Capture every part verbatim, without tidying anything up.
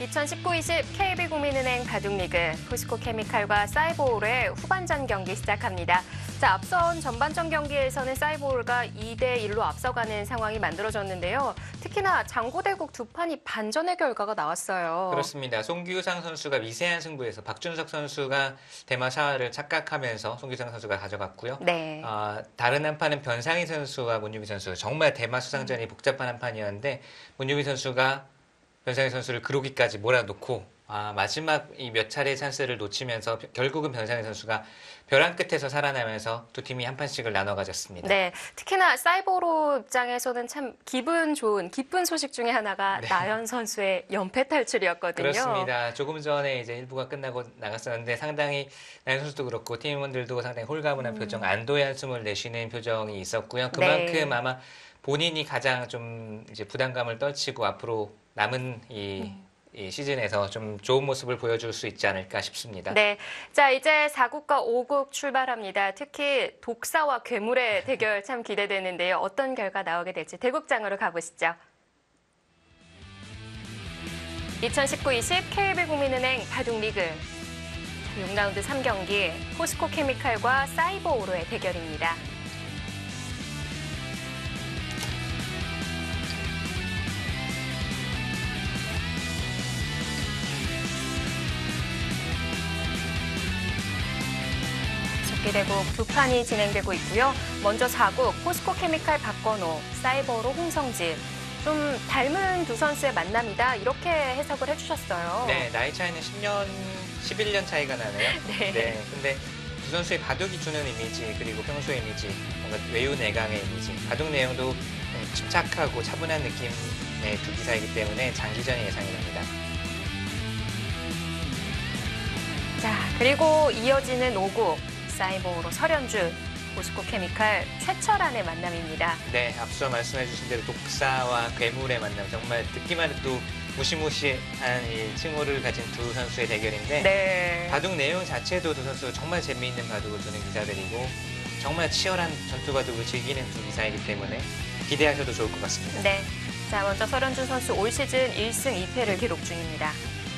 이천십구 이십 케이비 국민은행 바둑리그 포스코케미칼과 사이보홀의 후반전 경기 시작합니다. 자, 앞선 전반전 경기에서는 사이보홀가 이 대 일로 앞서가는 상황이 만들어졌는데요. 특히나 장고대국 두 판이 반전의 결과가 나왔어요. 그렇습니다. 송규상 선수가 미세한 승부에서 박준석 선수가 대마 샤를 착각하면서 송규상 선수가 가져갔고요. 네. 어, 다른 한 판은 변상희 선수와 문유미 선수, 정말 대마 수상전이 음. 복잡한 한 판이었는데 문유미 선수가 변상희 선수를 그로기까지 몰아놓고 아, 마지막 이 몇 차례 찬스를 놓치면서 결국은 변상희 선수가 벼랑 끝에서 살아나면서 두 팀이 한 판씩을 나눠 가졌습니다. 네, 특히나 사이보로 입장에서는 참 기분 좋은 기쁜 소식 중에 하나가 네. 나연 선수의 연패 탈출이었거든요. 그렇습니다. 조금 전에 이제 일부가 끝나고 나갔었는데 상당히 나연 선수도 그렇고 팀원들도 상당히 홀가분한 음. 표정, 안도의 한숨을 내쉬는 표정이 있었고요. 그만큼 네. 아마 본인이 가장 좀 이제 부담감을 떨치고 앞으로 남은 이 음. 이 시즌에서 좀 좋은 모습을 보여줄 수 있지 않을까 싶습니다. 네, 자 이제 사 국과 오 국 출발합니다. 특히 독사와 괴물의 대결 참 기대되는데요. 어떤 결과 나오게 될지 대국장으로 가보시죠. 이천십구 이십 케이비 국민은행 바둑리그 육 라운드 삼 경기 포스코케미칼과 사이보오로의 대결입니다. 대국 두 판이 진행되고 있고요. 먼저 사 국 포스코케미칼 박건호, 사이버로 홍성진. 좀 닮은 두 선수의 만남이다 이렇게 해석을 해주셨어요. 네, 나이 차이는 십 년, 십일 년 차이가 나네요. 네. 네, 근데 두 선수의 바둑이 주는 이미지 그리고 평소 이미지, 뭔가 외유 내강의 이미지, 바둑 내용도 집착하고 차분한 느낌의 두 기사이기 때문에 장기전이 예상이 됩니다. 자, 그리고 이어지는 오 국. 사이보로 설현주, 포스코케미칼 최철안의 만남입니다. 네, 앞서 말씀해 주신 대로 독사와 괴물의 만남, 정말 듣기만 해도 무시무시한 이 칭호를 가진 두 선수의 대결인데 네. 바둑 내용 자체도 두 선수 정말 재미있는 바둑을 두는 기사들이고 정말 치열한 전투 바둑을 즐기는 두 기사이기 때문에 기대하셔도 좋을 것 같습니다. 네, 자 먼저 설현주 선수 올 시즌 일 승 이 패를 기록 중입니다.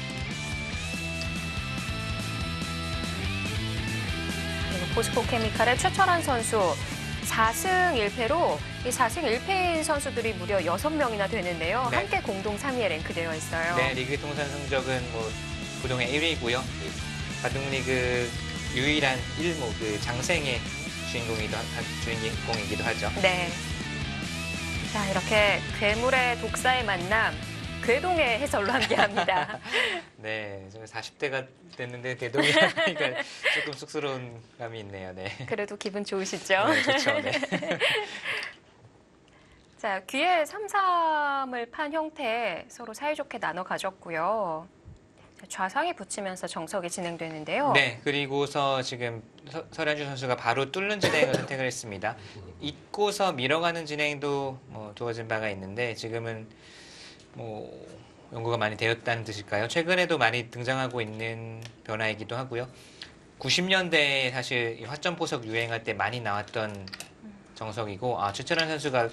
포스코케미칼의 최철한 선수 사 승 일 패로 이 사 승 일 패인 선수들이 무려 여섯 명이나 되는데요. 네. 함께 공동 삼 위에 랭크되어 있어요. 네, 리그 통산 성적은 뭐 부동의 일 위고요. 바둑리그 유일한 일모 그 장생의 주인공이기도, 하, 주인공이기도 하죠. 네. 자, 이렇게 괴물의 독사의 만남. 궤동의 해설로 함께합니다. 네, 저는 사십 대가 됐는데 궤동이 하니까 조금 쑥스러운 감이 있네요. 네. 그래도 기분 좋으시죠? 네, 좋죠. 네. 자, 귀에 삼 삼을 판 형태 서로 사이좋게 나눠 가졌고요. 좌상이 붙이면서 정석이 진행되는데요. 네, 그리고서 지금 서, 설현주 선수가 바로 뚫는 진행을 선택을 했습니다. 잊고서 밀어가는 진행도 뭐 두어진 바가 있는데 지금은 뭐 연구가 많이 되었다는 뜻일까요? 최근에도 많이 등장하고 있는 변화이기도 하고요. 구십 년대에 사실 화점 포석 유행할 때 많이 나왔던 정석이고 아, 최철환 선수가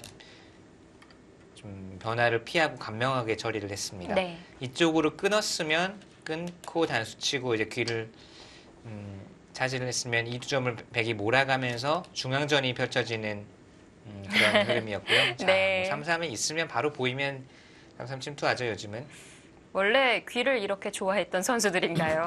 좀 변화를 피하고 간명하게 처리를 했습니다. 네. 이쪽으로 끊었으면 끊고 단수치고 이제 귀를 음, 차지를 했으면 이 두 점을 백이 몰아가면서 중앙전이 펼쳐지는 음, 그런 흐름이었고요. 자, 네. 뭐 삼 삼에 있으면 바로 보이면 삼 삼 침투하죠, 요즘은. 원래 귀를 이렇게 좋아했던 선수들인가요?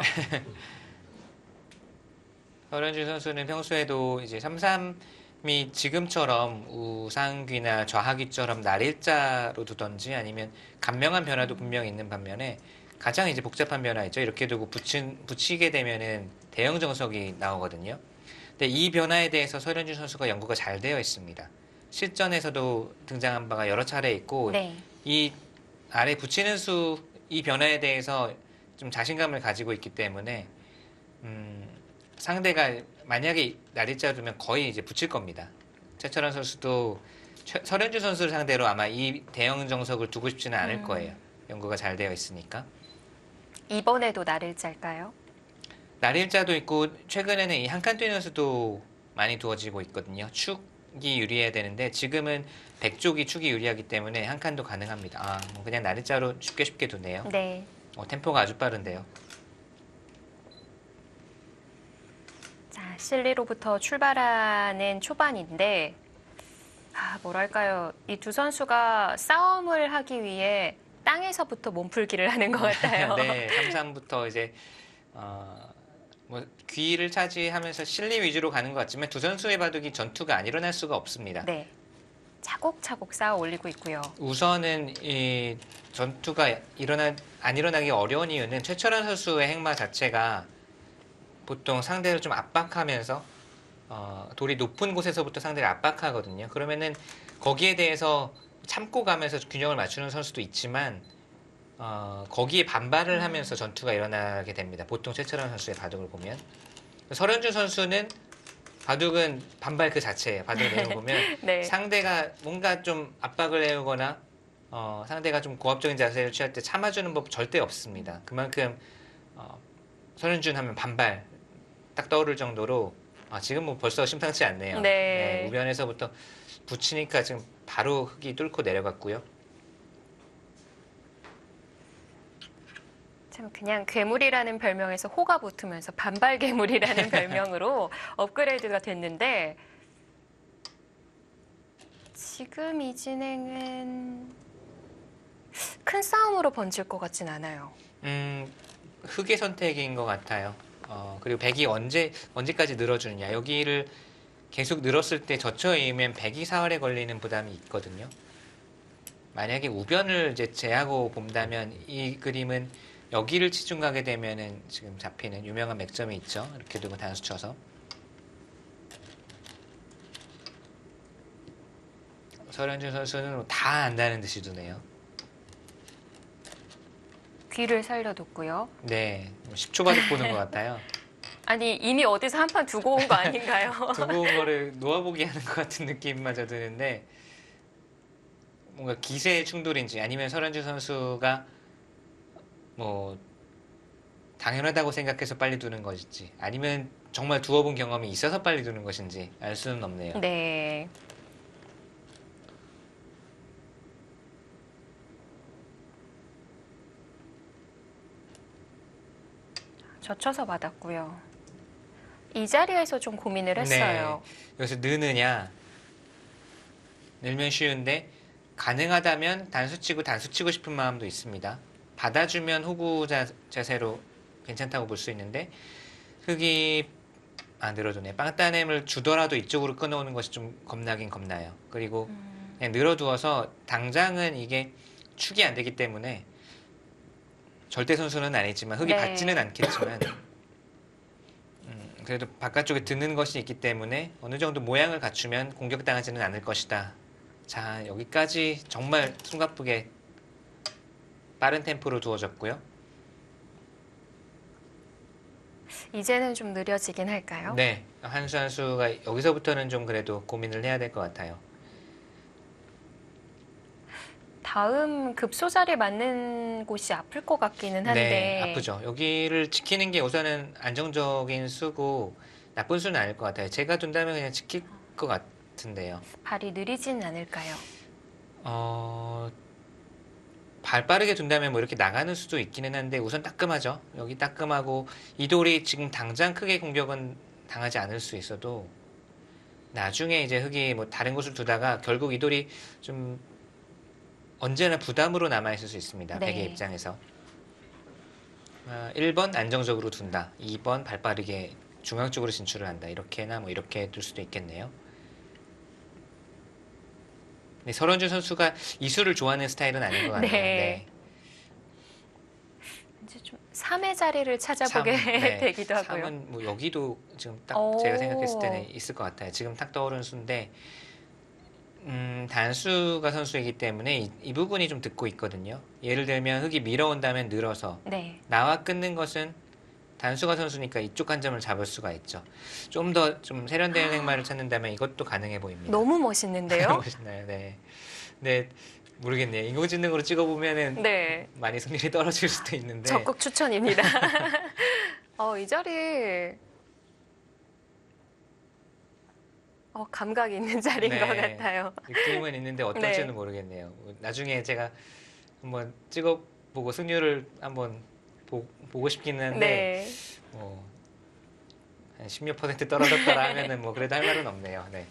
설현주 선수는 평소에도 이제 삼 삼이 지금처럼 우상귀나 좌하귀처럼 날일자로 두던지 아니면 간명한 변화도 분명히 있는 반면에 가장 이제 복잡한 변화있죠. 이렇게 두고 붙인, 붙이게 되면은 대형 정석이 나오거든요. 근데 이 변화에 대해서 설현주 선수가 연구가 잘 되어 있습니다. 실전에서도 등장한 바가 여러 차례 있고 네. 이 아래 붙이는 수, 이 변화에 대해서 좀 자신감을 가지고 있기 때문에 음, 상대가 만약에 날일자 두면 거의 이제 붙일 겁니다. 최철환 선수도 최, 설현주 선수를 상대로 아마 이 대형 정석을 두고 싶지는 않을 음. 거예요. 연구가 잘 되어 있으니까. 이번에도 날일자일까요? 날일자도 있고 최근에는 이 한 칸 뛰는 수도 많이 두어지고 있거든요. 축이 유리해야 되는데 지금은 백쪽이 축이 유리하기 때문에 한 칸도 가능합니다. 아, 뭐 그냥 날일자로 쉽게 쉽게 두네요. 네. 어, 템포가 아주 빠른데요. 자, 실리로부터 출발하는 초반인데, 아, 뭐랄까요. 이 두 선수가 싸움을 하기 위해 땅에서부터 몸풀기를 하는 것 같아요. 네, 삼, 삼부터 이제 어, 뭐 귀를 차지하면서 실리 위주로 가는 것 같지만 두 선수의 바둑이 전투가 안 일어날 수가 없습니다. 네. 차곡차곡 쌓아 올리고 있고요. 우선은 이 전투가 일어나 안 일어나기 어려운 이유는 최철환 선수의 행마 자체가 보통 상대를 좀 압박하면서 어, 돌이 높은 곳에서부터 상대를 압박하거든요. 그러면은 거기에 대해서 참고 가면서 균형을 맞추는 선수도 있지만 어, 거기에 반발을 하면서 전투가 일어나게 됩니다. 보통 최철환 선수의 바둑을 보면 설현주 선수는 바둑은 반발 그 자체예요. 바둑을 내려보면 네. 상대가 뭔가 좀 압박을 해오거나 어, 상대가 좀 고압적인 자세를 취할 때 참아주는 법 절대 없습니다. 그만큼 어, 설현준 하면 반발 딱 떠오를 정도로 아, 지금 뭐 벌써 심상치 않네요. 네. 네, 우변에서부터 붙이니까 지금 바로 흙이 뚫고 내려갔고요. 참 그냥 괴물이라는 별명에서 호가 붙으면서 반발 괴물이라는 별명으로 업그레이드가 됐는데 지금 이 진행은 큰 싸움으로 번질 것 같진 않아요. 음, 흙의 선택인 것 같아요. 어, 그리고 백이 언제, 언제까지 늘어주느냐. 여기를 계속 늘었을 때 젖혀 있으면 백이 사활에 걸리는 부담이 있거든요. 만약에 우변을 이제 제하고 본다면 이 그림은 여기를 치중하게 되면은 지금 잡히는 유명한 맥점이 있죠. 이렇게 두고 단수 쳐서. 설현준 선수는 다 안다는 듯이 두네요. 귀를 살려뒀고요. 네, 십 초 바둑 보는 것 같아요. 아니 이미 어디서 한 판 두고 온 거 아닌가요? 두고 온 거를 놓아보기 하는 것 같은 느낌마저 드는데 뭔가 기세의 충돌인지 아니면 설현준 선수가 뭐 당연하다고 생각해서 빨리 두는 것인지 아니면 정말 두어본 경험이 있어서 빨리 두는 것인지 알 수는 없네요. 네. 젖혀서 받았고요. 이 자리에서 좀 고민을 했어요. 네. 여기서 느느냐 늘면 쉬운데 가능하다면 단수 치고 단수 치고 싶은 마음도 있습니다. 받아주면 호구 자, 자세로 괜찮다고 볼 수 있는데 흙이 아 늘어두네. 빵따냄을 주더라도 이쪽으로 끊어오는 것이 좀 겁나긴 겁나요. 그리고 음, 그냥 늘어두어서 당장은 이게 축이 안 되기 때문에 절대 선수는 아니지만 흙이 네. 받지는 않겠지만 음, 그래도 바깥쪽에 드는 것이 있기 때문에 어느 정도 모양을 갖추면 공격당하지는 않을 것이다. 자, 여기까지 정말 숨가쁘게 빠른 템포로 두어졌고요. 이제는 좀 느려지긴 할까요? 네, 한수 한수가 여기서부터는 좀 그래도 고민을 해야 될 것 같아요. 다음 급소 자리 맞는 곳이 아플 것 같기는 한데. 네, 아프죠. 여기를 지키는 게 우선은 안정적인 수고 나쁜 수는 아닐 것 같아요. 제가 둔다면 그냥 지킬 것 같은데요. 발이 느리진 않을까요? 어, 발 빠르게 둔다면 뭐 이렇게 나가는 수도 있기는 한데 우선 따끔하죠. 여기 따끔하고 이 돌이 지금 당장 크게 공격은 당하지 않을 수 있어도 나중에 이제 흙이 뭐 다른 곳을 두다가 결국 이 돌이 좀 언제나 부담으로 남아있을 수 있습니다. 네. 백의 입장에서. 아, 일 번 안정적으로 둔다. 이 번 발빠르게 중앙 쪽으로 진출을 한다. 이렇게나 뭐 이렇게 둘 수도 있겠네요. 네, 설원준 선수가 이수를 좋아하는 스타일은 아닌 것 같네요. 네. 네. 이제 좀 삼의 자리를 찾아보게 삼, 네. 되기도 하고요. 삼은 뭐 여기도 지금 딱 오. 제가 생각했을 때는 있을 것 같아요. 지금 딱 떠오르는 수인데 음, 단수가 선수이기 때문에 이, 이 부분이 좀 듣고 있거든요. 예를 들면 흙이 밀어온다면 늘어서 네. 나와 끊는 것은 단수가 선수니까 이쪽 한 점을 잡을 수가 있죠. 좀 더 좀 세련된 행마를 찾는다면 이것도 가능해 보입니다. 너무 멋있는데요? 멋있나요? 네. 네. 모르겠네요. 인공지능으로 찍어보면은 네. 많이 승률이 떨어질 수도 있는데. 적극 추천입니다. 어, 이 자리 어, 감각 있는 자리인 네. 것 같아요. 느낌은 있는데 어떨지는 네. 모르겠네요. 나중에 제가 한번 찍어 보고 승률을 한번 보, 보고 싶기는 한데 네. 뭐 한 십몇 퍼센트 떨어졌더라 하면은 뭐 그래도 할 말은 없네요. 네.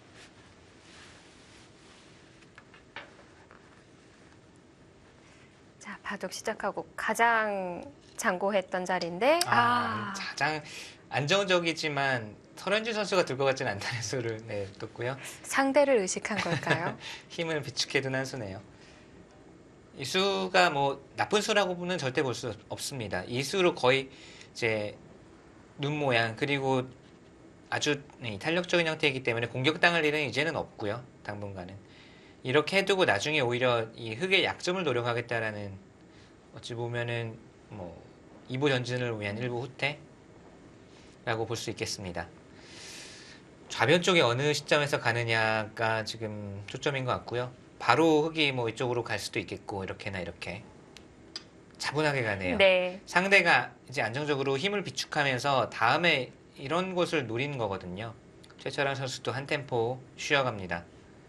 자, 바둑 시작하고 가장 장고했던 자리인데 아, 아, 가장 안정적이지만 설현주 선수가 들 것 같지는 않다는 수를 네, 뒀고요. 상대를 의식한 걸까요? 힘을 비축해둔 한 수네요. 이 수가 뭐 나쁜 수라고는 절대 볼 수 없습니다. 이 수로 거의 이제 눈 모양 그리고 아주 네, 탄력적인 형태이기 때문에 공격당할 일은 이제는 없고요. 당분간은. 이렇게 해두고 나중에 오히려 이 흑의 약점을 노력하겠다라는 어찌 보면은 뭐 이보 전진을 위한 일부 후퇴라고 볼 수 있겠습니다. 좌변 쪽에 어느 시점에서 가느냐가 지금 초점인 것 같고요. 바로 흑이 뭐 이쪽으로 갈 수도 있겠고 이렇게나 이렇게 차분하게 가네요. 네. 상대가 이제 안정적으로 힘을 비축하면서 다음에 이런 곳을 노리는 거거든요. 최철환 선수도 한 템포 쉬어갑니다.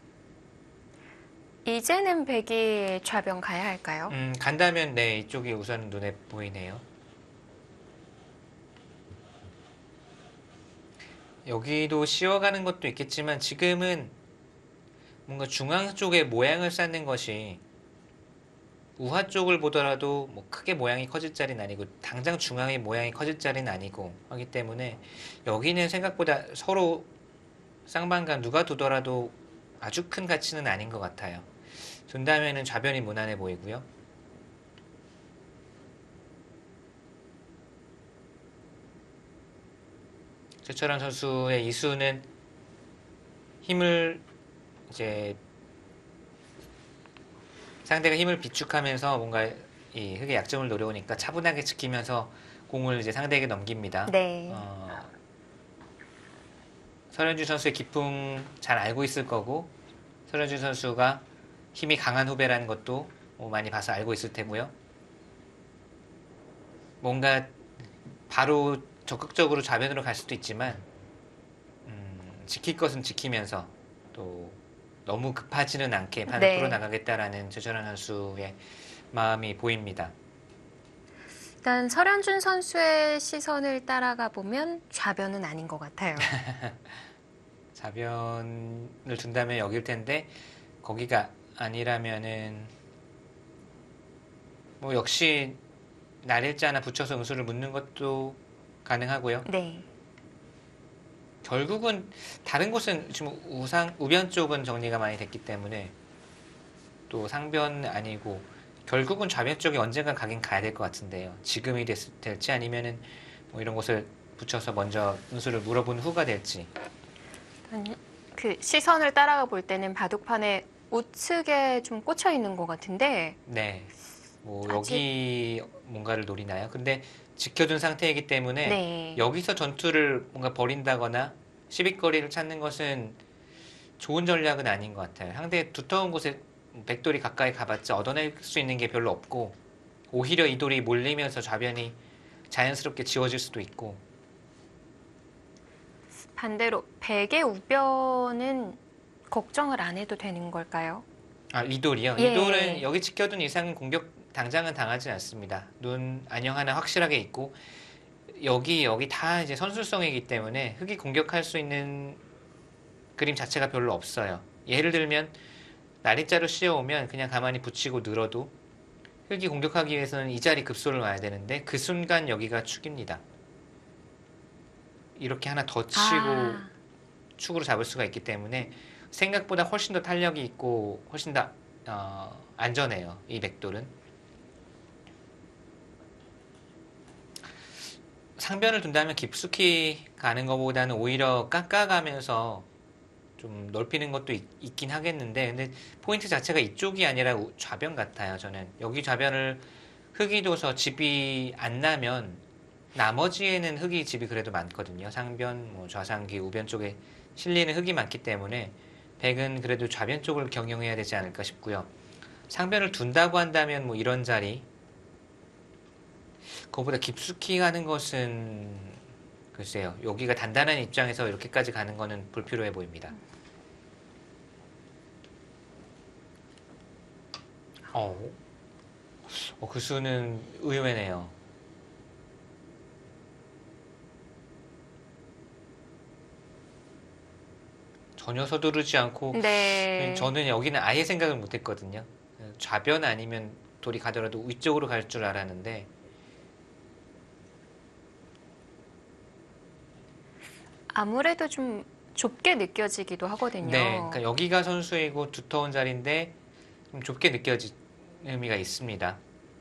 이제는 백이 좌변 가야 할까요? 음, 간다면 네, 이쪽이 우선 눈에 보이네요. 여기도 씌워가는 것도 있겠지만 지금은 뭔가 중앙 쪽에 모양을 쌓는 것이 우하 쪽을 보더라도 뭐 크게 모양이 커질 자리는 아니고 당장 중앙의 모양이 커질 자리는 아니고 하기 때문에 여기는 생각보다 서로 쌍방간 누가 두더라도 아주 큰 가치는 아닌 것 같아요. 둔다면은 좌변이 무난해 보이고요. 최철환 선수의 이수는 힘을 이제 상대가 힘을 비축하면서 뭔가 이 흑의 약점을 노려오니까 차분하게 지키면서 공을 이제 상대에게 넘깁니다. 네. 어, 설현주 선수의 기풍 잘 알고 있을 거고 설현주 선수가 힘이 강한 후배라는 것도 뭐 많이 봐서 알고 있을 테고요. 뭔가 바로 적극적으로 좌변으로 갈 수도 있지만 음, 지킬 것은 지키면서 또 너무 급하지는 않게 판을 네. 풀어나가겠다라는 최철환 선수의 마음이 보입니다. 일단 설현준 선수의 시선을 따라가 보면 좌변은 아닌 것 같아요. 좌변을 둔다면 여길 텐데 거기가 아니라면은 뭐 역시 날일자 하나 붙여서 응수를 묻는 것도 가능하고요. 네. 결국은 다른 곳은 지금 우상 우변 쪽은 정리가 많이 됐기 때문에 또 상변 아니고 결국은 좌변 쪽에 언젠가 가긴 가야 될 것 같은데요. 지금이 됐, 될지 아니면은 뭐 이런 곳을 붙여서 먼저 운수를 물어본 후가 될지. 그 시선을 따라가 볼 때는 바둑판에 우측에 좀 꽂혀 있는 것 같은데 네. 뭐 아직- 여기 뭔가를 노리나요? 근데 지켜둔 상태이기 때문에 네. 여기서 전투를 뭔가 벌인다거나 시비거리를 찾는 것은 좋은 전략은 아닌 것 같아요. 상대 두터운 곳에 백돌이 가까이 가봤자 얻어낼 수 있는 게 별로 없고 오히려 이 돌이 몰리면서 좌변이 자연스럽게 지워질 수도 있고 반대로 백의 우변은 걱정을 안 해도 되는 걸까요? 아, 이 돌이요? 예. 이 돌은 여기 지켜둔 이상은 공격 당장은 당하지 않습니다. 눈 안녕 하나 확실하게 있고 여기 여기 다 이제 선술성이기 때문에 흑이 공격할 수 있는 그림 자체가 별로 없어요. 예를 들면 날인자로 씌워오면 그냥 가만히 붙이고 늘어도 흑이 공격하기 위해서는 이 자리 급소를 와야 되는데 그 순간 여기가 축입니다. 이렇게 하나 더 치고 아, 축으로 잡을 수가 있기 때문에 생각보다 훨씬 더 탄력이 있고 훨씬 더 어, 안전해요. 이 백돌은. 상변을 둔다면 깊숙이 가는 것보다는 오히려 깎아가면서 좀 넓히는 것도 있, 있긴 하겠는데 근데 포인트 자체가 이쪽이 아니라 우- 좌변 같아요. 저는 여기 좌변을 흙이 둬서 집이 안 나면 나머지에는 흙이 집이 그래도 많거든요. 상변, 뭐 좌상기, 우변 쪽에 실리는 흙이 많기 때문에 백은 그래도 좌변 쪽을 경영해야 되지 않을까 싶고요. 상변을 둔다고 한다면 뭐 이런 자리 그거보다 깊숙이 가는 것은 글쎄요. 여기가 단단한 입장에서 이렇게까지 가는 거는 불필요해 보입니다. 어, 어, 그 수는 의외네요. 전혀 서두르지 않고 네. 저는 여기는 아예 생각을 못했거든요. 좌변 아니면 돌이 가더라도 위쪽으로 갈 줄 알았는데 아무래도 좀 좁게 느껴지기도 하거든요. 네, 그러니까 여기가 선수이고 두터운 자리인데 좀 좁게 느껴지는 의미가 있습니다.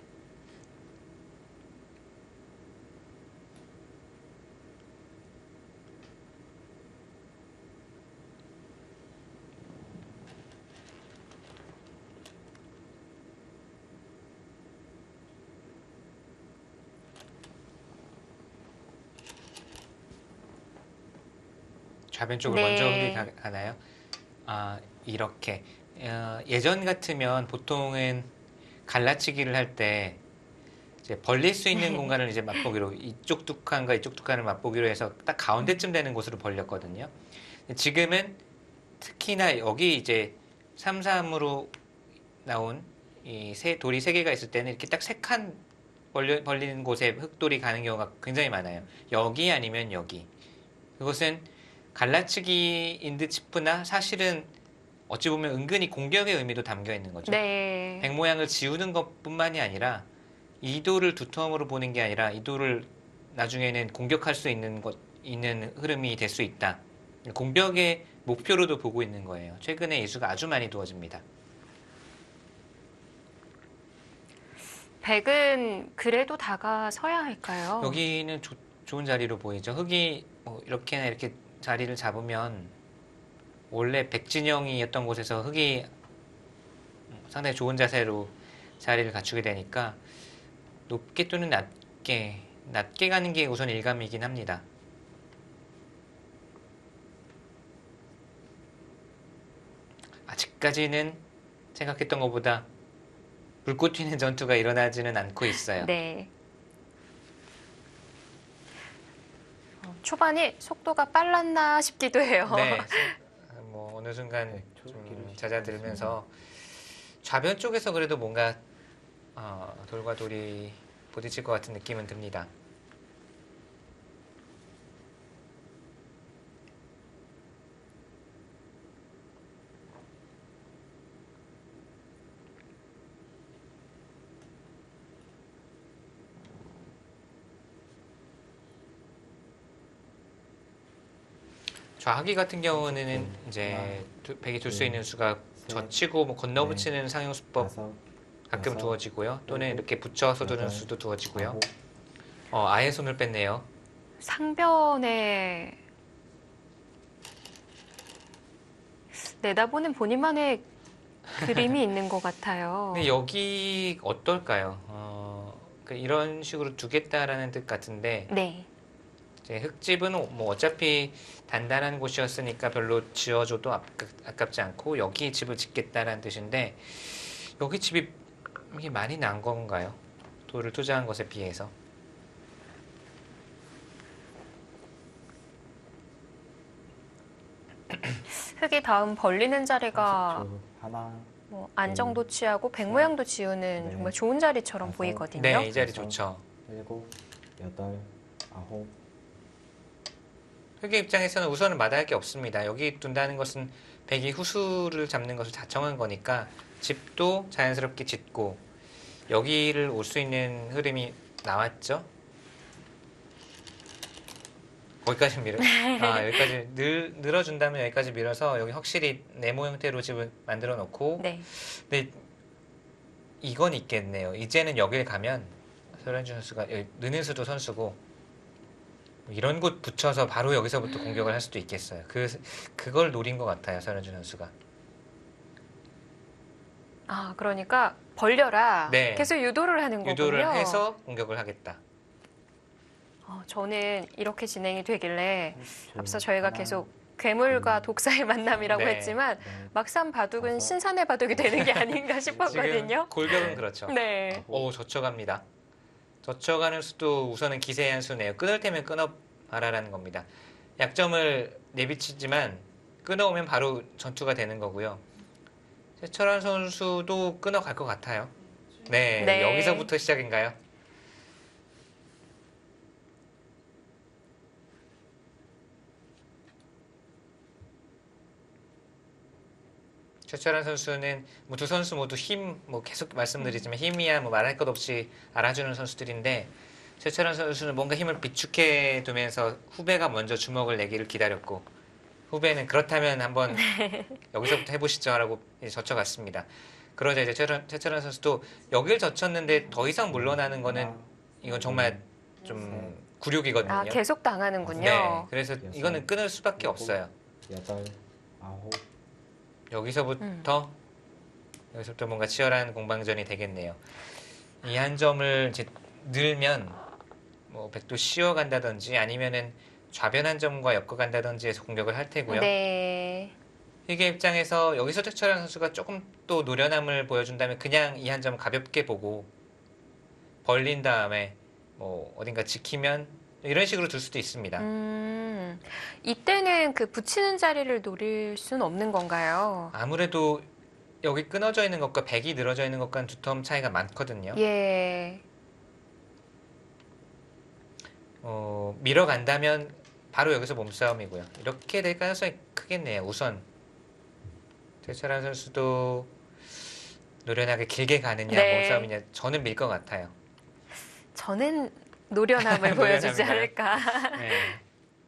좌변 쪽으로 네. 먼저 흙이 가- 가나요? 아, 이렇게. 어, 예전 같으면 보통은 갈라치기를 할 때 이제 벌릴 수 있는 공간을 이제 맛보기로 이쪽 두 칸과 이쪽 두 칸을 맛보기로 해서 딱 가운데쯤 되는 곳으로 벌렸거든요. 지금은 특히나 여기 이제 삼, 삼으로 나온 이 세, 돌이 세 개가 있을 때는 이렇게 딱 세 칸 벌리는 곳에 흙돌이 가는 경우가 굉장히 많아요. 여기 아니면 여기. 그것은 갈라치기인 듯 싶으나 사실은 어찌 보면 은근히 공격의 의미도 담겨 있는 거죠. 네. 백 모양을 지우는 것뿐만이 아니라 이 돌을 두텀으로 보는 게 아니라 이 돌을 나중에는 공격할 수 있는 것, 있는 흐름이 될 수 있다. 공격의 목표로도 보고 있는 거예요. 최근에 이 수가 아주 많이 두어집니다. 백은 그래도 다가서야 할까요? 여기는 조- 좋은 자리로 보이죠. 흙이 뭐 이렇게나 이렇게 자리를 잡으면 원래 백진영이었던 곳에서 흙이 상당히 좋은 자세로 자리를 갖추게 되니까 높게 또는 낮게 낮게 가는 게 우선 일감이긴 합니다. 아직까지는 생각했던 것보다 불꽃 튀는 전투가 일어나지는 않고 있어요. 네. 어, 초반이 속도가 빨랐나 싶기도 해요. 네, 뭐 어느 순간 네, 좀 초록기를 잦아들면서 좌변 쪽에서 그래도 뭔가 어, 돌과 돌이 부딪힐 것 같은 느낌은 듭니다. 좌하기 같은 경우는 이제 두- 백이 둘 수 있는 수가 젖히고 뭐 건너붙이는 상용수법 다섯, 가끔 여섯, 두어지고요. 또는 일곱, 이렇게 붙여서 두는 여덟, 수도 두어지고요. 아홉, 어, 아예 손을 뺐네요. 상변에 내다보는 본인만의 그림이 있는 것 같아요. 근데 여기 어떨까요? 어, 그 이런 식으로 두겠다라는 뜻 같은데 네. 이제 흙집은 뭐 어차피 단단한 곳이었으니까 별로 지어줘도 아깝, 아깝지 않고 여기 집을 짓겠다라는 뜻인데 여기 집이 이게 많이 난 건가요? 돌을 투자한 것에 비해서. 흙이 다음 벌리는 자리가 삼십 초, 하나, 뭐 안정도 취하고 백 모양도 지우는 네. 정말 좋은 자리처럼 다섯, 보이거든요. 네, 이 자리 여섯. 좋죠. 일곱, 여덟, 아홉, 흙의 입장에서는 우선은 마다할 게 없습니다. 여기 둔다는 것은 백이 후수를 잡는 것을 자청한 거니까 집도 자연스럽게 짓고 여기를 올 수 있는 흐름이 나왔죠. 거기까지 밀어. 아, 여기까지 늘, 늘어준다면 여기까지 밀어서 여기 확실히 네모 형태로 집을 만들어 놓고. 네. 근데 이건 있겠네요. 이제는 여길 가면 서현준 선수가 여기 르넨수도 선수고 뭐 이런 곳 붙여서 바로 여기서부터 공격을 할 수도 있겠어요. 그 그걸 노린 것 같아요, 서현준 선수가. 아, 그러니까 벌려라. 네. 계속 유도를 하는 거군요. 유도를 해서 공격을 하겠다. 어, 저는 이렇게 진행이 되길래 삼십 초, 앞서 저희가 하나, 계속 괴물과 음. 독사의 만남이라고 네. 했지만 넷, 막상 바둑은 다섯. 신산의 바둑이 되는 게 아닌가 지금 싶었거든요. 골격은 그렇죠. 네. 오, 젖혀갑니다. 젖혀가는 수도 우선은 기세한 수네요. 끊을 테면 끊어봐라라는 겁니다. 약점을 내비치지만 끊어오면 바로 전투가 되는 거고요. 최철환 선수도 끊어갈 것 같아요. 네, 네. 여기서부터 시작인가요? 최철환 선수는 뭐 두 선수 모두 힘, 뭐 계속 말씀드리지만 힘이야 뭐 말할 것 없이 알아주는 선수들인데 최철환 선수는 뭔가 힘을 비축해 두면서 후배가 먼저 주먹을 내기를 기다렸고 후배는 그렇다면 한번 여기서부터 해보시죠라고 이제 젖혀갔습니다. 그러자 이제 최철환, 최철환 선수도 여길 젖혔는데 더 이상 물러나는 거는 이건 정말 좀 굴욕이거든요. 아, 계속 당하는군요. 네, 그래서 이거는 끊을 수밖에 없어요. 여덟, 아홉, 여기서부터 여기서부터 뭔가 치열한 공방전이 되겠네요. 이 한 점을 이제 늘면 뭐 백도 쉬어간다든지 아니면은 좌변 한 점과 엮어간다든지 해서 공격을 할 테고요. 네. 희계 입장에서 여기서 최철환 선수가 조금 또 노련함을 보여준다면 그냥 이 한 점 가볍게 보고 벌린 다음에 뭐 어딘가 지키면 이런 식으로 둘 수도 있습니다. 음, 이때는 그 붙이는 자리를 노릴 수는 없는 건가요? 아무래도 여기 끊어져 있는 것과 백이 늘어져 있는 것과는 두텀 차이가 많거든요. 예. 어, 밀어간다면 바로 여기서 몸싸움이고요. 이렇게 될 가능성이 크겠네요. 우선 최철환 선수도 노련하게 길게 가느냐 네. 몸싸움이냐 저는 밀 것 같아요. 저는 노련함을 보여주지 노련함인가요? 않을까. 네.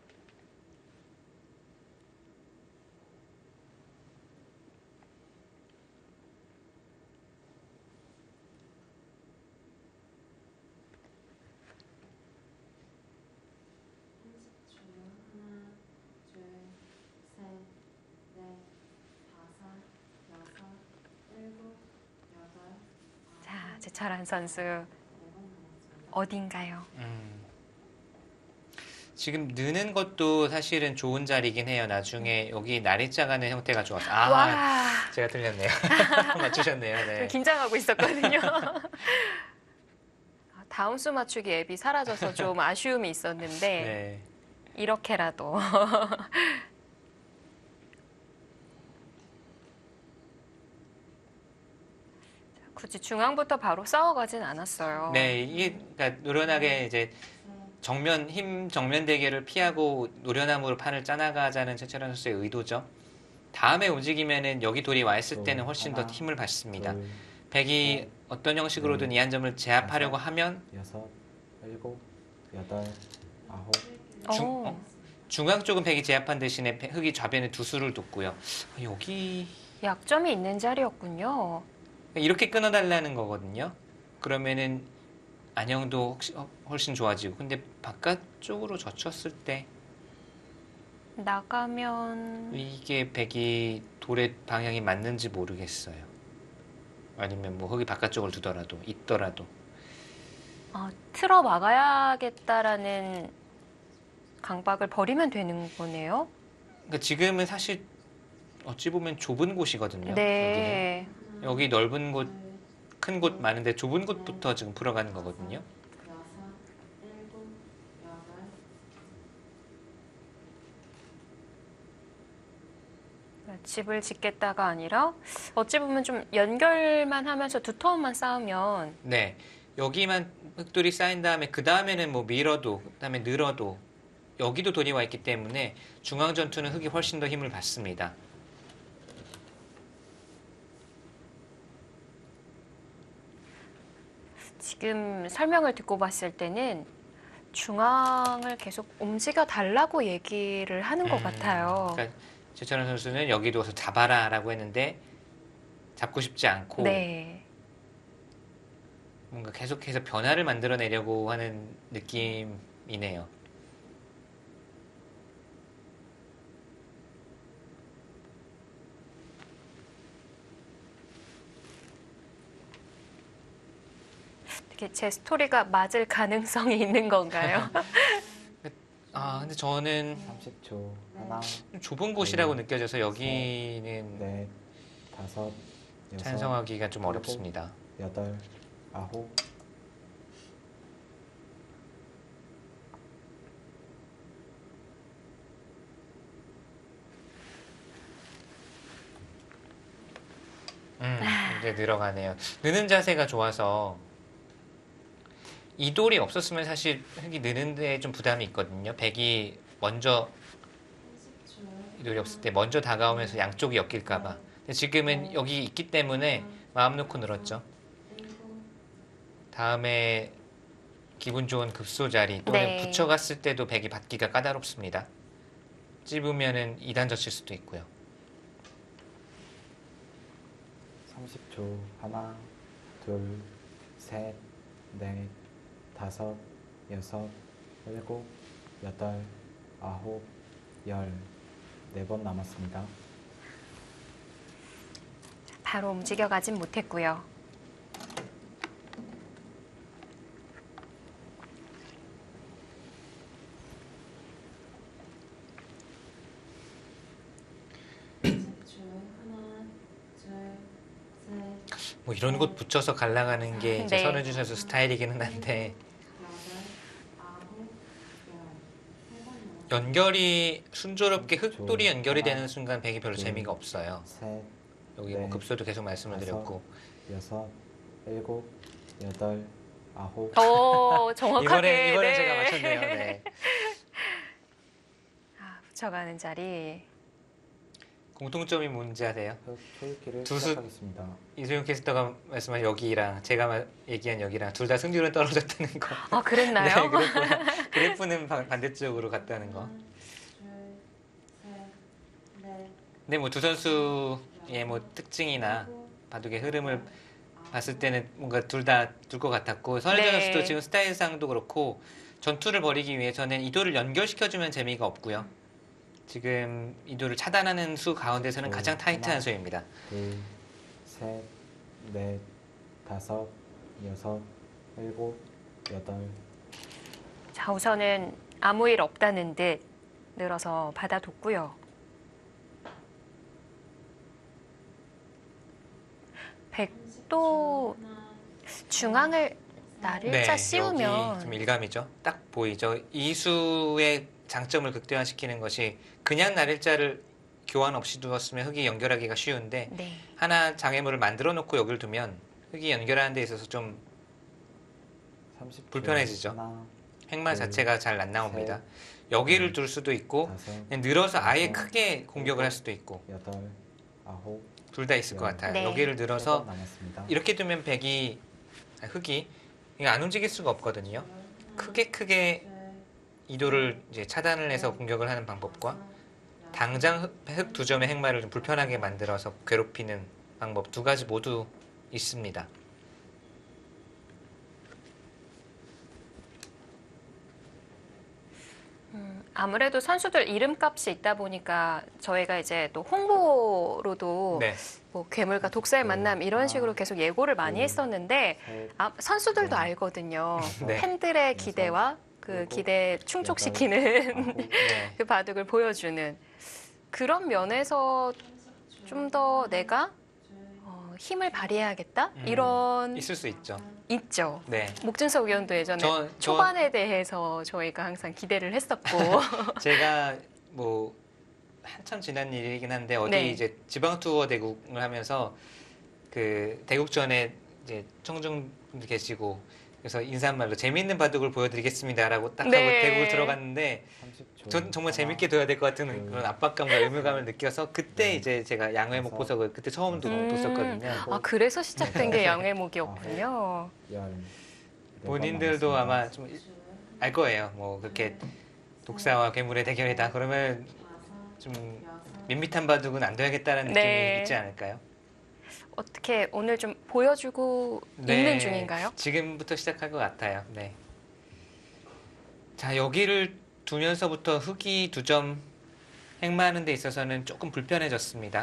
자, 최철환 선수 어딘가요? 음. 지금 느는 것도 사실은 좋은 자리긴 해요. 나중에 여기 날입자 가는 형태가 좋아서. 아, 와, 제가 틀렸네요. 맞추셨네요. 좀 네. 긴장하고 있었거든요. 다음 수 맞추기 앱이 사라져서 좀 아쉬움이 있었는데 네. 이렇게라도 굳이 중앙부터 바로 싸워가진 않았어요. 네, 이게 그러니까 노련하게 이제 정면 힘 정면 대결을 피하고 노련함으로 판을 짜나가자는 최철환 선수의 의도죠. 다음에 움직이면은 여기 돌이 와 있을 때는 훨씬 더 하나, 힘을 받습니다. 둘, 백이 어떤 형식으로든 네, 이 한 점을 제압하려고 다섯, 하면 여섯, 일곱, 여덟, 아홉, 중, 어, 어, 중앙 쪽은 백이 제압한 대신에 배- 흑이 좌변에 두 수를 뒀고요. 아, 여기 약점이 있는 자리였군요. 이렇게 끊어달라는 거거든요. 그러면은 안형도 혹시 어, 훨씬 좋아지고 근데 바깥쪽으로 젖혔을 때 나가면 이게 백이 돌의 방향이 맞는지 모르겠어요. 아니면 뭐 흙이 바깥쪽을 두더라도 있더라도 아, 틀어 막아야겠다라는 강박을 버리면 되는 거네요. 그러니까 지금은 사실 어찌 보면 좁은 곳이거든요. 네. 여기는 여기 넓은 곳, 큰 곳 많은데 좁은 곳부터 지금 풀어가는 거거든요. 집을 짓겠다가 아니라 어찌 보면 좀 연결만 하면서 두터움만 쌓으면 네, 여기만 흙돌이 쌓인 다음에 그 다음에는 뭐 밀어도 그 다음에 늘어도 여기도 돌이 와 있기 때문에 중앙 전투는 흙이 훨씬 더 힘을 받습니다. 지금 설명을 듣고 봤을 때는 중앙을 계속 움직여 달라고 얘기를 하는 것 음, 같아요. 그러니까 최철원 선수는 여기 두어서 잡아라라고 했는데 잡고 싶지 않고 네. 뭔가 계속해서 변화를 만들어내려고 하는 느낌이네요. 이렇게 제 스토리가 맞을 가능성이 있는 건가요? 아, 근데 저는 삼십 초. 하나, 좀 좁은 곳이라고 느껴져서 여기는 넷, 다섯, 여섯, 찬성하기가 좀 어렵습니다. 여덟, 아홉, 음, 이제 늘어가네요. 느는 자세가 좋아서 이 돌이 없었으면 사실 흙이 느는데 좀 부담이 있거든요. 백이 먼저 이 돌이 없을 때 먼저 다가오면서 양쪽이 엮일까봐. 근데 지금은 여기 있기 때문에 마음 놓고 늘었죠. 다음에 기분 좋은 급소 자리 또는 네. 붙여갔을 때도 백이 받기가 까다롭습니다. 찝으면은 이 단 젖힐 수도 있고요. 삼십 초. 하나, 둘, 셋, 넷, 다섯, 여섯, 일곱, 여덟, 아홉, 열. 네 번 남았습니다. 바로 움직여가진 못했고요. 뭐 이런 곳 붙여서 갈라가는 게 이제 네. 서른주 선수 스타일이기는 한데 연결이 순조롭게 흙돌이 연결이 되는 순간 백이 별로 재미가 없어요. 셋, 여기 뭐 네. 급소도 계속 말씀을 다섯, 드렸고 여섯, 일곱, 여덟, 아홉. 오, 정확하게. 이번에 이번에 네. 제가 맞췄네요. 네. 아, 붙여가는 자리. 공통점이 뭔지 아세요? 흙 초읽기를 두 수- 시작하겠습니다. 이소영 캐스터가 말씀한 여기랑 제가 마- 얘기한 여기랑 둘 다 승률은 떨어졌다는 거. 아, 그랬나요? 네, 그래프, 그래프는 반- 반대쪽으로 갔다는 거. 근데 뭐 두 선수의 뭐 특징이나 바둑의 흐름을 봤을 때는 뭔가 둘 다 둘 것 같았고 선혜정 네. 선수도 지금 스타일상도 그렇고 전투를 벌이기 위해서는 이도를 연결시켜주면 재미가 없고요. 지금 이도를 차단하는 수 가운데서는 오, 가장 타이트한 하나. 수입니다. 둘, 셋, 넷, 다섯, 여섯, 일곱, 여덟. 자, 우선은 아무 일 없다는 듯 늘어서 받아뒀고요. 백도 중앙을 날일자 씌우면 네, 여기 좀 일감이죠. 딱 보이죠. 이 수의 장점을 극대화시키는 것이 그냥 날일자를 교환 없이 두었으면 흙이 연결하기가 쉬운데 네. 하나 장애물을 만들어 놓고 여기를 두면 흙이 연결하는 데 있어서 좀 삼십 초. 불편해지죠. 하나, 획마 둘, 자체가 잘 안 나옵니다. 셋, 여기를 넷, 둘 수도 있고 다섯, 그냥 늘어서 아예 여섯, 크게 공격을 할 수도 있고 여덟, 아홉. 둘 다 있을 것 열. 같아요. 네. 여기를 세 늘어서 번 남았습니다. 이렇게 두면 백이 아니, 흙이 이거 안 움직일 수가 없거든요. 크게 크게 이도를 이제 차단을 해서 공격을 하는 방법과 당장 흙 두 점의 핵마를 좀 불편하게 만들어서 괴롭히는 방법 두 가지 모두 있습니다. 음, 아무래도 선수들 이름값이 있다 보니까 저희가 이제 또 홍보로도 네, 뭐 괴물과 독사의 만남 이런 식으로 계속 예고를 많이 음. 했었는데 셋, 아, 선수들도 네. 알거든요. 네. 팬들의 여섯, 기대와 그 일곱, 기대 충족시키는 아홉. 네. 그 바둑을 보여주는 그런 면에서 좀 더 내가 어, 힘을 발휘해야겠다 음, 이런 있을 수 있죠. 있죠. 네, 목준석 위원도 예전에 저- 저- 초반에 대해서 저희가 항상 기대를 했었고 제가 뭐 한참 지난 일이긴 한데 어디 네. 이제 지방 투어 대국을 하면서 그 대국전에 이제 청중분들 계시고 그래서 인사말로 재미있는 바둑을 보여드리겠습니다라고 딱 하고 네. 대국을 들어갔는데 삼십 초. 전 정말 하나, 재밌게 둬야 될 것 같은 둘, 그런 압박감과 의무감을 느껴서 그때 네. 이제 제가 양회 다섯, 목보석을 그때 처음 두- 음. 뒀었거든요. 아 그래서 시작된 게 양해목이었군요. 열. 네 번 본인들도 남았습니다. 아마 좀 알 거예요. 뭐 그렇게 독사와 괴물의 대결이다 그러면 좀 밋밋한 바둑은 안 돼야겠다는 네. 느낌이 있지 않을까요? 어떻게 오늘 좀 보여주고 네, 있는 중인가요? 지금부터 시작할 것 같아요. 네. 자 여기를 두면서부터 흙이 두 점 행마하는 데 있어서는 조금 불편해졌습니다.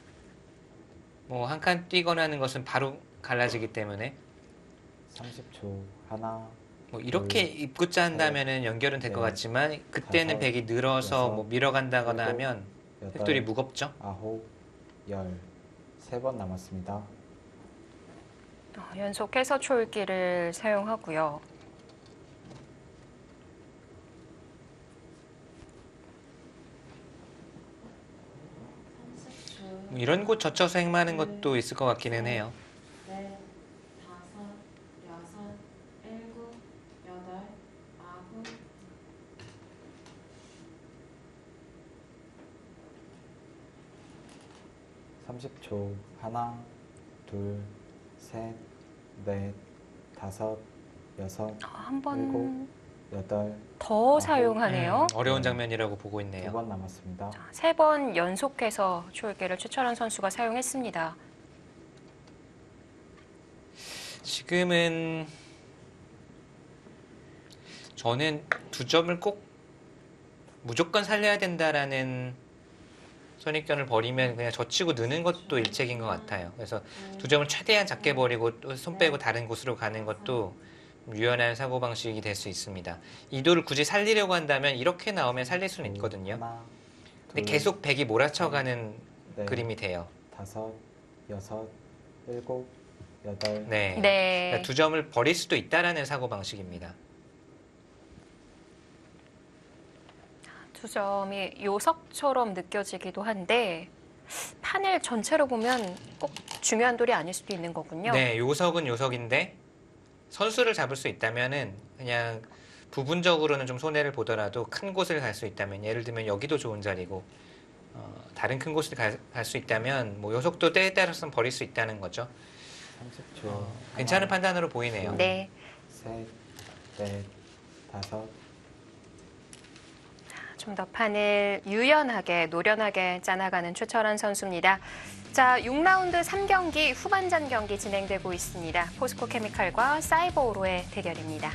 뭐 한 칸 뛰거나 하는 것은 바로 갈라지기 때문에 삼십 초. 하나, 뭐 이렇게 둘, 입구자 한다면은 연결은 될 것 넷, 같지만 그때는 다섯, 백이 늘어서 여섯, 뭐 밀어간다거나 일곱, 하면 여덟, 획돌이 무겁죠. 아홉, 열. 세 번 남았습니다. 어, 연속해서 초읽기를 사용하고요. 뭐 이런 곳 젖혀서 행마하는 것도 있을 것 같기는 해요. 넷, 다섯, 여섯, 일곱, 여덟, 아홉. 삼십 초. 하나, 둘, 셋, 넷, 다섯, 여섯, 한 번 일곱, 여덟, 더 아홉. 사용하네요. 음, 어려운 장면이라고 보고 두 있네요. 번 남았습니다. 세 번 연속해서 초월계를 최철원 선수가 사용했습니다. 지금은 저는 두 점을 꼭 무조건 살려야 된다라는 선입견을 버리면 그냥 젖히고 느는 것도 일책인 것 같아요. 그래서 두 점을 최대한 작게 버리고 또 손 빼고 다른 곳으로 가는 것도 유연한 사고방식이 될 수 있습니다. 이도를 굳이 살리려고 한다면 이렇게 나오면 살릴 수는 있거든요. 하나, 근데 둘, 계속 백이 몰아쳐가는 넷, 그림이 돼요. 다섯, 여섯, 일곱, 여덟, 네. 네. 그러니까 두 점을 버릴 수도 있다라는 사고방식입니다. 두 점이 요석처럼 느껴지기도 한데 판을 전체로 보면 꼭 중요한 돌이 아닐 수도 있는 거군요. 네, 요석은 요석인데 선수를 잡을 수 있다면은 그냥 부분적으로는 좀 손해를 보더라도 큰 곳을 갈 수 있다면 예를 들면 여기도 좋은 자리고 어, 다른 큰 곳을 갈 수 있다면 뭐 요석도 때에 따라서는 버릴 수 있다는 거죠. 삼십 초. 어, 괜찮은 하나, 판단으로 보이네요. 네. 셋, 넷, 다섯, 좀 더 판을 유연하게 노련하게 짜나가는 최철원 선수입니다. 자, 육 라운드 삼 경기 후반전 경기 진행되고 있습니다. 포스코 케미칼과 사이버오로의 대결입니다.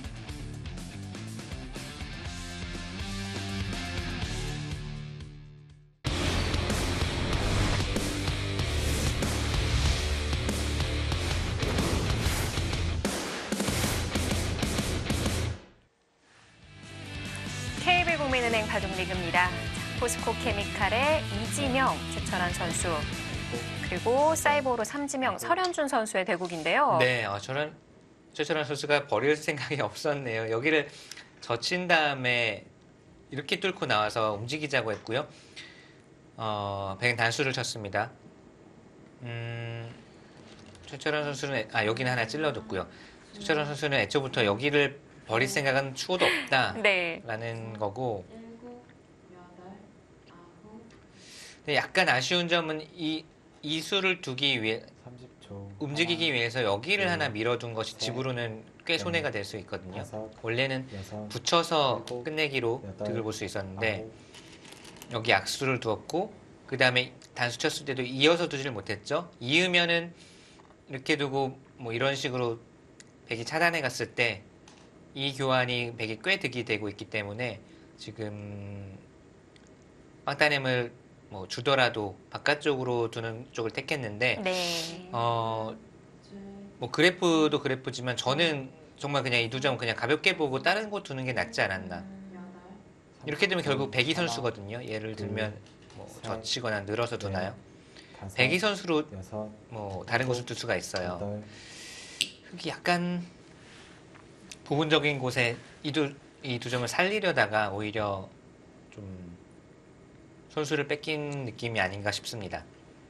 케이비국민은행 바둑리그입니다. 포스코 케미칼의 이지명, 최철원 선수, 그리고 사이버오로 삼지명, 설현준 선수의 대국인데요. 네, 어, 저는 최철원 선수가 버릴 생각이 없었네요. 여기를 젖힌 다음에 이렇게 뚫고 나와서 움직이자고 했고요. 어, 백은 단수를 쳤습니다. 음, 최철원 선수는 아 여기는 하나 찔러줬고요. 최철원 선수는 애초부터 여기를 버릴 생각은 추호도 없다라는 네. 거고. 일곱, 여덟, 아홉. 근데 약간 아쉬운 점은 이, 이 수를 두기 위해 삼십 초. 움직이기 하나, 위해서 여기를 둘, 하나 밀어둔 것이 셋, 집으로는 꽤 넷, 손해가 될 수 있거든요. 다섯, 원래는 여섯, 붙여서 일곱, 끝내기로 여덟, 득을 볼 수 있었는데 아홉, 여기 악수를 두었고 그 다음에 단수 쳤을 때도 이어서 두지를 못했죠. 이으면은 이렇게 두고 뭐 이런 식으로 백이 차단해 갔을 때 이 교환이 백이 꽤 득이 되고 있기 때문에 지금 빵따냄을 뭐 주더라도 바깥쪽으로 두는 쪽을 택했는데 네. 어 둘, 뭐 그래프도 그래프지만 저는 정말 그냥 이 두 점 그냥 가볍게 보고 다른 곳 두는 게 낫지 않았나. 여덟. 이렇게 되면 결국 백이 하나, 선수거든요. 예를 들면 뭐 셋, 젖히거나 늘어서 두나요? 다섯, 백이 선수로 여섯, 뭐 다른 곳을 둘 수가 있어요. 여덟, 여기 약간 부분적인 곳에 이 두 이 두 점을 살리려다가 오히려 좀 선수를 뺏긴 느낌이 아닌가 싶습니다.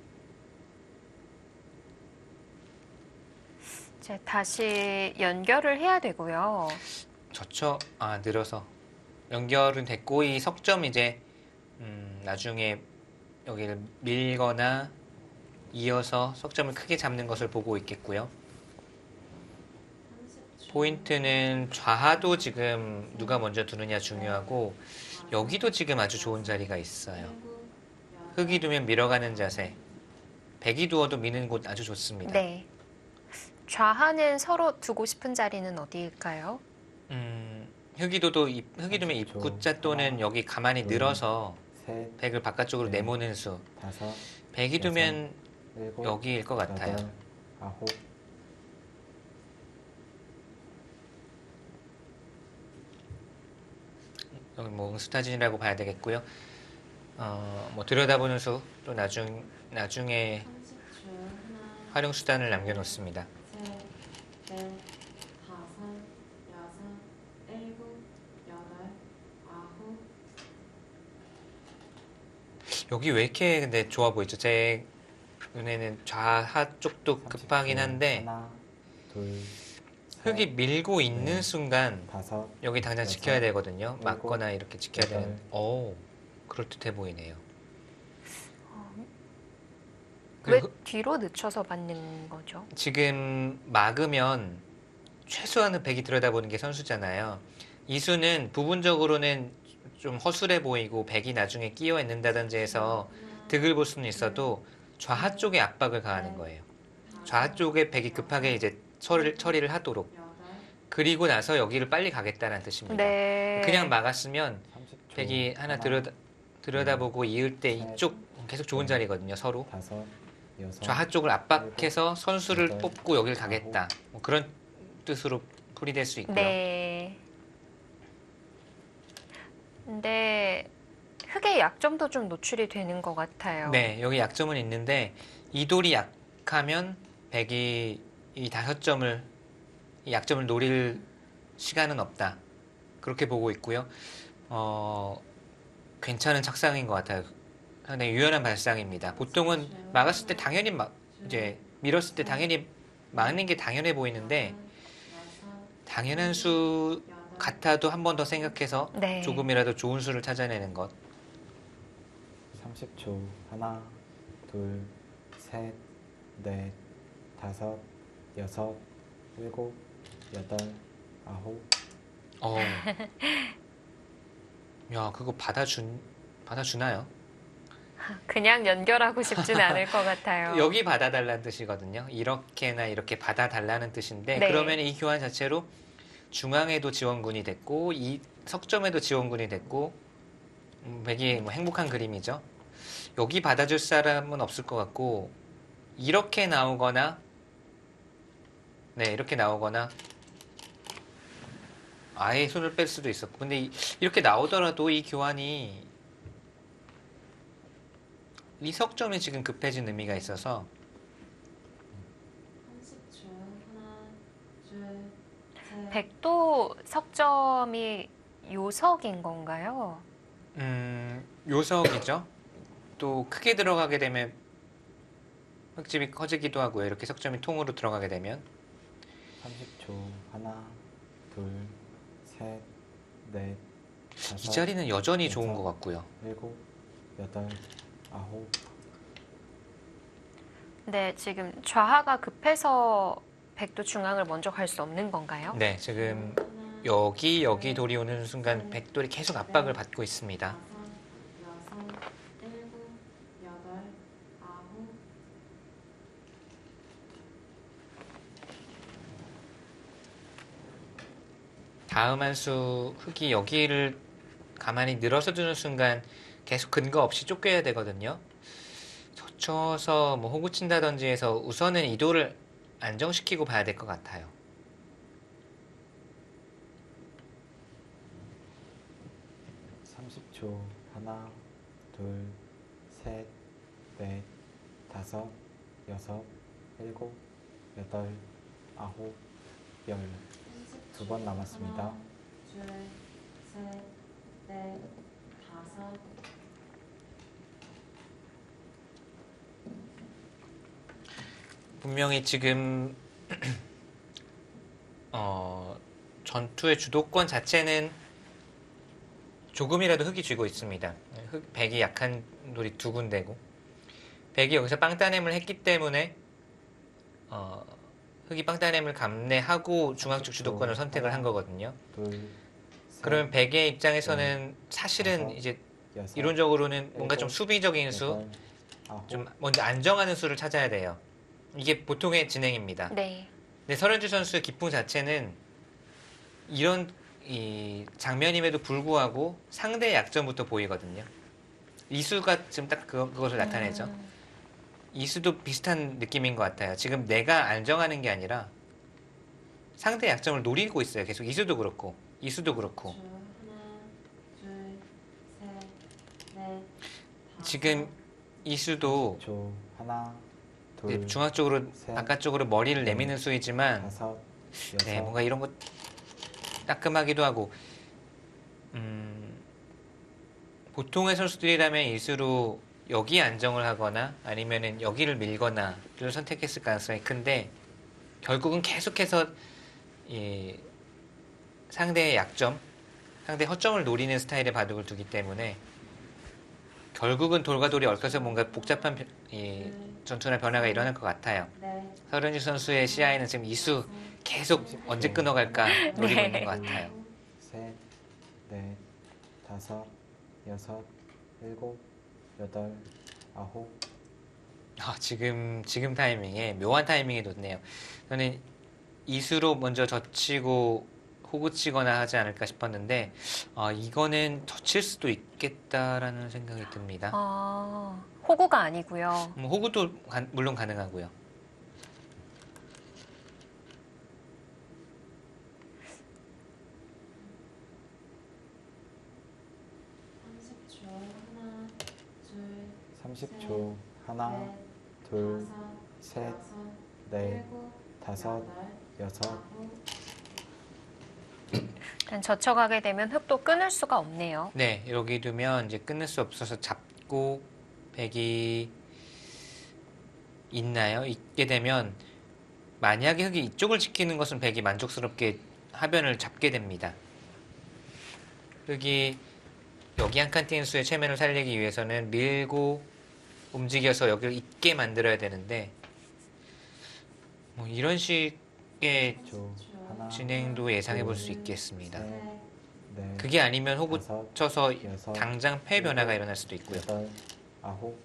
이제 다시 연결을 해야 되고요. 젖혀 아 늘어서 연결은 됐고 이 석점 이제 음, 나중에 여기를 밀거나 이어서 석점을 크게 잡는 것을 보고 있겠고요. 삼십 초. 포인트는 좌하도 지금 누가 먼저 두느냐 중요하고 여기도 지금 아주 좋은 자리가 있어요. 일곱, 여덟, 흙이 두면 밀어가는 자세. 백이 두어도 미는 곳 아주 좋습니다. 네. 좌하는 서로 두고 싶은 자리는 어디일까요? 음, 흙이 둬도 입- 흙이 두면 삼십 초. 입구자 또는 하나, 여기 가만히 둘, 늘어서 셋, 백을 바깥쪽으로 넷, 내모는 수. 다섯, 백이 두면 일곱, 여기일 것 같아요. 여덟, 아홉, 여기 뭐 응수타진이라고 봐야 되겠고요. 어, 뭐 들여다보는 수 또 나중 나중에 삼십 초. 하나, 활용 수단을 남겨놓습니다. 셋, 넷, 다섯, 여섯, 일곱, 여덟, 아홉. 여기 왜 이렇게 근데 좋아 보이죠? 제 눈에는 좌하 쪽도 급하긴 삼십 초. 한데 하나, 둘, 셋, 흙이 밀고 있는 네. 순간 다섯, 여기 당장 여섯, 지켜야 되거든요. 일곱, 막거나 이렇게 지켜야 여덟. 되는. 오, 그럴듯해 보이네요. 왜 그리고 뒤로 늦춰서 받는 거죠? 지금 막으면 최소한은 백이 들여다보는 게 선수잖아요. 이수는 부분적으로는 좀 허술해 보이고 백이 나중에 끼어 있는다든지 해서 득을 볼 수는 있어도 좌하 쪽에 압박을 가하는 거예요. 좌하 쪽에 백이 급하게 이제 처리를, 처리를 하도록. 여덟, 그리고 나서 여기를 빨리 가겠다는 뜻입니다. 네. 그냥 막았으면 삼십 초. 백이 하나 들여다, 들여다보고 이을 때 셋, 이쪽 계속 좋은 넷, 자리거든요, 서로. 다섯, 여섯, 좌하 쪽을 압박해서 선수를 여덟, 뽑고 여길 가겠다. 뭐 그런 뜻으로 풀이될 수 있고요. 네. 근데 흙의 약점도 좀 노출이 되는 것 같아요. 네, 여기 약점은 있는데 이 돌이 약하면 백이 이 다섯 점을 이 약점을 노릴 시간은 없다. 그렇게 보고 있고요. 어, 괜찮은 착상인 것 같아요. 상당히 유연한 발상입니다. 보통은 막았을 때 당연히 막 이제 밀었을 때 당연히 막는 게 당연해 보이는데 당연한 수 같아도 한 번 더 생각해서 네. 조금이라도 좋은 수를 찾아내는 것. 삼십 초. 하나, 둘, 셋, 넷, 다섯, 여섯, 일곱, 여덟, 아홉. 어. 야, 그거 받아준 받아주나요? 그냥 연결하고 싶진 않을 것 같아요. 여기 받아달라는 뜻이거든요. 이렇게나 이렇게 받아달라는 뜻인데 네. 그러면 이 교환 자체로 중앙에도 지원군이 됐고 이 석점에도 지원군이 됐고 음, 되게 뭐 행복한 그림이죠. 여기 받아줄 사람은 없을 것 같고 이렇게 나오거나 네 이렇게 나오거나 아예 손을 뺄 수도 있었고 근데 이, 이렇게 나오더라도 이 교환이 이 석점이 지금 급해진 의미가 있어서 삼십 초. 하나, 둘, 셋, 백도 석점이 요석인 건가요? 음, 요석이죠. 또 크게 들어가게 되면 흙집이 커지기도 하고요. 이렇게 석점이 통으로 들어가게 되면 삼십 초. 하나, 둘, 셋, 넷, 다섯. 이 자리는 여전히 좋은 여섯, 것 같고요. 일곱, 여덟, 아홉. 근데 지금 좌하가 급해서 백도 중앙을 먼저 갈 수 없는 건가요? 네, 지금 하나, 여기 여기 돌이 오는 순간 백돌이 계속 압박을 받고 있습니다. 다섯, 여섯, 일곱, 여덟, 아홉. 다음 한 수 흙이 여기를 가만히 늘어서 주는 순간 계속 근거 없이 쫓겨야 되거든요. 젖혀서 뭐 호구 친다든지 해서 우선은 이 돌을 안정시키고 봐야 될 것 같아요. 삼십 초. 하나, 둘, 셋, 넷, 다섯, 여섯, 일곱, 여덟, 아홉, 열. 두 번 남았습니다. 하나, 둘, 셋, 넷, 다섯. 분명히 지금 어, 전투의 주도권 자체는 조금이라도 흙이 쥐고 있습니다. 흙, 백이 약한 돌이 두 군데고 백이 여기서 빵따냄을 했기 때문에 어, 흙이 빵따냄을 감내하고 중앙 쪽 주도권을 선택을 한 거거든요. 둘, 셋, 그러면 백의 입장에서는 사실은 다섯, 이제 여섯, 이론적으로는 뭔가 좀 일곱, 수비적인 수, 여덟, 아홉. 좀 먼저 안정하는 수를 찾아야 돼요. 이게 보통의 진행입니다. 네. 근데 설현주 선수의 기풍 자체는 이런 이 장면임에도 불구하고 상대의 약점부터 보이거든요. 이수가 지금 딱 그, 그것을 나타내죠. 음, 이수도 비슷한 느낌인 것 같아요. 지금 내가 안정하는 게 아니라 상대 약점을 노리고 있어요. 계속 이수도 그렇고 이수도 그렇고 줄, 하나, 둘, 셋, 넷, 다섯. 지금 이수도 초. 하나, 이제 둘, 중앙 쪽으로 셋, 바깥쪽으로 머리를 넷, 내미는 수이지만 다섯, 여섯, 네, 뭔가 이런 거 따끔하기도 하고 음, 보통의 선수들이라면 이수로 여기 안정을 하거나 아니면은 여기를 밀거나를 선택했을 가능성이 큰데 결국은 계속해서 이 상대의 약점, 상대의 허점을 노리는 스타일의 바둑을 두기 때문에 결국은 돌과 돌이 얽혀서 뭔가 복잡한 변- 이 전투나 변화가 일어날 것 같아요. 넷, 서른주 선수의 시야에는 지금 이수 계속 언제 끊어갈까 노리고 네. 있는 것 같아요. 셋, 넷, 다섯, 여섯, 일곱, 여덟, 아홉. 아, 지금 지금 타이밍에 묘한 타이밍이 좋네요. 저는 이수로 먼저 젖히고 호구 치거나 하지 않을까 싶었는데 아, 이거는 젖힐 수도 있겠다라는 생각이 듭니다. 아, 호구가 아니고요. 음, 호구도 가- 물론 가능하고요. 삼십 초. 하나, 둘, 삼십 초. 하나, 넷, 둘, 다섯, 셋, 여섯, 넷, 일곱, 다섯, 여덟, 여섯. 아홉, 일단 젖혀가게 되면 흙도 끊을 수가 없네요. 네, 여기 두면 이제 끊을 수 없어서 잡고 백이 있나요? 있게 되면 만약에 흙이 이쪽을 지키는 것은 백이 만족스럽게 하변을 잡게 됩니다. 흙이 여기 한 칸 뛴 수의 체면을 살리기 위해서는 밀고 움직여서 여기를 있게 만들어야 되는데 뭐 이런 식의 초. 하나, 진행도 예상해 볼 수 있겠습니다. 셋, 넷, 그게 아니면 호구 다섯, 쳐서 여섯, 당장 패 변화가 일어날 수도 있고요. 여덟, 아홉.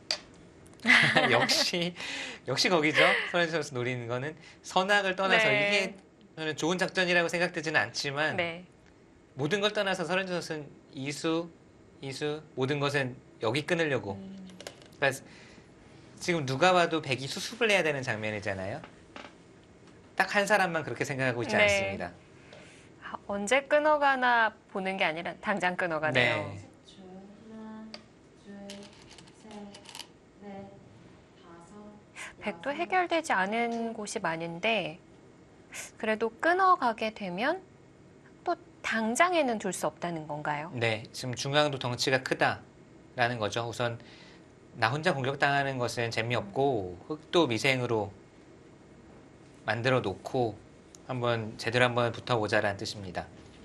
역시 역시 거기죠. 서현지 선수 노리는 거는 선악을 떠나서 네. 이게 저는 좋은 작전이라고 생각되지는 않지만 네. 모든 걸 떠나서 서현지 선수는 이수, 이수 모든 것은 여기 끊으려고. 음. 그러니까 지금 누가 봐도 백이 수습을 해야 되는 장면이잖아요. 딱 한 사람만 그렇게 생각하고 있지 네. 않습니다. 아, 언제 끊어가나 보는 게 아니라 당장 끊어가네요. 네. 십 초. 하나, 둘, 셋, 넷, 다섯, 백도 여섯, 해결되지 않은 곳이 많은데 그래도 끊어가게 되면 또 당장에는 둘 수 없다는 건가요? 네, 지금 중앙도 덩치가 크다라는 거죠. 우선 나 혼자 공격당하는 것은 재미없고 흙도 미생으로 만들어 놓고 한번 제대로 한번 붙어보자라는 뜻입니다.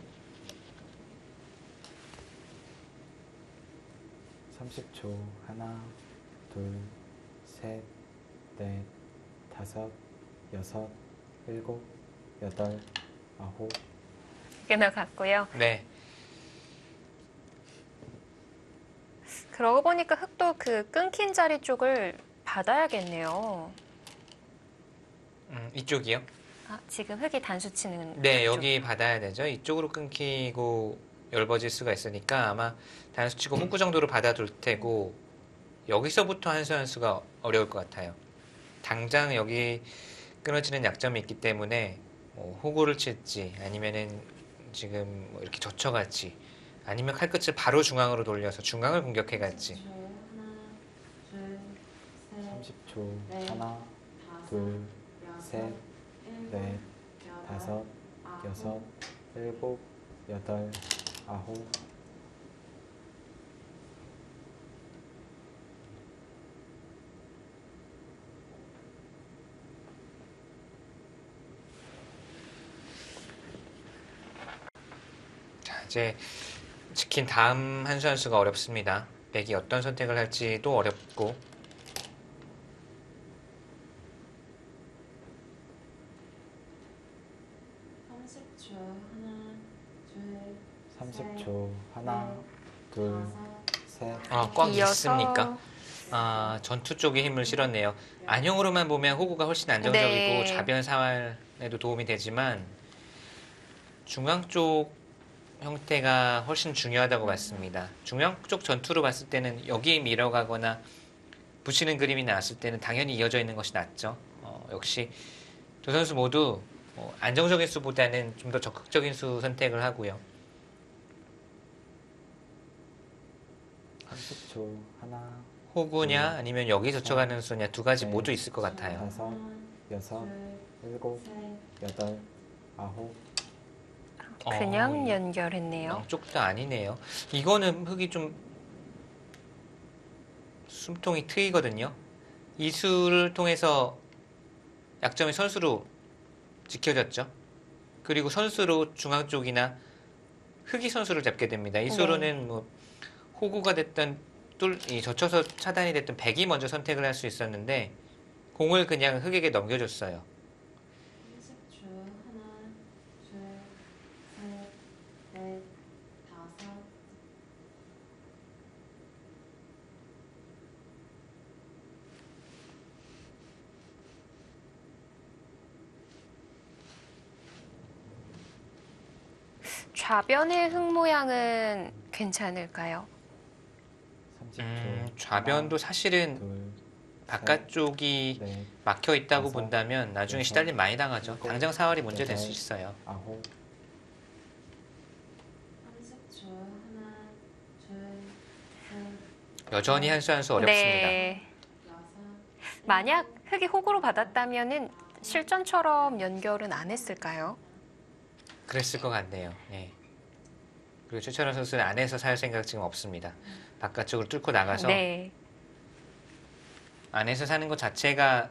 삼십 초. 하나, 둘, 셋, 넷, 다섯, 여섯, 일곱, 여덟, 아홉. 끊어갔고요. 네, 그러고 보니까 흙도 그 끊긴 자리 쪽을 받아야겠네요. 음, 이쪽이요. 아, 지금 흙이 단수 치는 네, 쪽. 여기 받아야 되죠. 이쪽으로 끊기고 넓어질 수가 있으니까 아마 단수치고 호구 정도로 받아둘 테고 여기서부터 한수 한수가 어려울 것 같아요. 당장 여기 끊어지는 약점이 있기 때문에 뭐 호구를 칠지 아니면은 지금 뭐 이렇게 젖혀갈지 아니면 칼끝을 바로 중앙으로 돌려서 중앙을 공격해 갈지. 초. 하나, 둘, 셋, 삼십 초. 네. 하나, 다섯, 둘, 여섯, 셋, 일곱, 넷, 여덟, 다섯, 아홉, 여섯, 일곱, 여덟, 아홉. 자, 이제 지킨 다음 한수 한수가 어렵습니다. 백이 어떤 선택을 할지도 어렵고 삼십 초. 하나, 둘, 삼십 초. 하나, 둘, 다섯, 셋. 아, 꽉 이어서 있습니까? 아, 전투 쪽에 힘을 실었네요. 안형으로만 보면 호구가 훨씬 안정적이고 네. 좌변 상환에도 도움이 되지만 중앙 쪽 형태가 훨씬 중요하다고 봤습니다. 중앙 쪽 전투로 봤을 때는 여기 밀어가거나 붙이는 그림이 나왔을 때는 당연히 이어져 있는 것이 낫죠. 어, 역시 두 선수 모두 어, 안정적인 수보다는 좀 더 적극적인 수 선택을 하고요. 삼십 초. 하나, 호구냐 음. 아니면 여기 젖혀가는 수냐 두 가지 네. 모두 있을 것 같아요. 다섯, 여섯, 둘, 일곱, 셋, 여덟, 아홉. 그냥 어, 연결했네요. 양쪽 다 아니네요. 이거는 흙이 좀 숨통이 트이거든요. 이 수를 통해서 약점이 선수로 지켜졌죠. 그리고 선수로 중앙 쪽이나 흑이 선수를 잡게 됩니다. 이 수로는 뭐 호구가 됐던 뚫, 이 젖혀서 차단이 됐던 백이 먼저 선택을 할 수 있었는데 공을 그냥 흑에게 넘겨줬어요. 삼십 초 하나, 둘, 셋, 넷, 다섯. 좌변의 흙 모양은 괜찮을까요? 삼십 초. 음, 좌변도 사실은 둘, 바깥쪽이 넷, 막혀 있다고 다섯, 본다면 나중에 여섯, 시달림 많이 당하죠. 일곱, 당장 사활이 문제 될 수 여덟, 있어요. 아홉, 삼십 초 하나, 둘, 셋, 여전히 한 수 한 수 어렵습니다. 네. 여섯. 만약 흙이 호구로 받았다면은 실전처럼 연결은 안 했을까요? 그랬을 것 같네요. 예. 그리고 최철원 선수는 안에서 살 생각 지금 없습니다. 바깥쪽으로 뚫고 나가서 네. 안에서 사는 것 자체가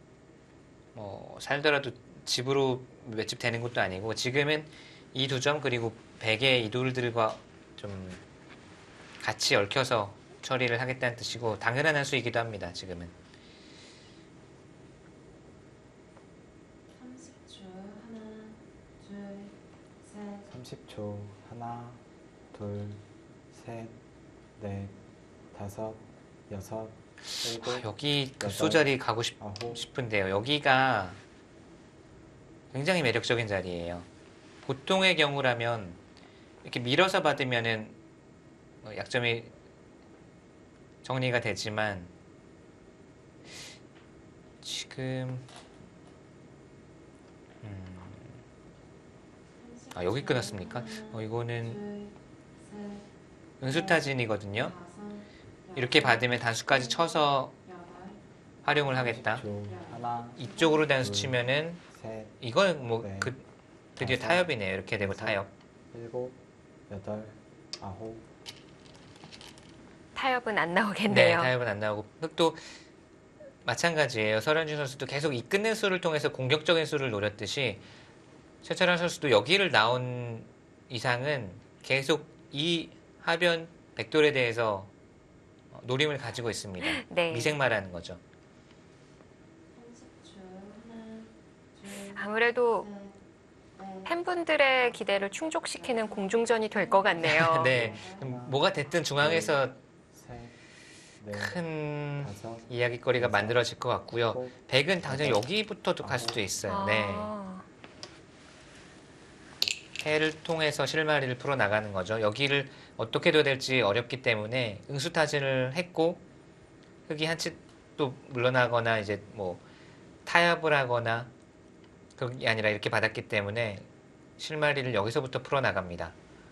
뭐 살더라도 집으로 몇 집 되는 것도 아니고 지금은 이 두 점 그리고 백의 이돌들과 좀 같이 얽혀서 처리를 하겠다는 뜻이고 당연한 한 수이기도 합니다. 지금은. 삼십 초 하나, 둘, 셋. 삼십 초. 하나, 둘, 셋, 넷, 다섯, 여섯, 일곱, 아, 여기 여덟, 급소 자리 가고 싶, 아홉, 싶은데요. 여기가 굉장히 매력적인 자리예요. 보통의 경우라면 이렇게 밀어서 받으면은 뭐 약점이 정리가 되지만 지금 음, 아, 여기 끊었습니까? 어, 이거는 은수타진이거든요. 이렇게 받으면 단수까지 쳐서 활용을 하겠다. 초. 하나, 이쪽으로 단수 치면은 셋, 이건 뭐 네. 그 드디어 다섯, 타협이네요. 이렇게 되고 여섯, 타협. 일곱, 여덟, 아홉, 타협은 안 네, 나오겠네요. 타협은 안 나오고 또 마찬가지예요. 설현준 선수도 계속 이끝낸 수를 통해서 공격적인 수를 노렸듯이 최철환 선수도 여기를 나온 이상은 계속 이 하변 백돌에 대해서 노림을 가지고 있습니다. 네. 미생마라는 거죠. 삼십 초 하나, 둘, 아무래도 셋, 넷. 팬분들의 기대를 충족시키는 공중전이 될 것 같네요. 네, 뭐가 됐든 중앙에서 셋, 넷, 큰 다섯, 이야기거리가 만들어질 것 같고요. 일곱, 백은 당장 여기부터도 갈 수도 있어요. 네. 아, 해를 통해서 실마리를 풀어 나가는 거죠. 여기를 어떻게 둬야 될지 어렵기 때문에 응수타진을 했고 흙이 한 치 또 물러나거나 이제 뭐 타협을 하거나 그게 아니라 이렇게 받았기 때문에 실마리를 여기서부터 풀어 나갑니다.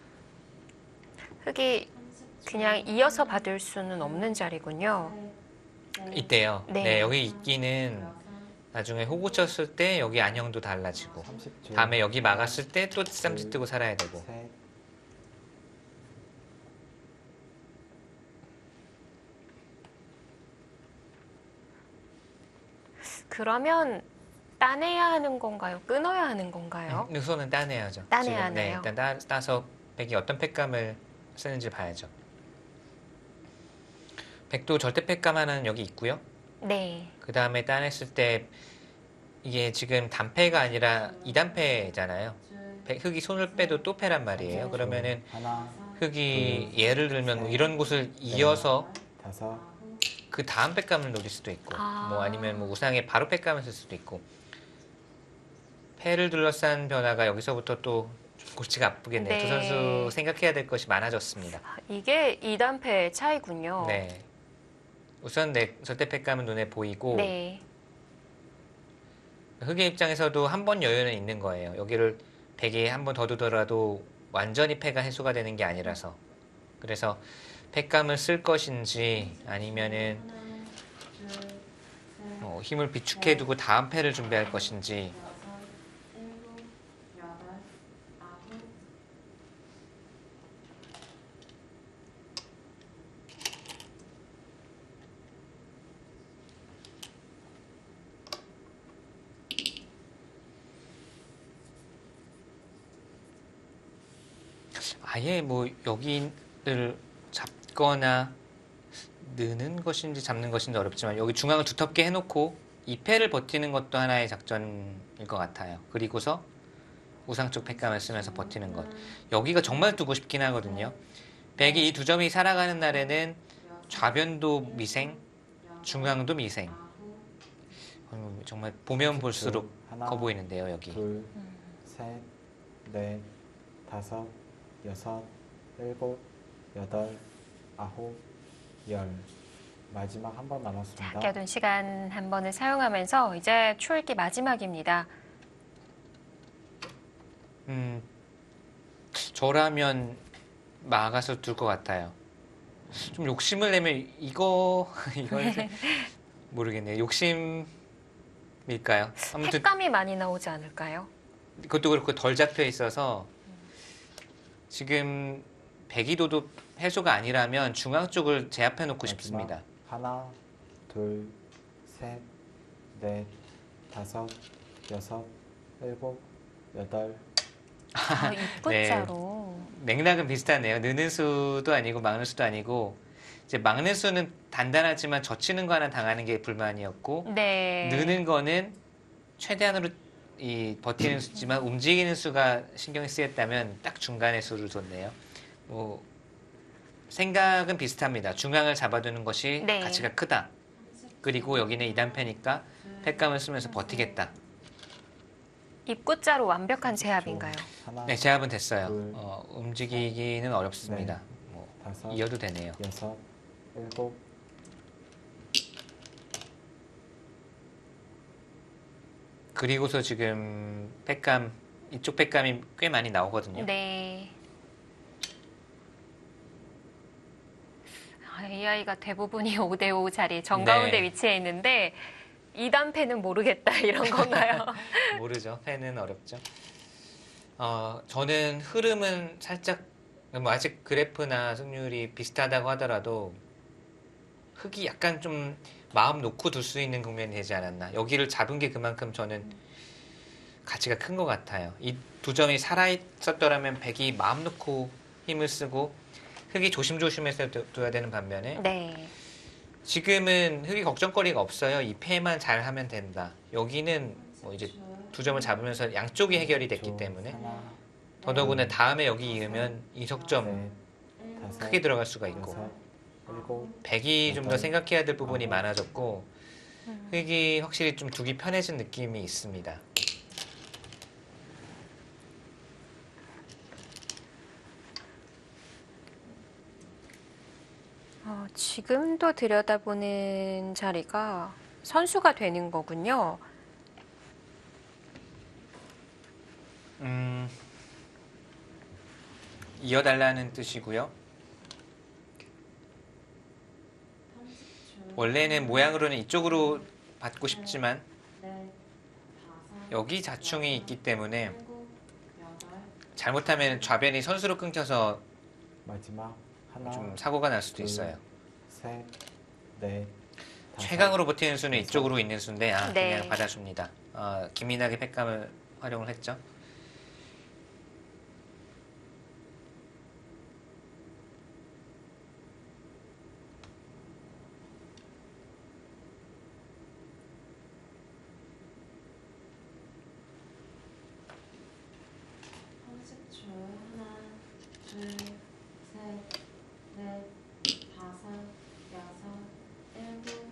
흙이 그냥 이어서 받을 수는 없는 자리군요. 이때요. 네. 네, 여기 있기는 나중에 호구 쳤을 때 여기 안형도 달라지고 삼십 초. 다음에 여기 막았을 때 또 쌈짓 뜨고 살아야 되고 셋, 그러면 따내야 하는 건가요? 끊어야 하는 건가요? 음, 우선은 따내야죠. 따내야 지금, 네, 하네요. 일단 따, 따서 백이 어떤 팩감을 쓰는지 봐야죠. 백도 절대 팩감 하나는 여기 있고요. 네. 그 다음에 따냈을 때 이게 지금 단패가 아니라 이단패잖아요. 백- 흙이 손을 빼도 또 패란 말이에요. 그러면은 하나, 흙이 예를 들면 뭐 이런 곳을 이어서 다섯, 그 다음 팩감을 노릴 수도 있고 아. 뭐 아니면 뭐 우상에 바로 팩감을 쓸 수도 있고 패를 둘러싼 변화가 여기서부터 또 좀 골치가 아프겠네요. 네. 두 선수 생각해야 될 것이 많아졌습니다. 아, 이게 이단패의 차이군요. 네. 우선 내 절대 팩감은 눈에 보이고 네. 흑의 입장에서도 한 번 여유는 있는 거예요. 여기를 백이 한 번 더 두더라도 완전히 패가 해소가 되는 게 아니라서 그래서 팩감을 쓸 것인지 아니면은 뭐 힘을 비축해 두고 다음 패를 준비할 것인지 아예 뭐 여기를 잡거나 느는 것인지 잡는 것인지 어렵지만 여기 중앙을 두텁게 해놓고 이 패를 버티는 것도 하나의 작전일 것 같아요. 그리고서 우상 쪽 팩감을 쓰면서 버티는 것. 여기가 정말 두고 싶긴 하거든요. 백이 이 두 점이 살아가는 날에는 좌변도 미생, 중앙도 미생. 어, 정말 보면 볼수록 하나, 커 보이는데요, 여기. 둘, 셋, 넷, 다섯, 여섯, 일곱, 여덟, 아홉, 열. 마지막 한 번 남았습니다. 아껴둔 시간 한 번을 사용하면서 이제 초읽기 마지막입니다. 음, 저라면 막아서 둘 것 같아요. 좀 욕심을 내면 이거 이건 모르겠네요. 욕심일까요? 아무튼 팩감이 많이 나오지 않을까요? 그것도 그렇고 덜 잡혀 있어서 지금 백이도도 해소가 아니라면 중앙 쪽을 제압해 놓고 마지막 싶습니다. 하나, 둘, 셋, 넷, 다섯, 여섯, 일곱, 여덟. 아, 입구자로. 맥락은 비슷하네요. 느는 수도 아니고 막는 수도 아니고 이제 막는 수는 단단하지만 젖히는 거 하나 당하는 게 불만이었고 네. 느는 거는 최대한으로 이 버티는 수지만 움직이는 수가 신경이 쓰였다면 딱 중간의 수를 뒀네요. 뭐 생각은 비슷합니다. 중앙을 잡아두는 것이 네. 가치가 크다. 그리고 여기는 이 단패니까 팩감을 쓰면서 버티겠다. 입구자로 완벽한 제압인가요? 하나, 네, 제압은 됐어요. 둘, 어, 움직이기는 어렵습니다. 뭐 다섯, 이어도 되네요. 여섯, 일곱. 그리고서 지금 팩감 이쪽 팩감이 꽤 많이 나오거든요. 네. 에이아이가 대부분이 오 대 오 자리 정가운데 네. 위치해 있는데 이 단패는 모르겠다 이런 건가요? 모르죠. 펜은 어렵죠. 어, 저는 흐름은 살짝 뭐 아직 그래프나 승률이 비슷하다고 하더라도 흑이 약간 좀 마음 놓고 둘 수 있는 국면이 되지 않았나. 여기를 잡은 게 그만큼 저는 가치가 큰 것 같아요. 이 두 점이 살아있었더라면 백이 마음 놓고 힘을 쓰고 흑이 조심조심해서 둬- 둬야 되는 반면에 네. 지금은 흑이 걱정거리가 없어요. 이 패만 잘하면 된다. 여기는 뭐 이제 두 점을 잡으면서 양쪽이 해결이 됐기 조, 때문에 하나, 더더구나 다음에 여기 이으면 이 석점 넷, 다섯, 크게 들어갈 수가 있고 여섯, 일곱. 백이 좀 더 생각해야 될 부분이 아홉. 많아졌고 음. 흑이 확실히 좀 두기 편해진 느낌이 있습니다. 어, 지금도 들여다보는 자리가 선수가 되는 거군요. 음, 이어달라는 뜻이고요. 원래는 모양으로는 이쪽으로 받고 싶지만 여기 자충이 있기 때문에 잘못하면 좌변이 선수로 끊겨서 마지막 하나, 좀 사고가 날 수도 둘, 있어요. 셋, 넷, 다섯, 최강으로 버티는 수는 이쪽으로 있는 수인데 아, 네. 그냥 받아줍니다. 어, 기민하게 팩감을 활용을 했죠. 삼십 초. 하나, 둘, 셋, 넷, 다섯, 여섯, 일곱.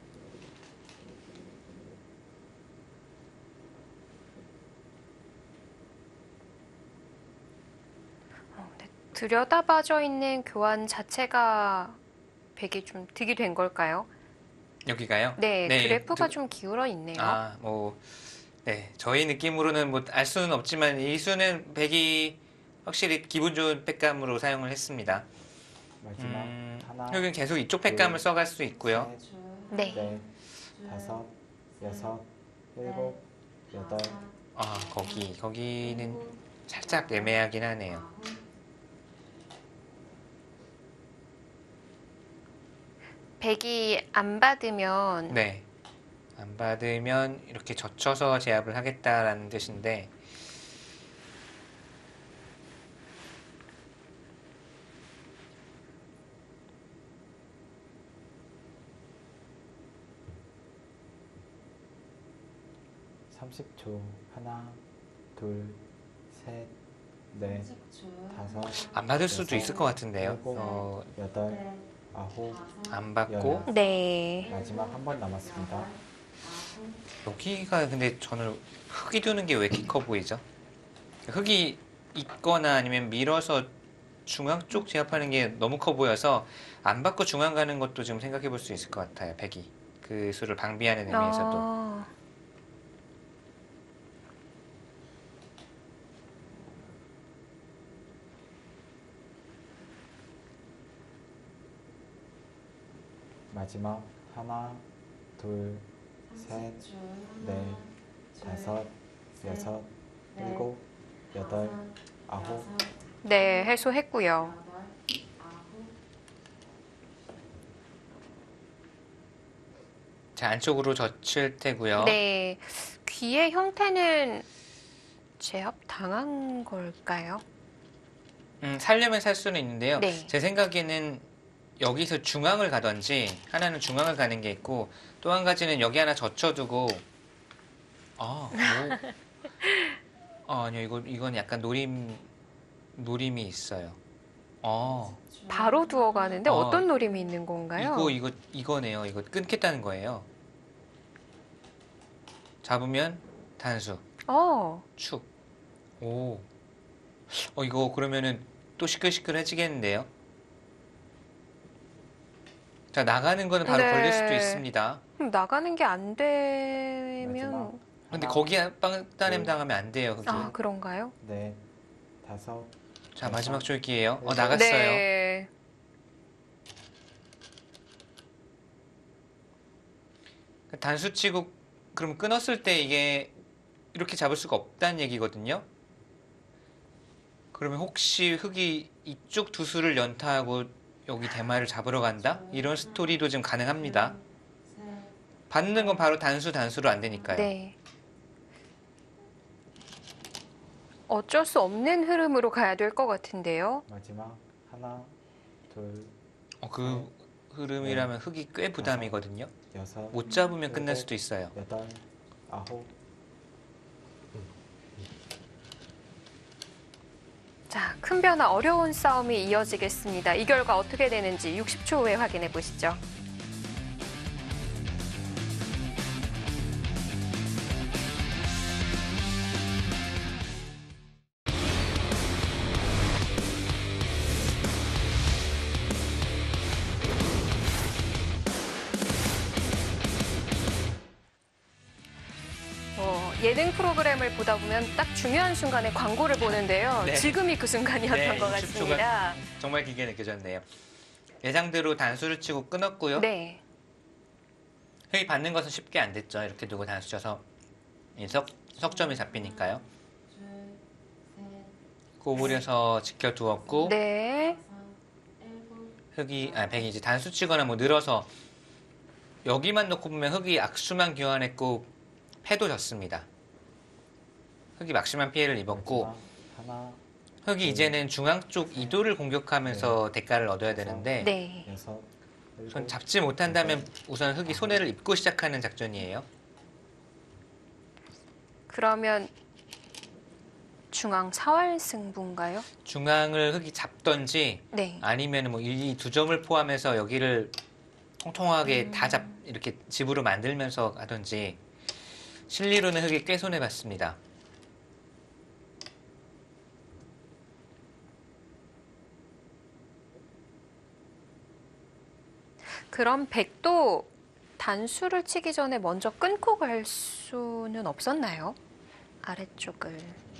어, 네. 들여다봐져 있는 교환 자체가 백이 좀 득이 된 걸까요? 여기가요? 네, 그래프가 두- 좀 기울어 있네요. 아, 뭐, 네, 저희 느낌으로는 뭐 알 수는 없지만 이 수는 백이 확실히 기분 좋은 팩감으로 사용을 했습니다. 마지막 음, 하나, 여기는 계속 이쪽 팩감을 둘, 써갈 수 있고요. 셋, 네. 넷, 다섯, 여섯, 일곱, 여덟. 아, 거기, 거기는 살짝 애매하긴 하네요. 백이 안 받으면 네, 안 받으면 이렇게 젖혀서 제압을 하겠다라는 뜻인데 삼십 초. 하나, 둘, 셋, 넷, 삼십 초. 다섯, 안 받을 수도 있을 것 같은데요. 일곱, 어, 여덟, 넷, 아홉, 다섯, 안 받고 여섯, 네. 마지막 한 번 남았습니다. 아홉, 여기가 근데 저는 흙이 두는 게 왜 이렇게 커 보이죠? 흙이 있거나 아니면 밀어서 중앙 쪽 제압하는 게 너무 커 보여서 안 받고 중앙 가는 것도 지금 생각해 볼 수 있을 것 같아요. 백이 그 수를 방비하는 의미에서도. 어, 마지막 하나, 둘, 셋, 삼십 초. 넷, 하나, 둘, 다섯, 셋, 여섯, 넷, 일곱, 여덟, 다섯, 아홉, 여섯, 네, 해소했고요. 여덟, 아홉, 자, 안쪽으로 젖힐 테고요. 네. 귀의 형태는 제압 당한 걸까요? 음, 살려면 살 수는 있는데요. 네. 제 생각에는 여기서 중앙을 가든지 하나는 중앙을 가는 게 있고 또 한 가지는 여기 하나 젖혀두고 아, 오. 아, 아니요. 이거 이건 약간 노림 노림이 있어요. 어. 삼십 초. 바로 두어가는데 어, 어떤 노림이 있는 건가요? 이거 이거 이거네요. 이거 끊겠다는 거예요. 잡으면 단수, 어, 축. 오. 어, 이거 그러면은 또 시끌시끌해지겠는데요? 자, 나가는 거는 바로 네. 걸릴 수도 있습니다. 그럼 나가는 게 안 되면 마지막 근데 하나, 거기에 빵따냄 둘, 당하면 안 돼요, 그게. 아, 그런가요? 넷, 다섯, 자, 마지막 쫄기예요. 어, 네. 나갔어요. 네. 단수 치고 그럼 끊었을 때 이게 이렇게 잡을 수가 없다는 얘기거든요. 그러면 혹시 흙이 이쪽 두 수를 연타하고 여기 대마를 잡으러 간다? 이런 스토리도 지금 가능합니다. 셋, 받는 건 바로 단수 단수로 안 되니까요. 네. 어쩔 수 없는 흐름으로 가야 될 것 같은데요. 마지막 하나, 둘, 어, 그 흐름이라면 흙이 꽤 부담이거든요. 여섯, 못 잡으면 끝날 일곱, 수도 있어요. 여덟, 아홉. 자, 큰 변화 어려운 싸움이 이어지겠습니다. 이 결과 어떻게 되는지 육십 초 후에 확인해 보시죠. 어, 예능 프로그램을 보다 보면 딱 중요한 순간에 광고를 보는데요. 네. 지금이 그 순간이었던 네, 것 육십 초가 같습니다. 정말 길게 느껴졌네요. 예상대로 단수를 치고 끊었고요. 네. 흙이 받는 것은 쉽게 안 됐죠. 이렇게 두고 단수 쳐서 이 석, 석점이 잡히니까요. 둘, 셋, 꼬부려서 지켜두었고 네. 다섯, 일곱, 흙이 아 백이 이제 단수 치거나 뭐 늘어서 여기만 놓고 보면 흙이 악수만 교환했고 패도 졌습니다. 흙이 막심한 피해를 입었고 마지막 하나, 흙이 이제는 중앙 쪽 이도를 공격하면서 대가를 얻어야 되는데 네. 여섯, 일곱, 우선 잡지 못한다면 우선 흙이 손해를 입고 시작하는 작전이에요. 그러면 중앙 사활 승부인가요? 중앙을 흙이 잡던지 네. 아니면 뭐 이 두 점을 포함해서 여기를 통통하게 음. 다 잡 이렇게 집으로 만들면서 하던지 실리로는 흙이 꽤 손해 봤습니다. 그럼 백도 단수를 치기 전에 먼저 끊고 갈 수는 없었나요? 아래쪽을.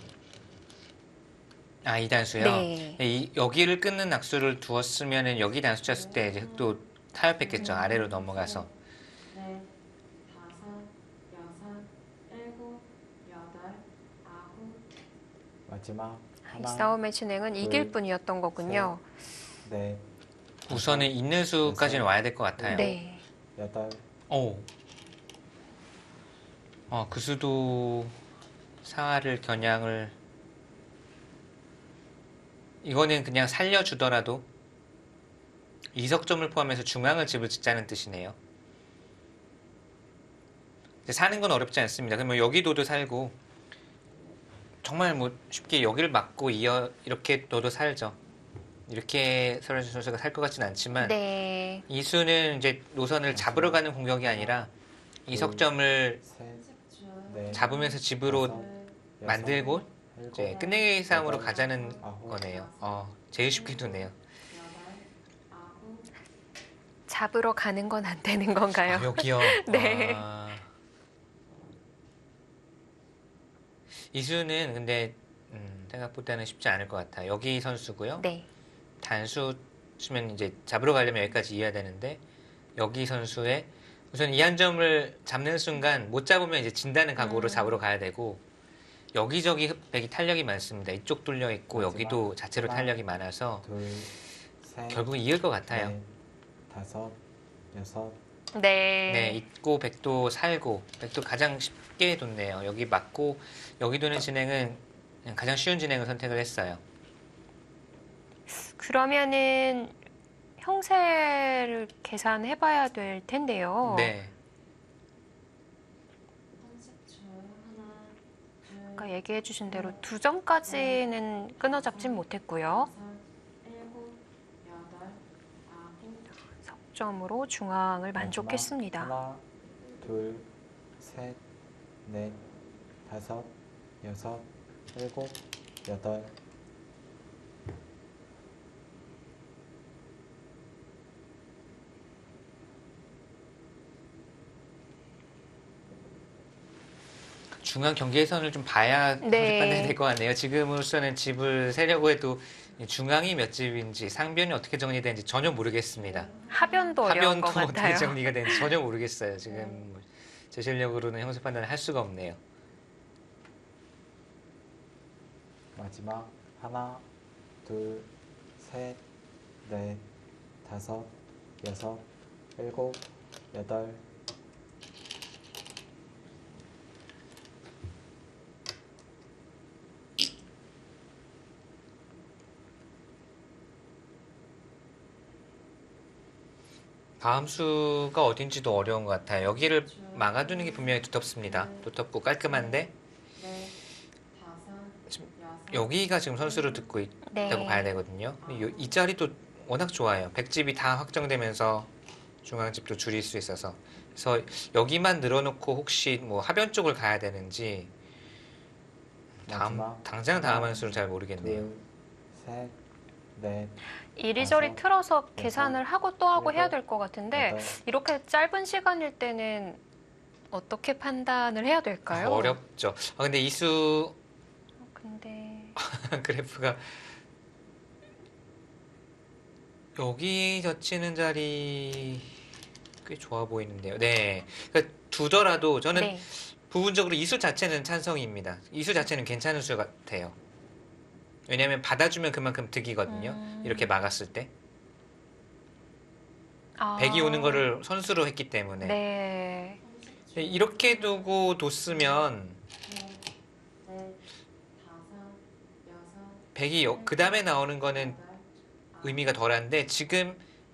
아, 이 단수요? 네. 이, 여기를 끊는 악수를 두었으면 여기 단수 쳤을 때 이제 흙도 타협했겠죠. 아래로 넘어가서. 넷, 다섯, 여섯, 일곱, 여덟, 아홉, 마지막 이 하나, 싸움의 진행은 이길 둘, 뿐이었던 거군요. 넷, 우선은 있는 수까지는 와야 될 것 같아요. 네. 여덟, 오. 어, 그 수도 상하를 겨냥을 이거는 그냥 살려주더라도 이석점을 포함해서 중앙을 집을 짓자는 뜻이네요. 근데 사는 건 어렵지 않습니다. 그러면 여기도도 살고 정말 뭐 쉽게 여기를 막고 이어 이렇게 둬도 살죠. 이렇게 설현준 선수가 살 것 같지는 않지만 네. 이수는 이제 노선을 잡으러 가는 공격이 아니라 이 석점을 셋, 십 줄, 넷, 잡으면서 집으로 다섯, 여섯, 만들고 일곱, 이제 끝내기 싸움으로 여덟, 가자는 아홉, 거네요. 어, 제일 쉽게 두네요. 여덟, 아홉, 잡으러 가는 건 안 되는 건가요? 아, 여기요. 네. 아, 이수는 근데 음, 생각보다는 쉽지 않을 것 같아요. 여기 선수고요. 네. 단수 치면 이제 잡으러 가려면 여기까지 이어야 되는데 여기 선수의 우선 이 한 점을 잡는 순간 못 잡으면 이제 진다는 각오로 음. 잡으러 가야 되고 여기저기 흑백이 탄력이 많습니다. 이쪽 뚫려 있고 마지막 여기도 자체로 하나, 탄력이 많아서 둘, 셋, 결국 이길 것 같아요. 넷, 다섯, 여섯, 네. 네, 있고 백도 살고 백도 가장 쉽게 뒀네요. 여기 맞고 여기 도는 진행은 그냥 가장 쉬운 진행을 선택을 했어요. 그러면은 형세를 계산해 봐야 될 텐데요. 네, 삼십 줄, 하나, 둘, 아까 얘기해 주신 대로 두 점까지는 끊어잡진 못했고요. 여섯, 일곱, 여덟, 아홉, 석점으로 중앙을 만족했습니다. 하나, 둘, 셋, 넷, 다섯, 여섯, 일곱, 여덟, 중앙 경계선을 좀 봐야 네. 판단이 될 것 같네요. 지금으로서는 집을 세려고 해도 이 중앙이 몇 집인지 상변이 어떻게 정리되는지 전혀 모르겠습니다. 하변도 어려운 하변도 것 어떻게 같아요. 정리가 되는지 전혀 모르겠어요. 지금 뭐제 실력으로는 형사 판단을 할 수가 없네요. 마지막 하나, 둘, 셋, 넷, 다섯, 여섯, 일곱, 여덟, 다음 수가 어딘지도 어려운 것 같아요. 여기를 막아두는 게 분명히 두텁습니다. 두텁고 깔끔한데 넷, 다섯, 지금 여섯, 여기가 지금 선수를 듣고 있다고 네. 봐야 되거든요. 이, 이 자리도 워낙 좋아요. 백집이 다 확정되면서 중앙집도 줄일 수 있어서 그래서 여기만 늘어놓고 혹시 뭐 하변 쪽을 가야 되는지 다음 마지막 당장 다음 하나, 한 수를 잘 모르겠네요. 둘, 셋, 넷, 이리저리 다섯, 틀어서 여섯, 계산을 하고 또 하고 해야 일곱, 될 것 같은데 여덟, 이렇게 짧은 시간일 때는 어떻게 판단을 해야 될까요? 어렵죠. 아, 근데 이수 근데 그래프가 여기 젖히는 자리 꽤 좋아 보이는데요. 네, 그러니까 두더라도 저는 네. 부분적으로 이수 자체는 찬성입니다. 이수 자체는 괜찮은 수 같아요. 왜냐하면 받아주면 그만큼 득이거든요. 음. 이렇게 막았을 때 아. 백이 오는 거를 선수로 했기 때문에 네. 이렇게 두고 뒀으면 넷, 넷, 다섯, 여섯, 백이 그 다음에 나오는 거는 여덟, 아홉, 의미가 덜한데 지금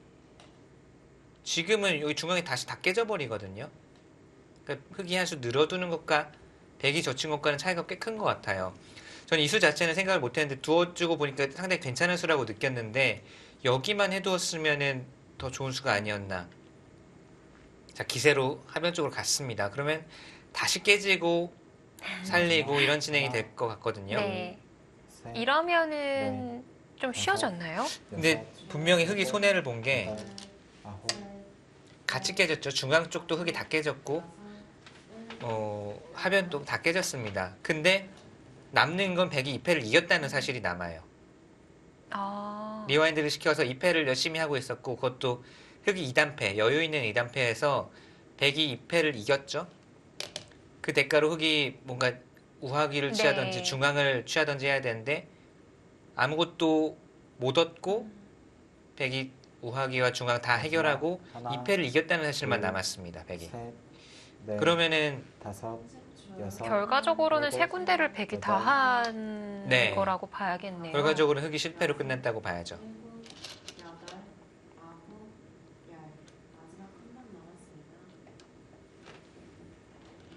지금은 여기 중앙이 다시 다 깨져버리거든요. 그러니까 흑이 한 수 늘어두는 것과 백이 젖힌 것과는 차이가 꽤 큰 것 같아요. 저는 이 수 자체는 생각을 못했는데 두어주고 보니까 상당히 괜찮은 수라고 느꼈는데 여기만 해두었으면은 더 좋은 수가 아니었나. 자, 기세로 하변 쪽으로 갔습니다. 그러면 다시 깨지고 살리고 이런 진행이 될 것 같거든요. 네. 셋, 이러면은 좀 다섯, 쉬워졌나요? 근데 여섯, 분명히 흑이 손해를 본 게 여덟, 아홉, 같이 깨졌죠. 중앙 쪽도 흑이 다 깨졌고 어, 하변도 다 깨졌습니다. 근데 남는 건 백이 이 패를 이겼다는 사실이 남아요. 아. 리와인드를 시켜서 이 패를 열심히 하고 있었고 그것도 흑이 이 단패, 여유 있는 이 단패에서 백이 이 패를 이겼죠. 그 대가로 흑이 뭔가 우하기를 네. 취하든지 중앙을 취하든지 해야 되는데 아무것도 못 얻고 백이 우하기와 중앙 다 해결하고 하나, 이 패를 이겼다는 사실만 둘, 남았습니다. 백이. 셋, 넷, 그러면은 다섯, 여섯, 결과적으로는 세 일곱, 군데를 백이 다 여덟, 한 네. 거라고 봐야겠네요. 결과적으로 흑이 실패로 끝났다고 봐야죠. 일곱, 여덟, 아홉, 열. 마지막 한 번 남았습니다.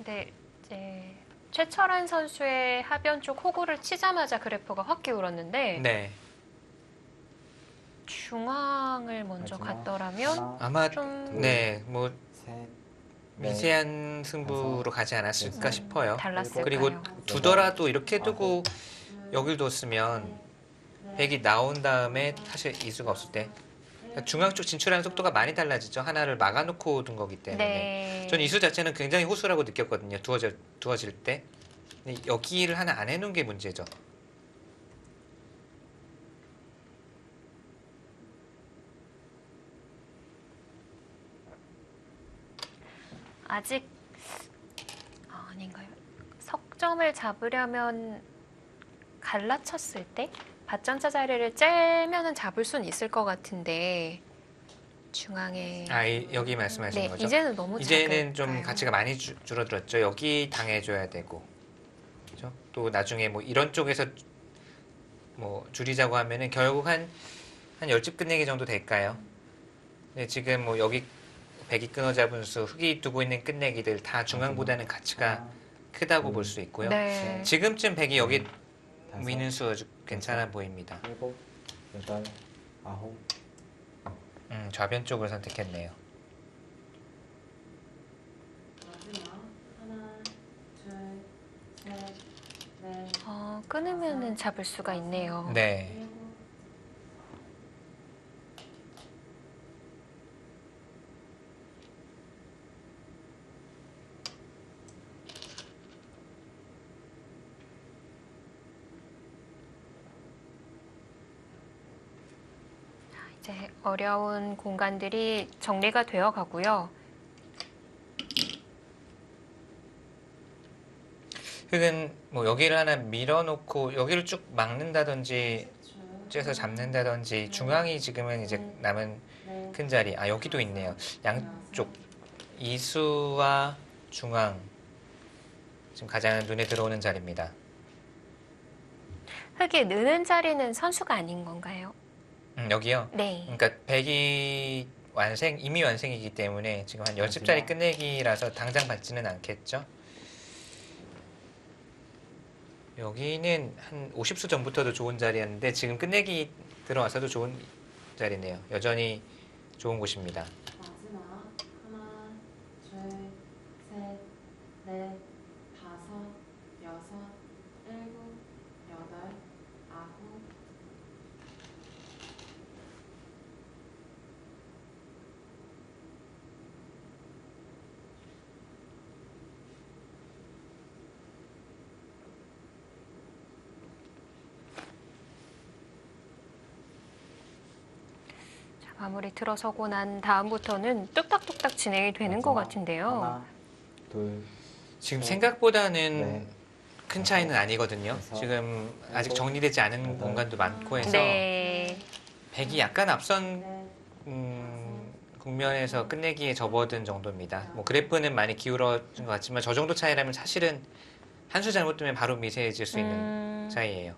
근데 이제 최철한 선수의 하변 쪽 호구를 치자마자 그래프가 확 기울었는데 네. 중앙을 먼저 마지막 갔더라면 하나, 아마 좀 네, 뭐 셋, 넷, 미세한 승부로 다섯, 가지 않았을까 여섯, 싶어요. 달랐을까요? 그리고 두더라도 이렇게 두고 둘, 여길 뒀으면 넷, 백이 나온 다음에 사실 이수가 없을 때 그러니까 중앙 쪽 진출하는 속도가 많이 달라지죠. 하나를 막아놓고 둔 거기 때문에. 네. 전 이수 자체는 굉장히 호수라고 느꼈거든요. 두어질, 두어질 때. 근데 여기를 하나 안 해놓은 게 문제죠. 아직 아, 아닌가요? 석점을 잡으려면 갈라쳤을 때 밭전차 자리를 째면은 잡을 수는 있을 것 같은데 중앙에 아, 이- 여기 말씀하시는 네 거죠? 이제는 너무 이제는 좀 작을까요? 가치가 많이 주- 줄어들었죠. 여기 당해줘야 되고, 그죠? 또 나중에 뭐 이런 쪽에서 뭐 줄이자고 하면은 결국 한, 한 열 집 끝내기 정도 될까요? 네, 지금 뭐 여기 백이 끊어 잡은 수, 흑이 두고 있는 끝내기들 다 중앙보다는 가치가 하나, 크다고 둘, 볼 수 있고요. 네. 지금쯤 백이 여기 다섯, 미는 수 아주 괜찮아 보입니다. 일곱, 여덟, 아홉, 음, 좌변 쪽을 선택했네요. 마지막 하나, 둘, 셋, 넷, 어, 끊으면은 잡을 수가 있네요. 네. 일곱, 이제 어려운 공간들이 정리가 되어 가고요. 흑은 뭐 여기를 하나 밀어놓고 여기를 쭉 막는다든지 줄, 쬐서 잡는다든지 중앙이 지금은 이제 남은 넷, 큰 자리 아 여기도 있네요. 양쪽 이수와 중앙 지금 가장 눈에 들어오는 자리입니다. 흑이 느는 자리는 선수가 아닌 건가요? 음, 여기요. 네. 그러니까 백이 완생 이미 완생이기 때문에 지금 한 열 집짜리 끝내기라서 당장 받지는 않겠죠. 여기는 한 오십 수 전부터도 좋은 자리였는데 지금 끝내기 들어와서도 좋은 자리네요. 여전히 좋은 곳입니다. 마지막 하나, 둘, 셋, 넷, 다섯, 여섯, 일곱, 여덟, 아홉, 자, 마무리 들어서고 난 다음부터는 뚝딱뚝딱 진행이 되는 것 마지막 같은데요. 하나, 둘, 지금 네. 생각보다는 네. 큰 차이는 아니거든요. 그래서 지금 아직 일곱, 정리되지 않은 여덟, 공간도 많고 해서 네. 백이 약간 앞선 넷, 음, 국면에서 끝내기에 접어든 정도입니다. 뭐 그래프는 많이 기울어진 것 같지만 저 정도 차이라면 사실은 한 수 잘못되면 바로 미세해질 수 있는 음, 차이예요.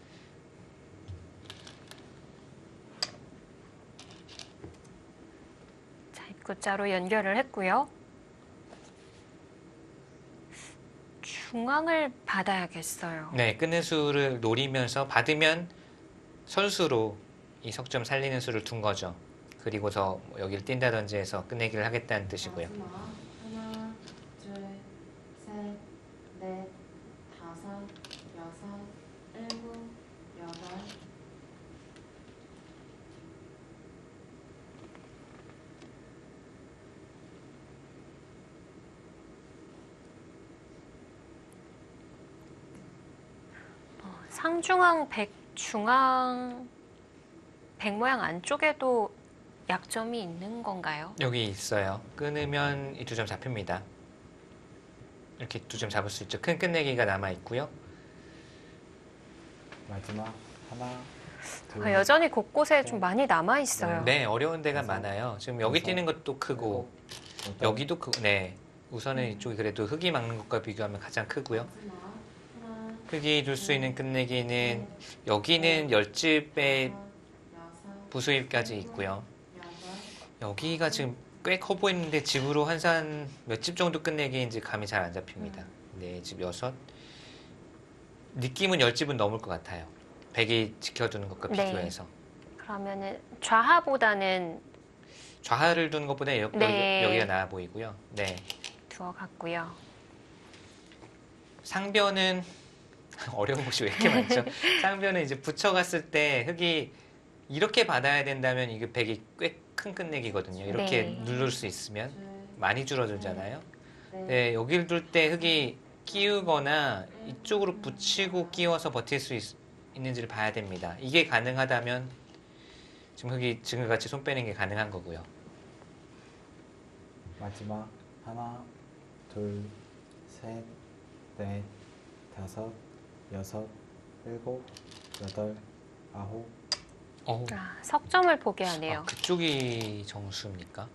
자, 입구자로 연결을 했고요. 중앙을 받아야겠어요. 네, 끊는 수를 노리면서 받으면 선수로 이 석점 살리는 수를 둔 거죠. 그리고서 뭐 여기를 뛴다든지 해서 끝내기를 하겠다는 뜻이고요. 마지막 하나, 둘, 셋, 넷, 다섯, 여섯, 일곱, 여덟, 어, 상중앙 백 중앙 백 모양 안쪽에도 약점이 있는 건가요? 여기 있어요. 끊으면 이 두 점 잡힙니다. 이렇게 두 점 잡을 수 있죠. 큰 끝내기가 남아 있고요. 마지막 하나, 둘, 아, 여전히 곳곳에 좀 많이 남아 있어요. 네, 어려운 데가 그래서 많아요. 지금 여기 그래서 뛰는 것도 크고 일곱, 여덟, 여기도 크고 네. 우선은 이쪽이 그래도 흙이 막는 것과 비교하면 가장 크고요. 마지막 하나, 흙이 둘 수 있는 넷, 끝내기는 여기는 열집의 다섯, 여섯, 부수입까지 있고요. 여덟, 여기가 지금 꽤 커 보이는데 집으로 환산 몇 집 정도 끝내기인지 감이 잘 안 잡힙니다. 네 집 여섯. 느낌은 열 집은 넘을 것 같아요. 백이 지켜두는 것과 네. 비교해서. 그러면은 좌하보다는 좌하를 두는 것보다 여, 네. 여기, 가 나아 보이고요. 네. 두어갔고요. 상변은 어려운 곳이 왜 이렇게 많죠? 상변은 이제 붙여갔을 때 흙이 이렇게 받아야 된다면 이게 백이 꽤 큰 끝내기거든요. 이렇게 네. 누를 수 있으면 둘, 많이 줄어들잖아요. 넷, 네, 여기를 둘 때 흙이 끼우거나 이쪽으로 붙이고 끼워서 버틸 수 있, 있는지를 봐야 됩니다. 이게 가능하다면 지금 흙이 지금 같이 손 빼는 게 가능한 거고요. 마지막 하나, 둘, 셋, 넷, 다섯, 여섯, 일곱, 여덟, 아홉. 어, 아, 석점을 보게 하네요. 아, 그쪽이 정수입니까?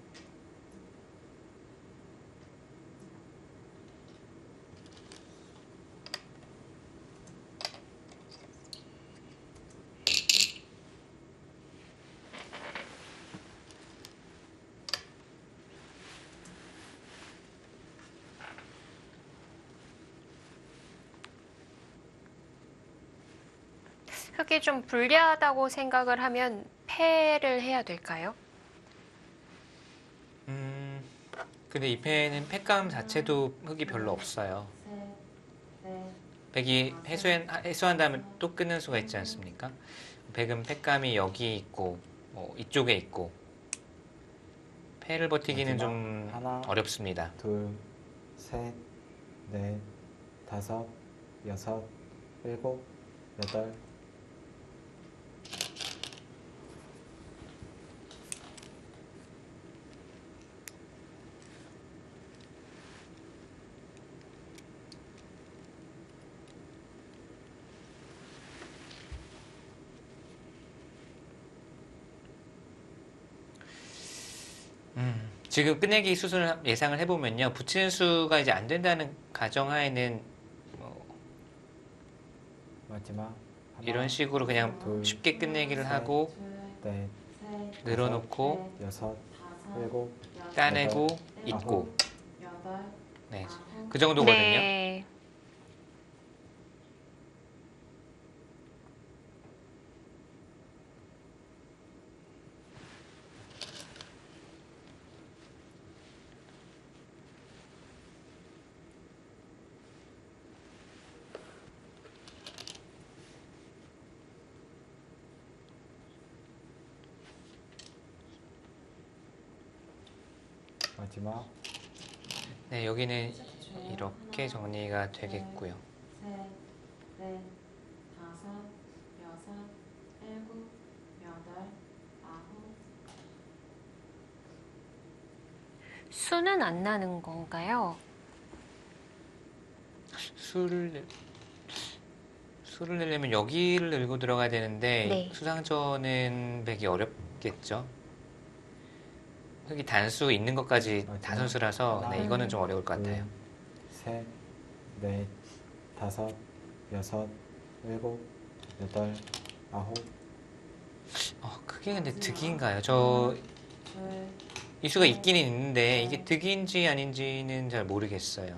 흙이 좀 불리하다고 생각을 하면 패를 해야 될까요? 음, 근데 이 패는 팩감 자체도 흙이 별로 없어요. 셋, 넷, 백이 해소한, 해소한 다음에 또 끊는 수가 있지 않습니까? 백은 팩감이 여기 있고 뭐 이쪽에 있고 패를 버티기는 마지막 좀 하나. 어렵습니다. 둘, 셋, 넷, 다섯, 여섯, 일곱, 여덟. 음, 지금 끝내기 수순을 예상을 해보면요. 붙이는 수가 이제 안 된다는 가정하에는 뭐 마지막 하나, 이런 식으로 그냥 둘, 쉽게 끝내기를 셋, 하고 둘, 넷, 셋, 늘어놓고 여섯, 다섯, 일곱, 여덟, 따내고 여덟, 있고 여덟, 네, 아홉, 그 정도거든요. 네. 마지막 네, 여기는 이렇게 정리가 되겠고요. 셋, 넷, 다섯, 여섯, 일곱, 여덟, 아홉, 수는 안 나는 건가요? 수를 내- 수를 내려면 여기를 늘고 들어가야 되는데 네. 수상전은 배기 어렵겠죠. 흙이 단수 있는 것까지 맞아요. 다 선수라서 네, 하나, 이거는 좀 어려울 것 둘, 같아요. 셋, 넷, 다섯, 여섯, 일곱, 여덟, 아홉. 어, 그게 근데 득인가요? 저 둘, 이 수가 있기는 있는데 이게 득인지 아닌지는 잘 모르겠어요.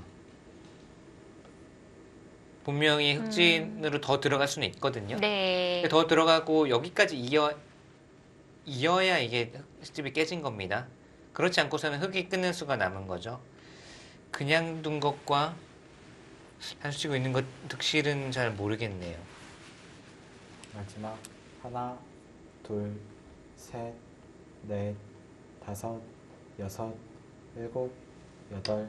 분명히 흑진으로 더 들어갈 수는 있거든요. 네. 근데 더 들어가고 여기까지 이어 이어야 이게 흙집이 깨진 겁니다. 그렇지 않고서는 흙이 끊는 수가 남은 거죠. 그냥 둔 것과 단수 치고 있는 것 득실은 잘 모르겠네요. 마지막 하나, 둘, 셋, 넷, 다섯, 여섯, 일곱, 여덟.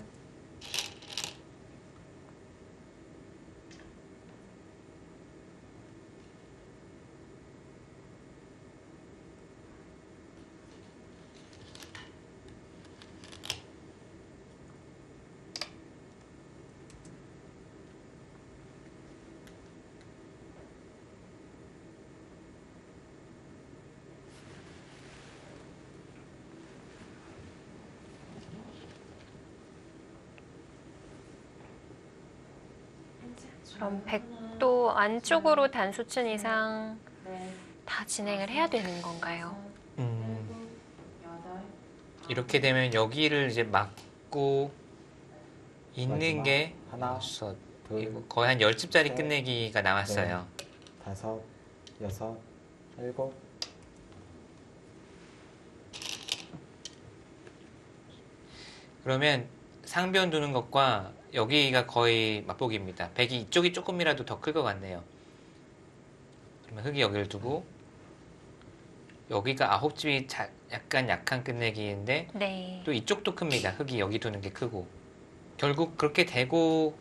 그럼 백도 안쪽으로 단수 친 이상 넷, 다 진행을 해야 되는 건가요? 음, 일곱, 여덟, 이렇게 되면 여기를 이제 막고 있는 마지막 게 하나, 여섯, 둘, 일곱, 거의 한 열 집짜리 셋, 끝내기가 나왔어요. 다섯, 여섯, 일곱. 그러면 상변 두는 것과 여기가 거의 맞보기입니다. 백이 이쪽이 조금이라도 더 클 것 같네요. 그러면 흑이 여기를 두고 여기가 아홉 집이 자, 약간 약한 끝내기인데 네. 또 이쪽도 큽니다. 흑이 여기 두는 게 크고 결국 그렇게 되고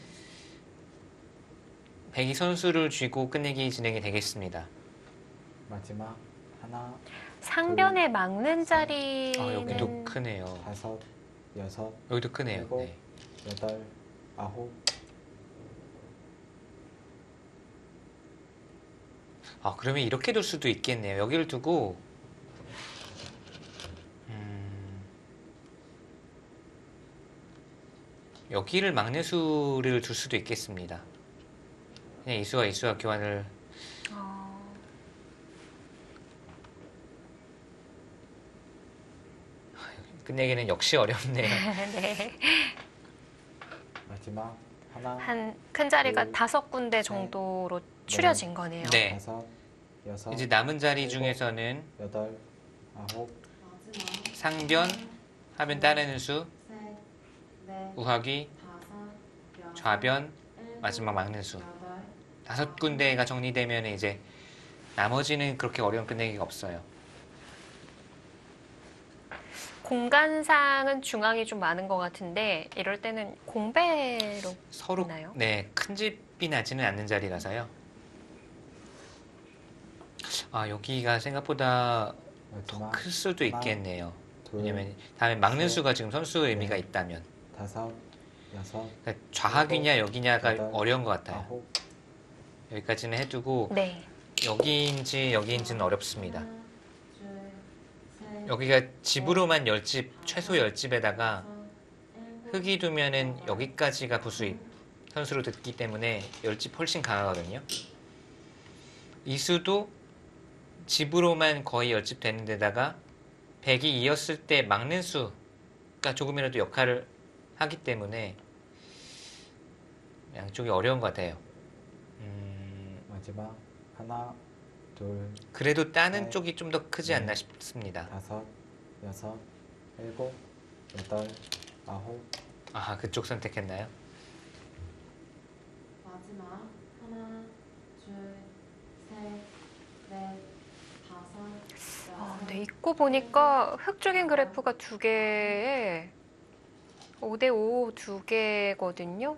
백이 선수를 쥐고 끝내기 진행이 되겠습니다. 마지막 하나, 상변에 막는 자리는 아 여기도 크네요. 다섯, 여섯, 여기도 크네요. 일곱. 네. 여덟, 아홉. 아 그러면 이렇게 둘 수도 있겠네요. 여기를 두고 음, 여기를 막내 수를 둘 수도 있겠습니다. 그냥 이수와 이수와 교환을 어, 끝내기는 역시 어렵네요. 네. 마지막 하나, 한 큰 자리가 둘, 다섯 군데 셋, 정도로 추려진 거네요. 네. 다섯, 여섯, 이제 남은 자리 일곱. 중에서는 여덟, 아홉. 마지막 상변, 하변 따르는 수, 셋, 넷, 우하기, 다섯, 여섯, 좌변, 일곱, 마지막 막는 수. 여덟, 다섯 군데가 정리되면 이제 나머지는 그렇게 어려운 끝내기가 없어요. 공간상은 중앙이 좀 많은 것 같은데 이럴 때는 공배로 서로 있나요? 네, 큰 집이 나지는 않는 자리라서요. 아 여기가 생각보다 더 마지막 클 수도 있겠네요. 둘, 왜냐면 다음에 막는 셋, 수가 지금 선수 의미가 넷. 있다면 다섯, 여섯, 그러니까 좌하기냐 여기냐가 여덟, 어려운 것 같아요. 아홉. 여기까지는 해두고 네. 여기인지 여기인지는 어렵습니다. 하나, 둘, 셋, 여기가 집으로만 열 집, 최소 열 집에다가 다섯, 일곱, 흙이 두면은 여기까지가 부수입 선수로 듣기 때문에 열 집 훨씬 강하거든요. 이수도 집으로만 거의 열 집 되는 데다가 백이 이었을 때 막는 수가 조금이라도 역할을 하기 때문에 양쪽이 어려운 것 같아요. 음, 마지막 하나, 둘, 그래도 따는 네. 쪽이 좀 더 크지 네. 않나 싶습니다. 다섯, 여섯, 일곱, 여덟, 아홉. 아, 그쪽 선택했나요? 마지막 하나, 둘, 셋, 넷, 다섯, 아, 여섯, 네, 읽고 보니까 흑적인 그래프가 두 개에 오 대 오 두 개거든요.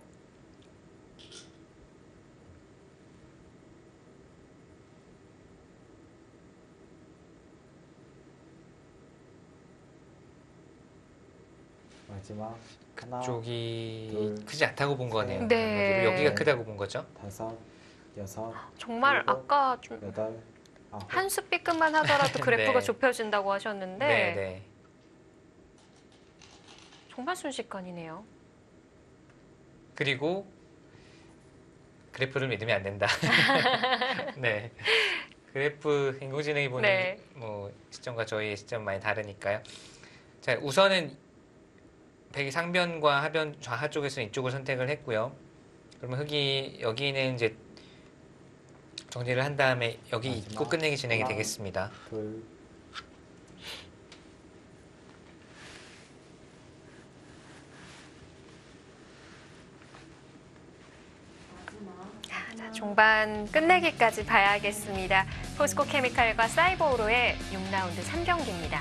마지막 하나, 쪽이 둘, 크지 않다고 본 거네요. 네. 여기가 크다고 본 거죠? 다섯, 여섯, 정말 일곱, 아까 좀 여덟, 아홉. 한 수 B급만 하더라도 그래프가 네. 좁혀진다고 하셨는데 네, 네. 정말 순식간이네요. 그리고 그래프를 믿으면 안 된다. 네. 그래프 인공지능이 보는 네. 뭐 시점과 저희의 시점 많이 다르니까요. 자, 우선은 백이 상변과 하변 좌하 쪽에서 이쪽을 선택을 했고요. 그러면 흑이 여기는 이제 정리를 한 다음에 여기 마지막 입고 끝내기 진행이 하나. 되겠습니다. 둘, 마지막 자, 종반 끝내기까지 봐야겠습니다. 포스코 케미칼과 사이버오로의 육 라운드 삼 경기입니다.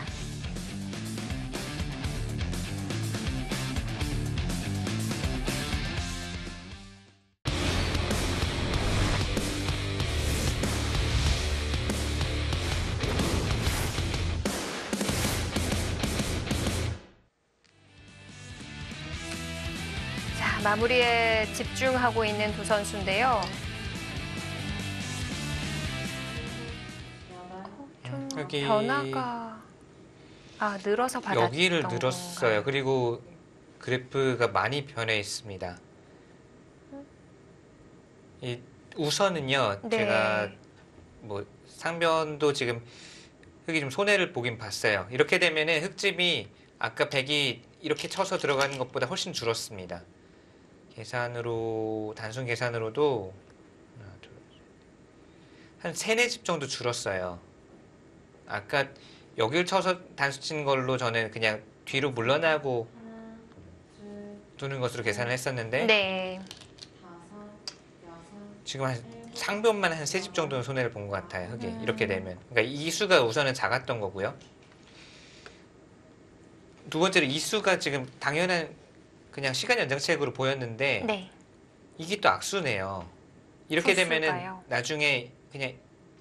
자, 마무리에 집중하고 있는 두 선수인데요. 여덟, 좀 여기 변화가 아 늘어서 받았던 여기를 늘었어요. 건가요? 그리고 그래프가 많이 변해 있습니다. 이 우선은요, 네. 제가 뭐 상변도 지금 흙이 좀 손해를 보긴 봤어요. 이렇게 되면은 흙집이 아까 백이 이렇게 쳐서 들어가는 것보다 훨씬 줄었습니다. 계산으로 단순 계산으로도 하나, 둘, 한 세네 집 정도 줄었어요. 아까 여길 쳐서 단수 친 걸로 저는 그냥 뒤로 물러나고 하나, 둘, 두는 것으로 계산을 했었는데 네. 다섯, 여섯, 지금 한 일곱, 상변만 한 세 집 정도는 손해를 본 것 같아요. 흑이 음. 이렇게 되면. 그러니까 이 수가 우선은 작았던 거고요. 두 번째로 이 수가 지금 당연한 그냥 시간 연장책으로 보였는데 네. 이게 또 악수네요. 이렇게 되면은 소수가요. 나중에 그냥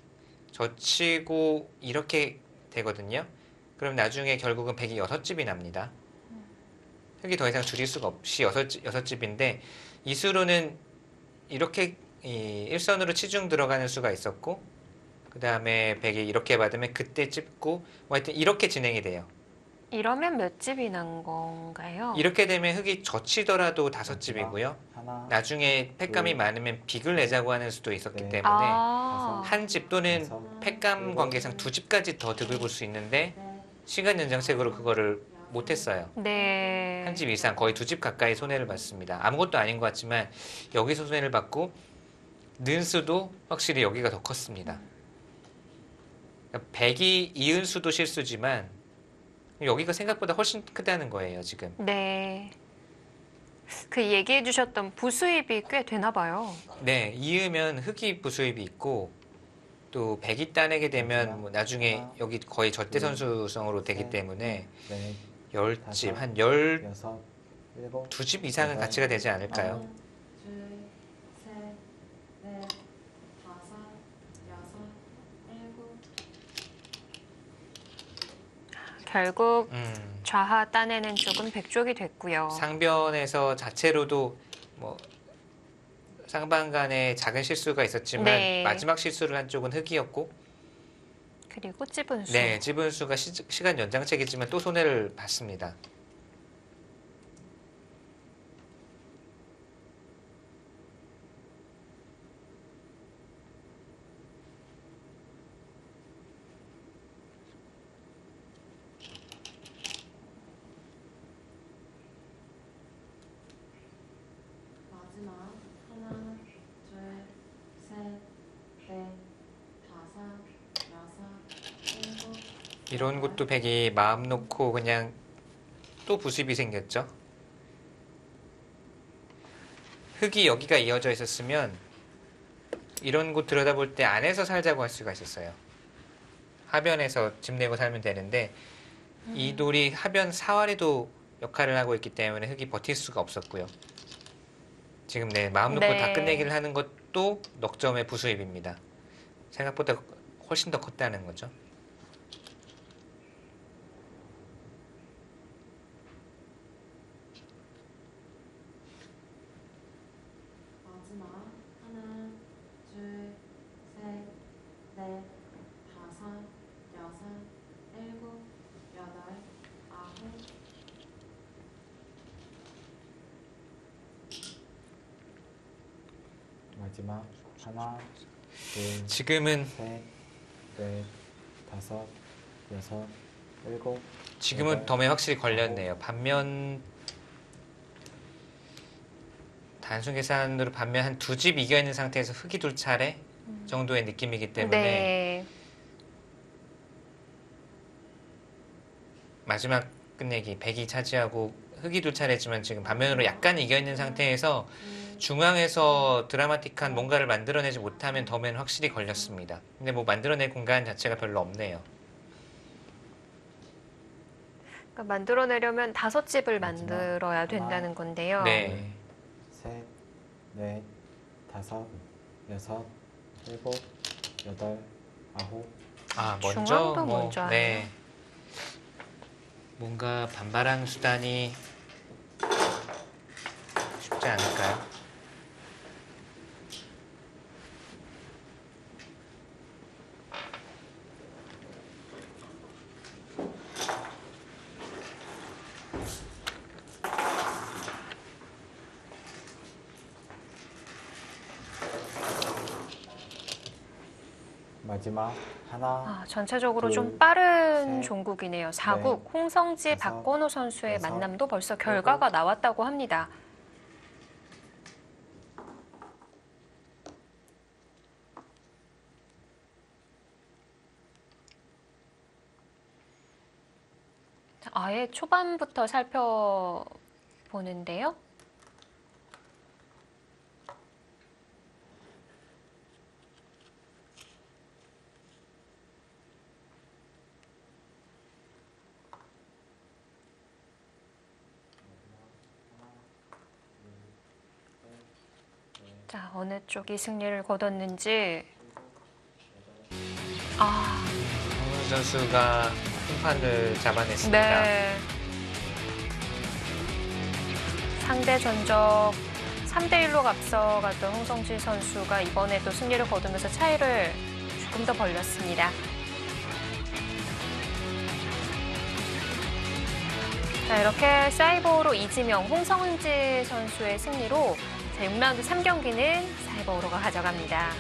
젖히고 이렇게 되거든요. 그럼 나중에 결국은 백이 여섯 집이 납니다. 흑이 더 이상 줄일 수가 없이 여섯, 집- 여섯 집인데 이 수로는 이렇게 이 일선으로 치중 들어가는 수가 있었고 그 다음에 백이 이렇게 받으면 그때 찝고 뭐 하여튼 이렇게 진행이 돼요. 이러면 몇 집이 난 건가요? 이렇게 되면 흑이 젖히더라도 다섯 집이고요. 하나, 나중에 팩감이 둘, 많으면 빅을 내자고 하는 수도 있었기 네. 때문에 아. 한 집 또는 여섯, 팩감 일곱, 관계상 두 집까지 더 득을 볼 수 있는데 넷, 시간 연장책으로 그거를 못했어요. 네. 한 집 이상 거의 두 집 가까이 손해를 봤습니다. 아무것도 아닌 것 같지만 여기서 손해를 받고 는수도 확실히 여기가 더 컸습니다. 그러니까 백이 이은수도 실수지만 여기가 생각보다 훨씬 크다는 거예요, 지금. 네. 그 얘기해 주셨던 부수입이 꽤 되나 봐요. 네, 이으면 흑이 부수입이 있고 또 백이 따내게 되면 뭐 나중에 여기 거의 절대선수성으로 되기 때문에 네, 열 집, 한 열두 여섯, 일곱, 집 이상은 가치가 되지 않을까요? 하나, 둘, 셋, 넷, 다섯, 여섯, 일곱, 결국 음, 좌하 따내는 쪽은 백쪽이 됐고요. 상변에서 자체로도 뭐 상반 간에 작은 실수가 있었지만 네. 마지막 실수를 한 쪽은 흑이었고 그리고 찝은 수. 네, 찝은 수가 시, 시간 연장책이지만 또 손해를 봤습니다. 마지막 하나, 둘, 셋, 넷, 다섯, 여섯, 일곱, 이런 것도 백이 마음 놓고 그냥 또 부습이 생겼죠. 흙이 여기가 이어져 있었으면 이런 곳 들여다볼 때 안에서 살자고 할 수가 있었어요. 하변에서 집 내고 살면 되는데 이 돌이 하변 사활에도 역할을 하고 있기 때문에 흙이 버틸 수가 없었고요. 지금 네 마음 놓고 네. 다 끝내기를 하는 것도 넉 점의 부수입입니다. 생각보다 훨씬 더 컸다는 거죠. 마지막 하나, 둘, 셋, 넷, 다섯, 여섯, 일곱, 여덟, 아홉, 마지막 하나, 둘, 지금은 셋, 넷, 다섯, 여섯, 일곱. 지금은 여덟, 덤에 확실히 걸렸네요. 반면 단순 계산으로 반면 한 두 집 이겨 있는 상태에서 흑이 둘 차례 정도의 느낌이기 때문에 네. 마지막 끝내기 백이 차지하고 흑이 둘 차례지만 지금 반면으로 약간 이겨 있는 상태에서 중앙에서 드라마틱한 뭔가를 만들어내지 못하면 덤에는 확실히 걸렸습니다. 근데 뭐 만들어낼 공간 자체가 별로 없네요. 그러니까 만들어내려면 다섯 집을 마지막 만들어야 하나, 된다는 건데요. 네. 셋, 넷, 다섯, 여섯, 일곱, 여덟, 아홉. 아 먼저 중앙도 뭐 먼저 네. 뭔가 반발한 수단이 쉽지 않을까요? 마지막 하나, 아, 전체적으로 둘, 좀 빠른 셋, 종국이네요. 사국 홍성지 다섯, 박건호 선수의 여섯, 만남도 벌써 결과가 나왔다고 합니다. 자, 아예 초반부터 살펴보는데요. 자, 어느 쪽이 승리를 거뒀는지. 아, 황은우 선수가 승판을 잡아냈습니다. 네. 상대 전적 삼 대 일로 앞서갔던 홍성지 선수가 이번에도 승리를 거두면서 차이를 조금 더 벌렸습니다. 자, 이렇게 사이버로 이지명, 홍성지 선수의 승리로 자, 육 라운드 삼 경기는 사이버로가 가져갑니다.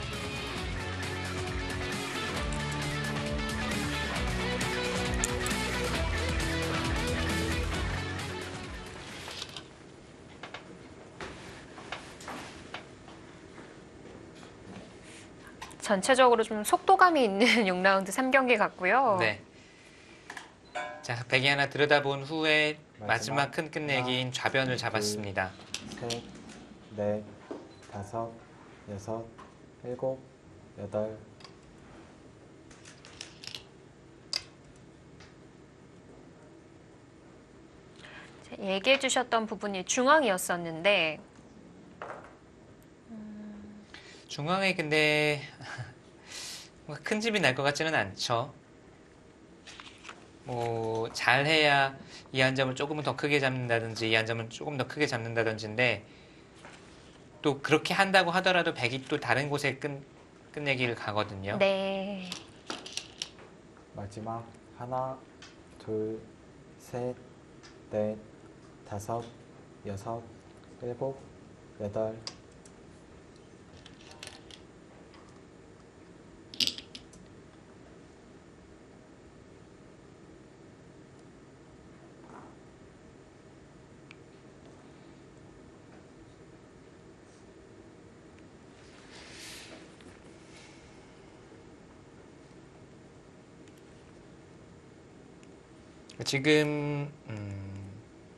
전체적으로 좀 속도감이 있는 육 라운드 삼 경기 같고요. 네. 자, 백이 하나 들여다본 후에 마지막 마지막 큰 끝내기인 하나, 좌변을 둘, 잡았습니다. 셋, 넷, 다섯, 여섯, 일곱, 여덟. 자, 얘기해 주셨던 부분이 중앙이었었는데 중앙에 근데 뭔가 큰 집이 날 것 같지는 않죠. 뭐 잘해야 이 한 점을 조금은 더 크게 잡는다든지 이 한 점을 조금 더 크게 잡는다든지인데 또 그렇게 한다고 하더라도 백이 또 다른 곳에 끝, 끝내기를 가거든요. 네. 마지막 하나, 둘, 셋, 넷, 다섯, 여섯, 일곱, 여덟. 지금 음,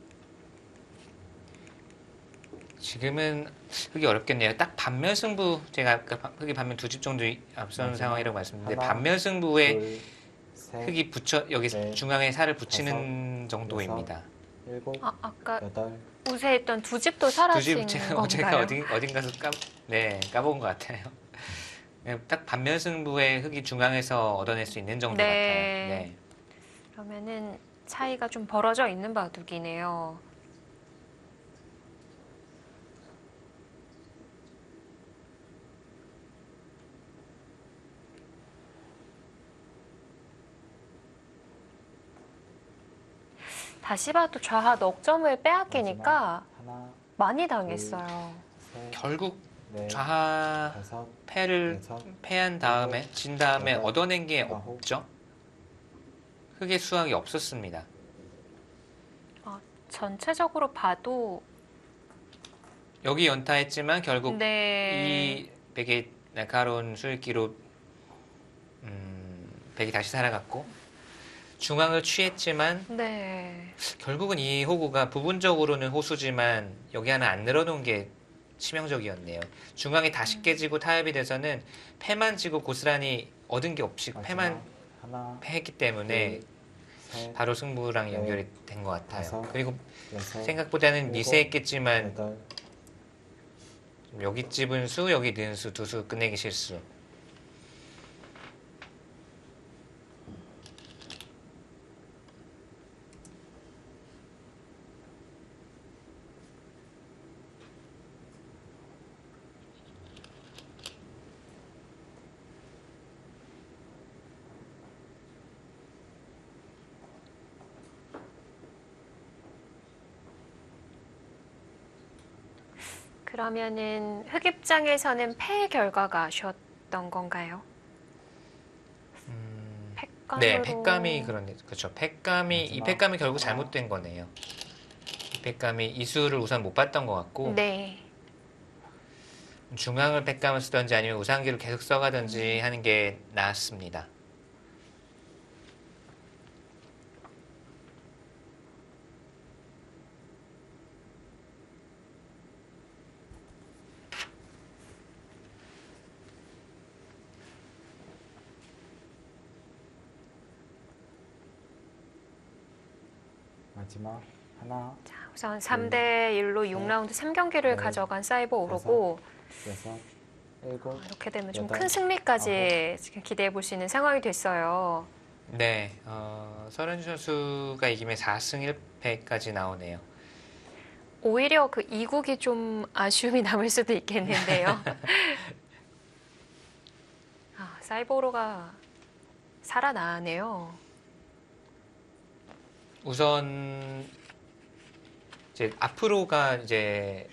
지금은 흙이 어렵겠네요. 딱 반면 승부 제가 아까 바- 흙이 반면 두 집 정도 앞서는 마지막 상황이라고 말씀드렸는데 하나, 반면 승부에 둘, 셋, 흙이 붙여 여기 넷, 중앙에 살을 붙이는 다섯, 정도입니다. 일곱, 아, 아까 여덟. 우세했던 두 집도 두 사라진 집 제가 건가요? 제가 어디 어딘가서 까 네, 까본 것 같아요. 네, 딱 반면 승부에 흙이 중앙에서 얻어낼 수 있는 정도 네. 같아요. 네. 그러면은 차이가 좀 벌어져 있는 바둑이네요. 다시 봐도 좌하 넉 점을 빼앗기니까 마지막 하나, 많이 당했어요. 셋, 결국 넷, 좌하 다섯, 패를 여섯, 패한 다음에 진 다음에 여덟, 얻어낸 게 아홉. 없죠. 흙의 수확이 없었습니다. 전체적으로 봐도 여기 연타했지만 결국 네. 이 백의 날카로운 수일기로 음, 백이 다시 살아갔고 중앙을 취했지만 네. 결국은 이 호구가 부분적으로는 호수지만 여기 하나 안 늘어놓은 게 치명적이었네요. 중앙이 다시 깨지고 타협이 돼서는 패만 지고 고스란히 얻은 게 없이 마지막 패만 하나, 패했기 때문에 둘, 셋, 바로 승부랑 넷, 연결이 된 것 같아요. 다섯, 그리고 여섯, 생각보다는 일곱, 미세했겠지만 여덟. 여기 찝은 수, 여기 넣은 수, 두 수 끝내기 실수. 그러면은 흑 입장에서는 패 결과가 아쉬웠던 건가요? 팩감으로. 네, 팩감이 그런 그렇죠. 팩감이 이 마지막 팩감이 결국 하나. 잘못된 거네요. 이 팩감이 이수를 우선 못 봤던 것 같고 네. 중앙을 팩감을 쓰던지 아니면 우상기를 계속 써가든지 하는 게 나았습니다. 마지막 하나, 자, 우선 삼 대 일로 육 라운드 삼 경기를 네. 가져간 사이버 오르고 여섯, 일곱, 이렇게 되면 좀 여덟, 큰 승리까지 지금 기대해 볼 수 있는 상황이 됐어요. 네, 어, 서른주 선수가 이기면 사 승 일 패까지 나오네요. 오히려 그 이국이 좀 아쉬움이 남을 수도 있겠는데요. 아, 사이버 오르가 살아나네요. 우선 이제 앞으로가 이제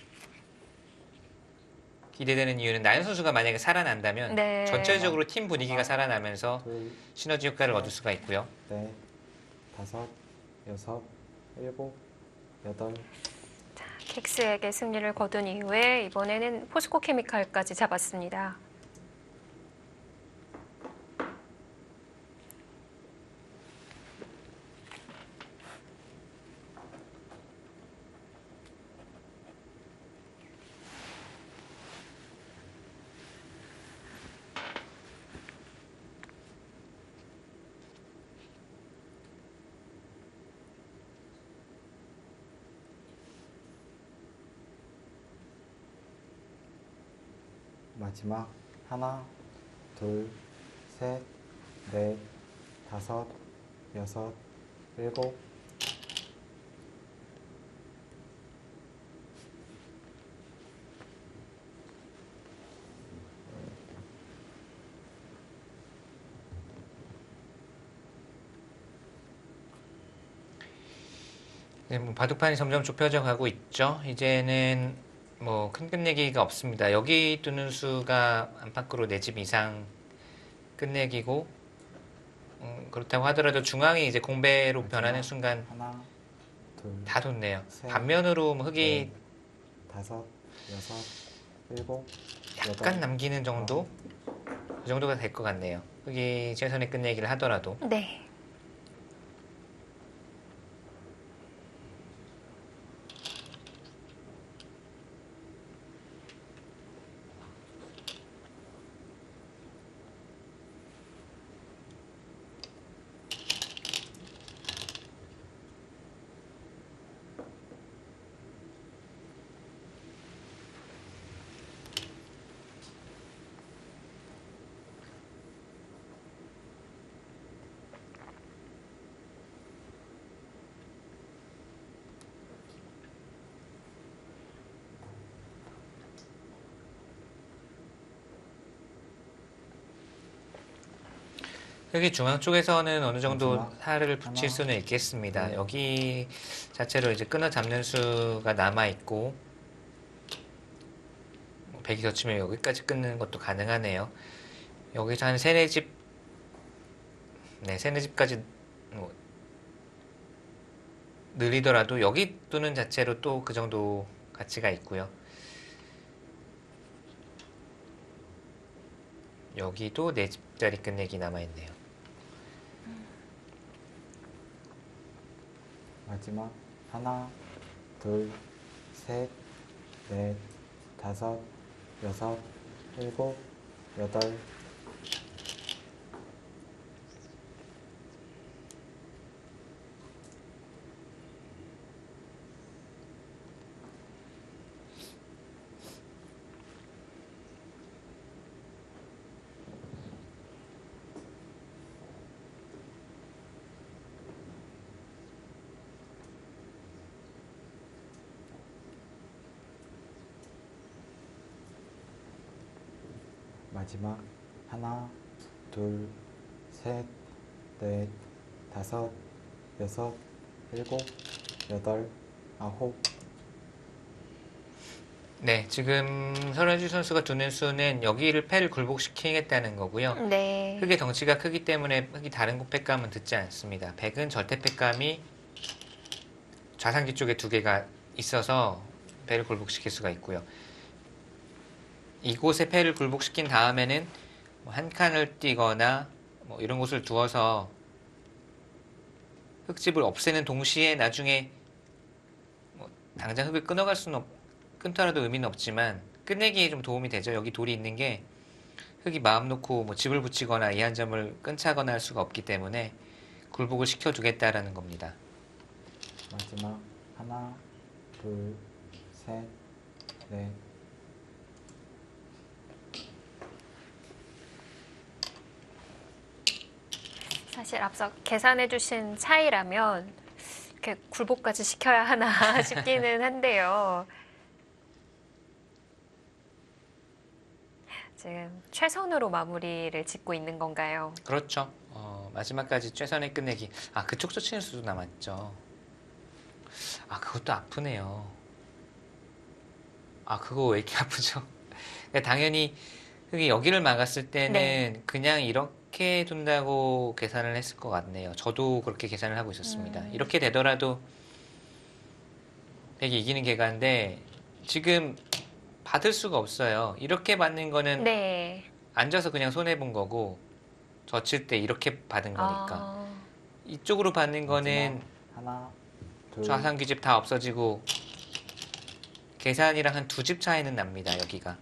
기대되는 이유는 나연 선수가 만약에 살아난다면 네. 전체적으로 팀 분위기가 살아나면서 둘, 시너지 효과를 얻을 수가 있고요. 넷, 다섯, 여섯, 일곱, 여덟, 켭스에게 승리를 거둔 이후에 이번에는 포스코 케미칼까지 잡았습니다. 마지막 하나, 둘, 셋, 넷, 다섯, 여섯, 일곱, 네, 뭐 바둑판이 점점 좁혀져 가고 있죠. 이제는 뭐 큰 끝내기가 없습니다. 여기 두는 수가 안팎으로 네 집 이상 끝내기고 음, 그렇다고 하더라도 중앙이 이제 공배로 변하는 순간 하나, 둘, 다 돋네요. 셋, 반면으로 뭐 흙이 넷, 다섯, 여섯, 일곱, 약간 여덟, 남기는 정도? 그 정도가 될 것 같네요. 흙이 최선의 끝내기를 하더라도. 네. 흙이 중앙 쪽에서는 어느 정도 마지막 살을 붙일 하나, 수는 있겠습니다. 둘. 여기 자체로 이제 끊어 잡는 수가 남아 있고 백이 덧치면 여기까지 끊는 것도 가능하네요. 여기서 한 세네 집, 네, 세네 집까지 뭐 느리더라도 여기 두는 자체로 또 그 정도 가치가 있고요. 여기도 네 집짜리 끝내기 남아 있네요. 마지막 하나, 둘, 셋, 넷, 다섯, 여섯, 일곱, 여덟, 마지막 하나, 둘, 셋, 넷, 다섯, 여섯, 일곱, 여덟, 아홉, 네, 지금 설현주 선수가 두는 수는 여기를 패를 굴복시키겠다는 거고요. 네. 흑의 덩치가 크기 때문에 흑이 다른 팩감은 듣지 않습니다. 백은 절대 팩감이 좌상기 쪽에 두 개가 있어서 패를 굴복시킬 수가 있고요. 이곳에 패를 굴복시킨 다음에는 뭐한 칸을 띄거나 뭐 이런 곳을 두어서 흑집을 없애는 동시에 나중에 뭐 당장 흑을 끊어갈 수는 없, 끊더라도 의미는 없지만 끝내기에 좀 도움이 되죠. 여기 돌이 있는 게 흑이 마음 놓고 뭐 집을 붙이거나 이 한 점을 끊자거나 할 수가 없기 때문에 굴복을 시켜두겠다라는 겁니다. 마지막 하나, 둘, 셋, 넷. 사실 앞서 계산해 주신 차이라면 이렇게 굴복까지 시켜야 하나 싶기는 한데요. 지금 최선으로 마무리를 짓고 있는 건가요? 그렇죠. 어, 마지막까지 최선의 끝내기. 아, 그쪽 쫓치는 수도 남았죠. 아, 그것도 아프네요. 아, 그거 왜 이렇게 아프죠? 그러니까 당연히 흑이 여기를 막았을 때는 네. 그냥 이렇게 둔다고 계산을 했을 것 같네요. 저도 그렇게 계산을 하고 있었습니다. 음. 이렇게 되더라도 백이 이기는 개가인데 지금 받을 수가 없어요. 이렇게 받는 거는 네. 앉아서 그냥 손해본 거고 젖힐 때 이렇게 받은 거니까. 아, 이쪽으로 받는 거는 마지막 하나, 둘, 좌상귀집 다 없어지고 계산이랑 한 두 집 차이는 납니다. 여기가.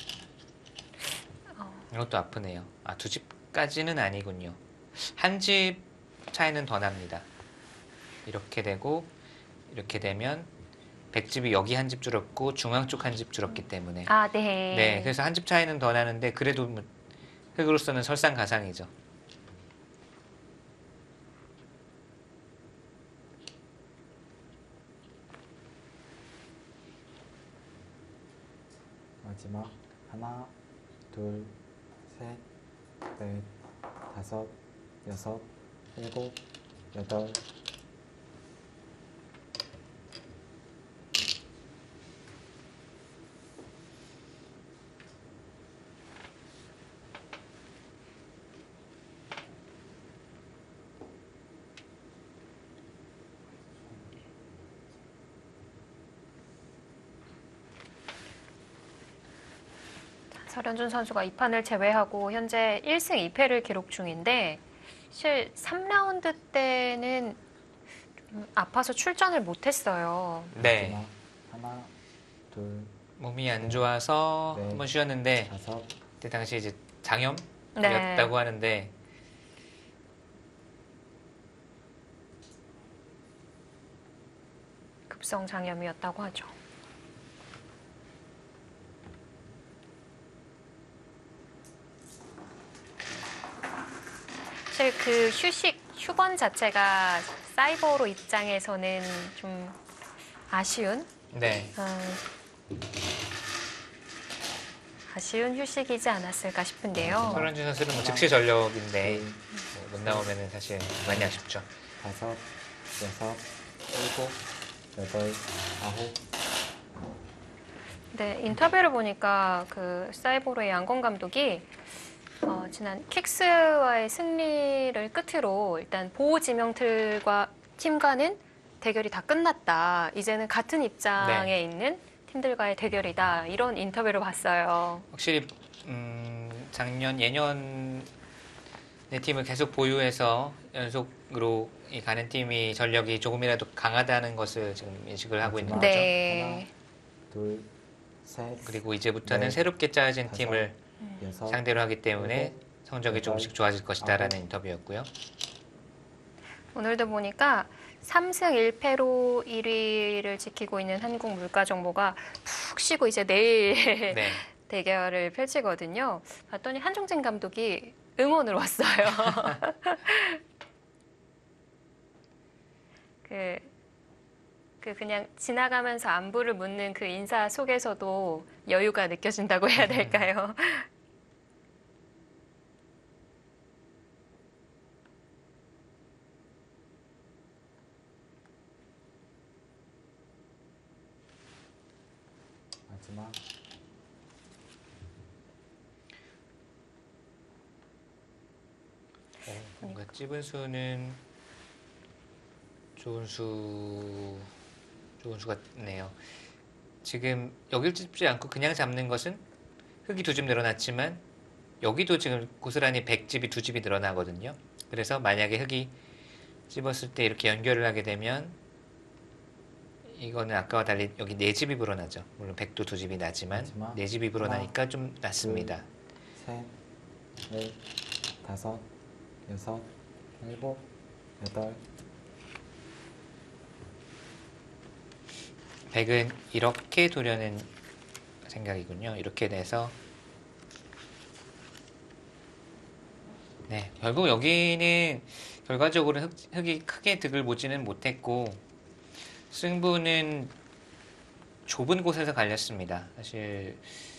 어, 이것도 아프네요. 아, 두 집까지는 아니군요. 한 집 차이는 더 납니다. 이렇게 되고 이렇게 되면 백집이 여기 한 집 줄었고 중앙 쪽 한 집 줄었기 때문에 아, 네. 네, 그래서 한 집 차이는 더 나는데 그래도 뭐 흑으로서는 설상가상이죠. 마지막 하나, 둘, 셋, 넷, 다섯, 여섯, 일곱, 여덟. 설현준 선수가 이 판을 제외하고 현재 일 승 이 패를 기록 중인데 사실 삼 라운드 때는 좀 아파서 출전을 못했어요. 네, 마지막 하나, 둘, 몸이 안 좋아서 네. 한번 쉬었는데 다섯. 그때 당시 이제 장염이었다고 네. 하는데 급성 장염이었다고 하죠. 사실 그 휴식, 휴번 자체가 사이버로 입장에서는 좀 아쉬운, 네, 어, 아쉬운 휴식이지 않았을까 싶은데요. 설현준 선수는 뭐 즉시 전력인데 둘, 뭐못 나오면은 사실 많이 아쉽죠. 다섯, 여섯, 일곱, 여덟, 아홉. 네, 인터뷰를 보니까 그 사이보로의 양건 감독이 어, 지난 킥스와의 승리를 끝으로 일단 보호 지명틀과 팀과는 대결이 다 끝났다. 이제는 같은 입장에 네. 있는 팀들과의 대결이다. 이런 인터뷰를 봤어요. 확실히 음, 작년 예년 내 팀을 계속 보유해서 연속으로 이 가는 팀이 전력이 조금이라도 강하다는 것을 지금 인식을 하고 있는 거죠. 네. 둘, 셋, 그리고 이제부터는 네. 새롭게 짜진 다섯. 팀을 여섯. 상대로 하기 때문에 일곱, 성적이 여덟, 조금씩 좋아질 것이다라는 아홉. 인터뷰였고요. 오늘도 보니까 삼 승 일 패로 일 위를 지키고 있는 한국물가정보가 푹 쉬고 이제 내일 네. 대결을 펼치거든요. 봤더니 한종진 감독이 응원을 왔어요. 그, 그 그냥 지나가면서 안부를 묻는 그 인사 속에서도 여유가 느껴진다고 해야 될까요? 마지막. 어, 뭔가 찝은 수는 좋은 수 좋은 수 같네요. 지금 여길 찝지 않고 그냥 잡는 것은 흙이 두 집 늘어났지만 여기도 지금 고스란히 백 집이 두 집이 늘어나거든요. 그래서 만약에 흙이 찝었을 때 이렇게 연결을 하게 되면 이거는 아까와 달리 여기 네 집이 불어나죠. 물론 백도 두 집이 나지만 마지막. 네 집이 불어나니까 좀 낫습니다. 셋, 넷, 다섯, 여섯, 일곱, 여덟. 백은 이렇게 두려는 생각이군요. 이렇게 돼서 네, 결국 여기는 결과적으로 흙, 흙이 크게 득을 보지는 못했고 승부는 좁은 곳에서 갈렸습니다. 사실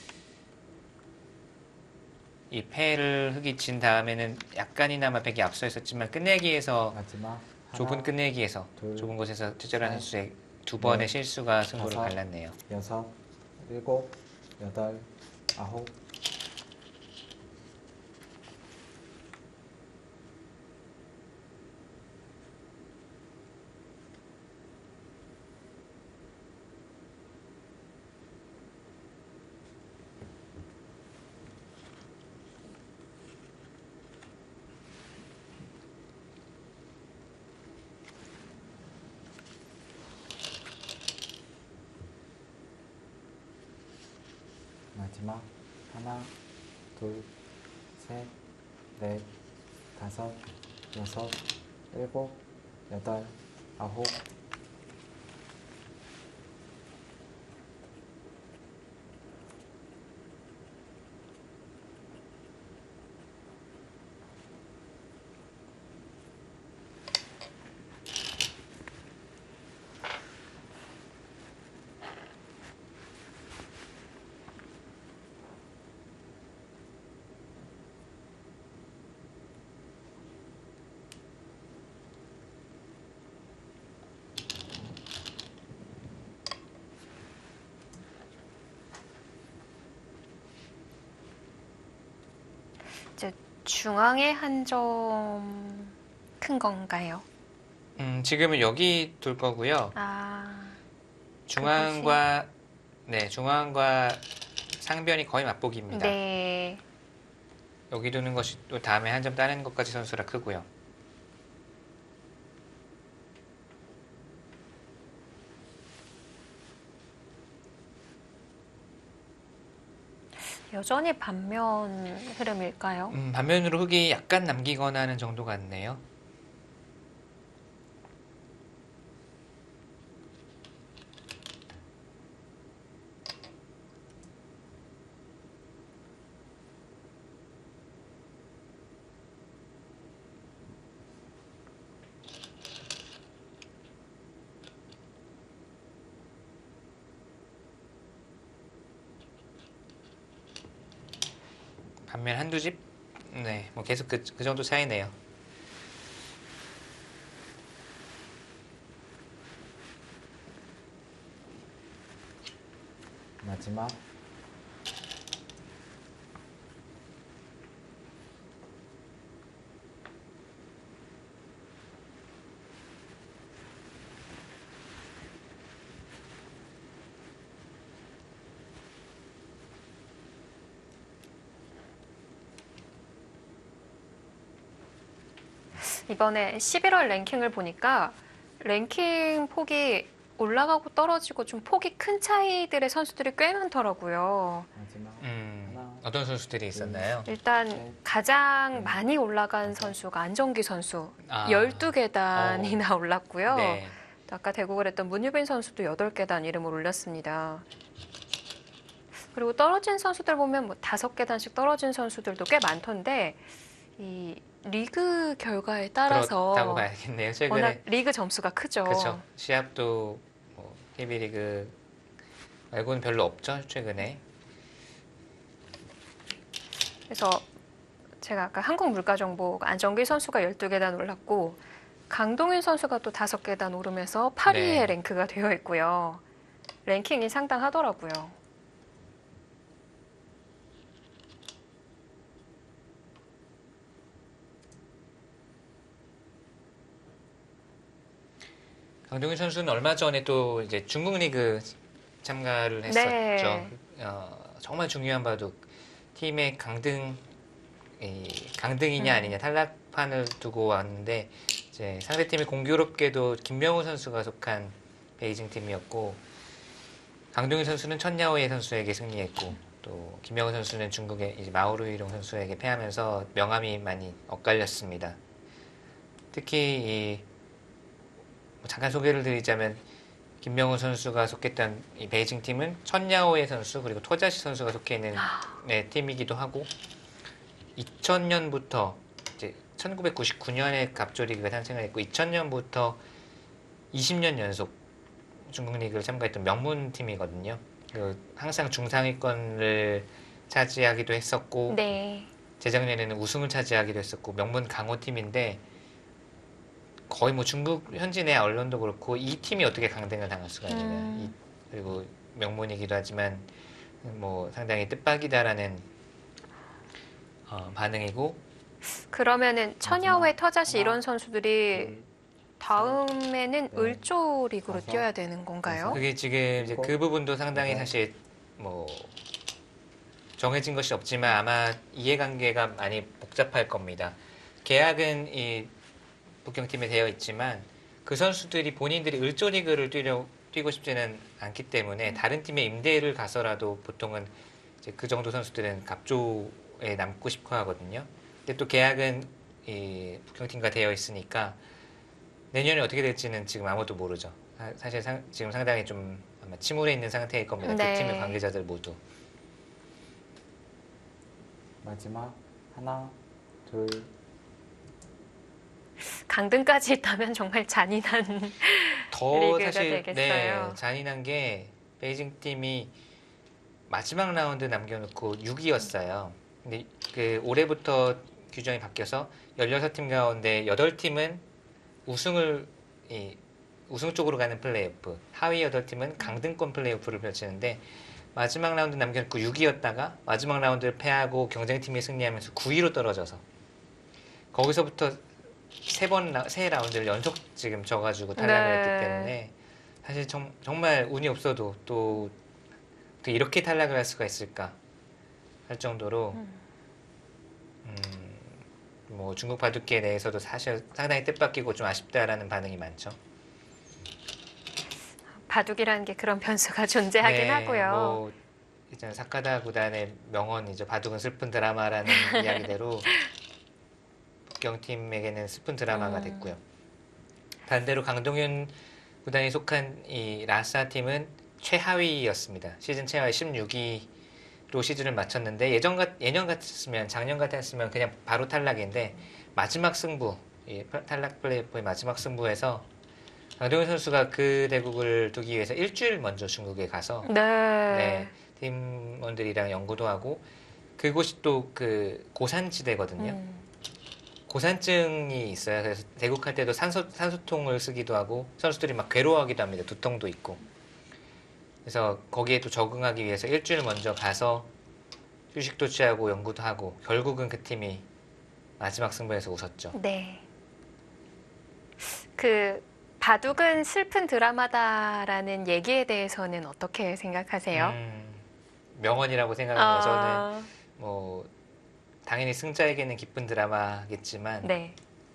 이 패를 흙이 진 다음에는 약간이나마 백이 앞서 있었지만 끝내기에서 마지막. 좁은 하나, 끝내기에서 둘, 좁은 곳에서 최철환 셋, 선수의 두 번의 넷, 실수가 승부를 다섯, 갈랐네요. 여섯, 일곱, 여덟, 아홉. 마지막. 하나, 둘, 셋, 넷, 다섯, 여섯, 일곱, 여덟, 아홉. 이제 중앙에 한 점 큰 건가요? 음, 지금은 여기 둘 거고요. 아, 중앙과 네, 중앙과 상변이 거의 맞보기입니다. 네. 여기 두는 것이 또 다음에 한 점 따는 것까지 선수라 크고요. 여전히 반면 흐름일까요? 음, 반면으로 흙이 약간 남기거나 하는 정도 같네요. 반면 한두 집? 네, 뭐 계속 그, 그 정도 차이네요. 마지막. 이번에 십일월 랭킹을 보니까 랭킹 폭이 올라가고 떨어지고 좀 폭이 큰 차이들의 선수들이 꽤 많더라고요. 마지막. 음, 하나. 어떤 선수들이 있었나요? 일단 네. 가장 많이 올라간 선수가 안정기 선수 아. 열두 계단이나 올랐고요. 네, 또 아까 대국을 했던 문유빈 선수도 여덟 계단 이름을 올렸습니다. 그리고 떨어진 선수들 보면 뭐 다섯 계단씩 떨어진 선수들도 꽤 많던데 이 리그 결과에 따라서 그렇다고 봐야겠네요. 최근에 워낙 리그 점수가 크죠. 그렇죠. 시합도 뭐 케이비리그 말고는 별로 없죠. 최근에. 그래서 제가 아까 한국물가정보 안정기 선수가 열두 계단 올랐고 강동윤 선수가 또 다섯 계단 오르면서 팔 위에 네. 랭크가 되어 있고요. 랭킹이 상당하더라고요. 강동윤 선수는 얼마 전에 또 이제 중국 리그 참가를 했었죠. 네. 어, 정말 중요한 바둑. 팀의 강등, 이 강등이냐 음. 아니냐 탈락판을 두고 왔는데 이제 상대팀이 공교롭게도 김명우 선수가 속한 베이징 팀이었고 강동윤 선수는 천야오예 선수에게 승리했고 또 김명우 선수는 중국의 이제 마오루이롱 선수에게 패하면서 명함이 많이 엇갈렸습니다. 특히 이 뭐 잠깐 소개를 드리자면 김명우 선수가 속했던 이 베이징 팀은 천야오예 선수 그리고 토자시 선수가 속해 있는 네, 팀이기도 하고 이천 년부터 이제 천구백구십구 년에 갑조 리그가 탄생을 했고 이천 년부터 이십 년 연속 중국 리그를 참가했던 명문 팀이거든요. 그 항상 중상위권을 차지하기도 했었고 네. 재작년에는 우승을 차지하기도 했었고 명문 강호 팀인데 거의 뭐 중국 현지 내 언론도 그렇고 이 팀이 어떻게 강등을 당할 수가 있느냐. 음. 이- 그리고 명문이기도 하지만 뭐 상당히 뜻밖이다라는 어, 반응이고 그러면은 천야오의 마지막 터자시 하나, 이런 선수들이 둘, 다음에는 네. 을조 리그로 다섯, 뛰어야 되는 건가요? 그게 지금 이제 그 부분도 상당히 네. 사실 뭐 정해진 것이 없지만 아마 이해관계가 많이 복잡할 겁니다. 계약은 이 북경팀에 되어 있지만 그 선수들이 본인들이 을조 리그를 뛰려 뛰고 싶지는 않기 때문에 다른 팀에 임대를 가서라도 보통은 이제 그 정도 선수들은 갑조에 남고 싶어 하거든요. 근데 또 계약은 이 북경팀과 되어 있으니까 내년에 어떻게 될지는 지금 아무도 모르죠. 사- 사실 상- 지금 상당히 좀 아마 침울해 있는 상태일 겁니다. 네. 그 팀의 관계자들 모두. 마지막 하나, 둘, 강등까지 있다면 정말 잔인한 더 리그가 사실 되겠어요. 네, 잔인한 게 베이징 팀이 마지막 라운드 남겨놓고 육 위였어요. 근데 그 올해부터 규정이 바뀌어서 열여섯 팀 가운데 여덟 팀은 우승을 이, 우승 쪽으로 가는 플레이오프, 하위 여덟 팀은 강등권 플레이오프를 펼치는데 마지막 라운드 남겨놓고 육 위였다가 마지막 라운드를 패하고 경쟁팀이 승리하면서 구 위로 떨어져서 거기서부터 세 번, 세 라운드를 연속 지금 져가지고 탈락을 네. 했기 때문에 사실 정, 정말 운이 없어도 또 어떻게 이렇게 탈락을 할 수가 있을까 할 정도로 음, 뭐 중국 바둑계 내에서도 사실 상당히 뜻밖이고 좀 아쉽다라는 반응이 많죠. 바둑이라는 게 그런 변수가 존재하긴 네, 하고요. 뭐 이제 사카다 구단의 명언이죠. 바둑은 슬픈 드라마라는 이야기대로 북경팀에게는 슬픈 드라마가 음. 됐고요. 반대로 강동윤 구단이 속한 이 라사 팀은 최하위였습니다. 시즌 최하위 십육 위로 시즌을 마쳤는데 예전 같 예년 같았으면 작년 같았으면 그냥 바로 탈락인데 마지막 승부 이 탈락 플레이오프의 마지막 승부에서 강동윤 선수가 그 대국을 두기 위해서 일주일 먼저 중국에 가서 네. 네, 팀원들이랑 연구도 하고 그곳이 또 그 고산지대거든요. 음. 고산증이 있어요. 그래서 대국할 때도 산소, 산소통을 쓰기도 하고 선수들이 막 괴로워하기도 합니다. 두통도 있고. 그래서 거기에 또 적응하기 위해서 일주일 먼저 가서 휴식도 취하고 연구도 하고 결국은 그 팀이 마지막 승부에서 웃었죠. 네. 그 바둑은 슬픈 드라마다라는 얘기에 대해서는 어떻게 생각하세요? 음, 명언이라고 생각합니다. 저는 아, 뭐 당연히 승자에게는 기쁜 드라마겠지만 네.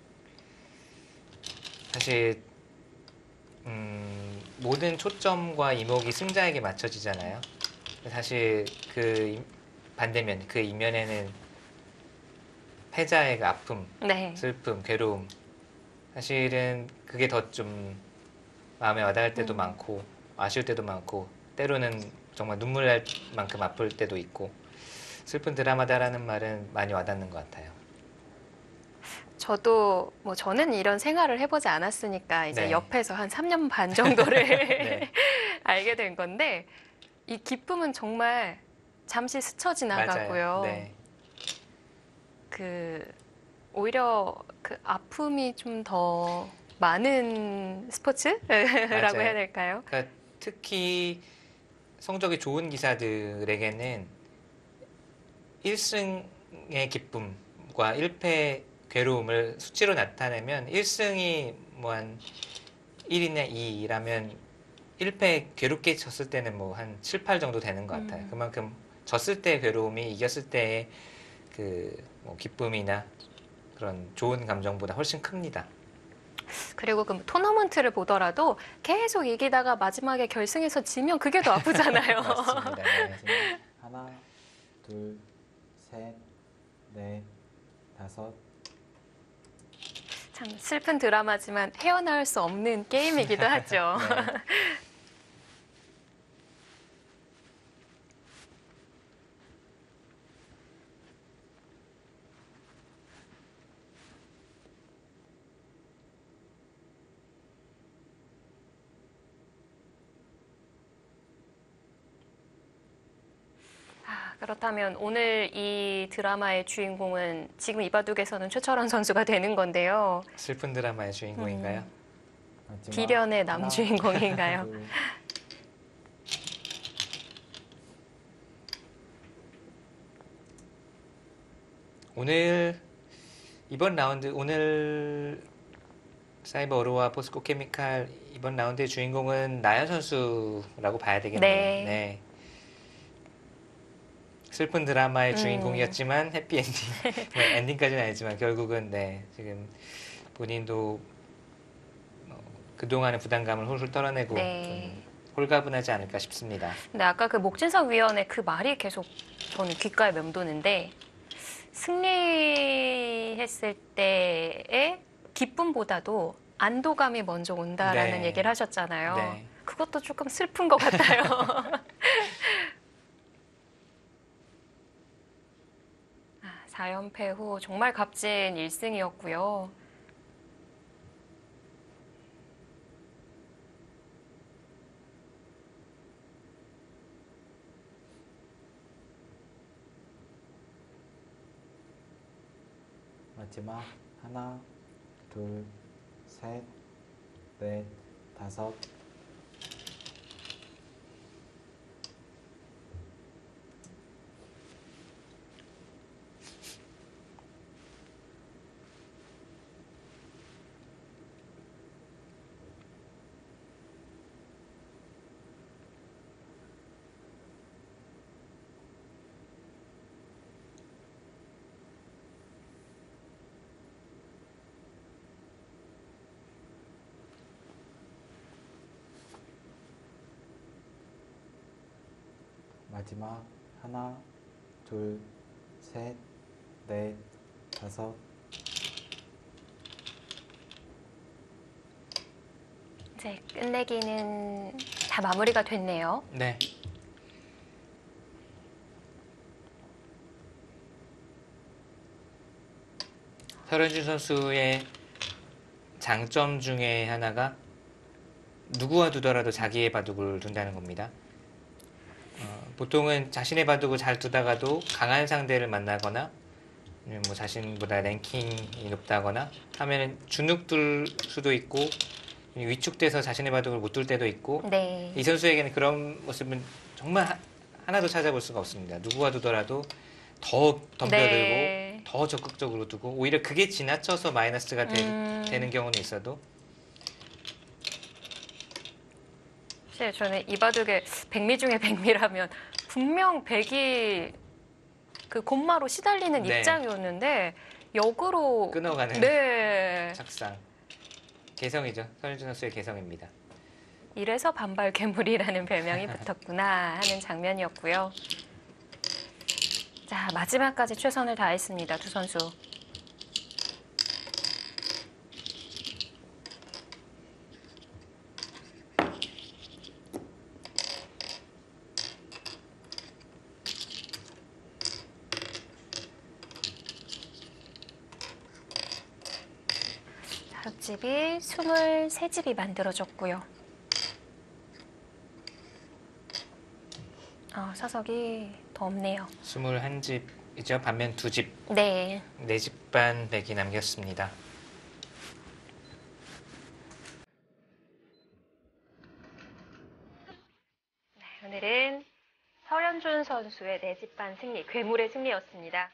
사실 음, 모든 초점과 이목이 승자에게 맞춰지잖아요. 사실 그 반대면 그 이면에는 패자의 그 아픔, 네. 슬픔, 괴로움 사실은 그게 더 좀 마음에 와닿을 때도 음. 많고 아쉬울 때도 많고 때로는 정말 눈물 날 만큼 아플 때도 있고 슬픈 드라마다라는 말은 많이 와닿는 것 같아요. 저도 뭐 저는 이런 생활을 해보지 않았으니까 이제 네. 옆에서 한 삼 년 반 정도를 네. 알게 된 건데 이 기쁨은 정말 잠시 스쳐 지나가고요. 맞아요. 네. 그 오히려 그 아픔이 좀 더 많은 스포츠라고 맞아요. 해야 될까요? 그러니까 특히 성적이 좋은 기사들에게는 일 승의 기쁨과 일 패 괴로움을 수치로 나타내면 일 승이 뭐 한 일이냐 이라면 일 패 괴롭게 졌을 때는 뭐 한 칠, 팔 정도 되는 것 같아요. 음. 그만큼 졌을 때 괴로움이 이겼을 때의 그 뭐 기쁨이나 그런 좋은 감정보다 훨씬 큽니다. 그리고 그 토너먼트를 보더라도 계속 이기다가 마지막에 결승에서 지면 그게 더 아프잖아요. 맞습니다. 네. 마지막 하나, 둘, 셋, 넷, 다섯. 참 슬픈 드라마지만 헤어나올 수 없는 게임이기도 하죠. 네. 아, 그렇다면 오늘 이 드라마의 주인공은 지금 이바둑에서는 최철원 선수가 되는 건데요. 슬픈 드라마의 주인공인가요? 음. 마지막 비련의 하나, 남주인공인가요? 둘, 오늘 이번 라운드 오늘 사이버 어로와 포스코 케미칼 이번 라운드의 주인공은 나연 선수라고 봐야 되겠네요. 네. 네. 슬픈 드라마의 음. 주인공이었지만 해피 엔딩. 뭐 엔딩까지는 아니지만 결국은 네 지금 본인도 어, 그동안의 부담감을 훌훌 털어내고 네. 좀 홀가분하지 않을까 싶습니다. 근데 아까 그 목진석 위원의 그 말이 계속 저는 귓가에 맴도는데 승리했을 때의 기쁨보다도 안도감이 먼저 온다라는 네. 얘기를 하셨잖아요. 네. 그것도 조금 슬픈 것 같아요. 아, 사 연패 후 정말 값진 일 승이었고요. 마지막 하나, 둘, 셋, 넷, 다섯. 마지막 하나, 둘, 셋, 넷, 다섯. 이제 끝내기는 다 마무리가 됐네요. 네. 설현준 선수의 장점 중에 하나가 누구와 두더라도 자기의 바둑을 둔다는 겁니다. 어, 보통은 자신의 바둑을 잘 두다가도 강한 상대를 만나거나 아니면 뭐 자신보다 랭킹이 높다거나 하면은 주눅들 수도 있고 위축돼서 자신의 바둑을 못 둘 때도 있고 네. 이 선수에게는 그런 모습은 정말 하, 하나도 찾아볼 수가 없습니다. 누구와 두더라도 더 덤벼들고 네. 더 적극적으로 두고 오히려 그게 지나쳐서 마이너스가 되, 음. 되는 경우는 있어도 사실 저는 이 바둑에 백미 중에 백미라면 분명 백이 그 곤마로 시달리는 네. 입장이었는데 역으로 끊어가는 네. 착상 개성이죠. 설현준 선수의 개성입니다. 이래서 반발 괴물이라는 별명이 붙었구나 하는 장면이었고요. 자, 마지막까지 최선을 다했습니다. 두 선수. 흙집이 스물세 집이 만들어졌고요. 아, 사석이 더 없네요. 스물한 집이죠. 반면 두 집, 네. 네 집 반 백이 남겼습니다. 네, 오늘은 설현준 선수의 네 집 반 승리, 괴물의 승리였습니다.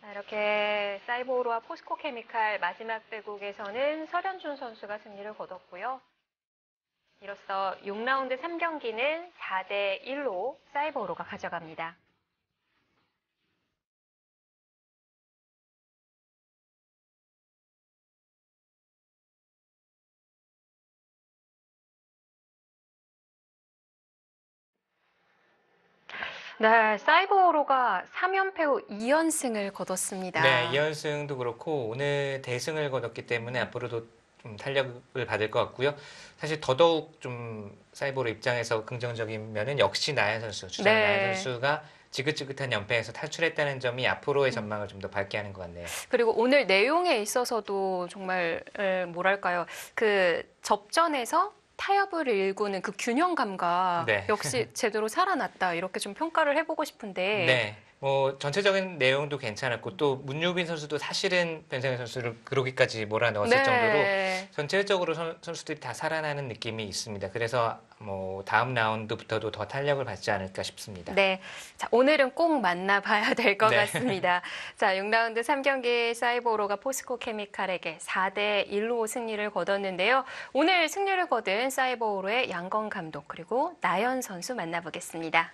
자, 이렇게 사이보우르와 포스코케미칼 마지막 대국에서는 설현준 선수가 승리를 거뒀고요. 이로써 육 라운드 삼 경기는 사 대 일로 사이보우르가 가져갑니다. 네, 사이보우르가 삼 연패 후 이 연승을 거뒀습니다. 네, 이 연승도 그렇고 오늘 대승을 거뒀기 때문에 앞으로도 좀 탄력을 받을 것 같고요. 사실 더더욱 좀 사이보우르 입장에서 긍정적인 면은 역시 나연 선수, 주장 네. 나연 선수가 지긋지긋한 연패에서 탈출했다는 점이 앞으로의 전망을 좀 더 밝게 하는 것 같네요. 그리고 오늘 내용에 있어서도 정말 에, 뭐랄까요, 그 접전에서 타협을 일구는 그 균형감과 네. 역시 제대로 살아났다 이렇게 좀 평가를 해보고 싶은데 네. 뭐 전체적인 내용도 괜찮았고 또 문유빈 선수도 사실은 변상현 선수를 그러기까지 몰아넣었을 네. 정도로 전체적으로 선, 선수들이 다 살아나는 느낌이 있습니다. 그래서 뭐 다음 라운드부터도 더 탄력을 받지 않을까 싶습니다. 네. 자, 오늘은 꼭 만나봐야 될 것 네. 같습니다. 자, 육 라운드 삼 경기 사이보우르가 포스코케미칼에게 사 대 일로 승리를 거뒀는데요. 오늘 승리를 거둔 사이보우르의 양건 감독 그리고 나연 선수 만나보겠습니다.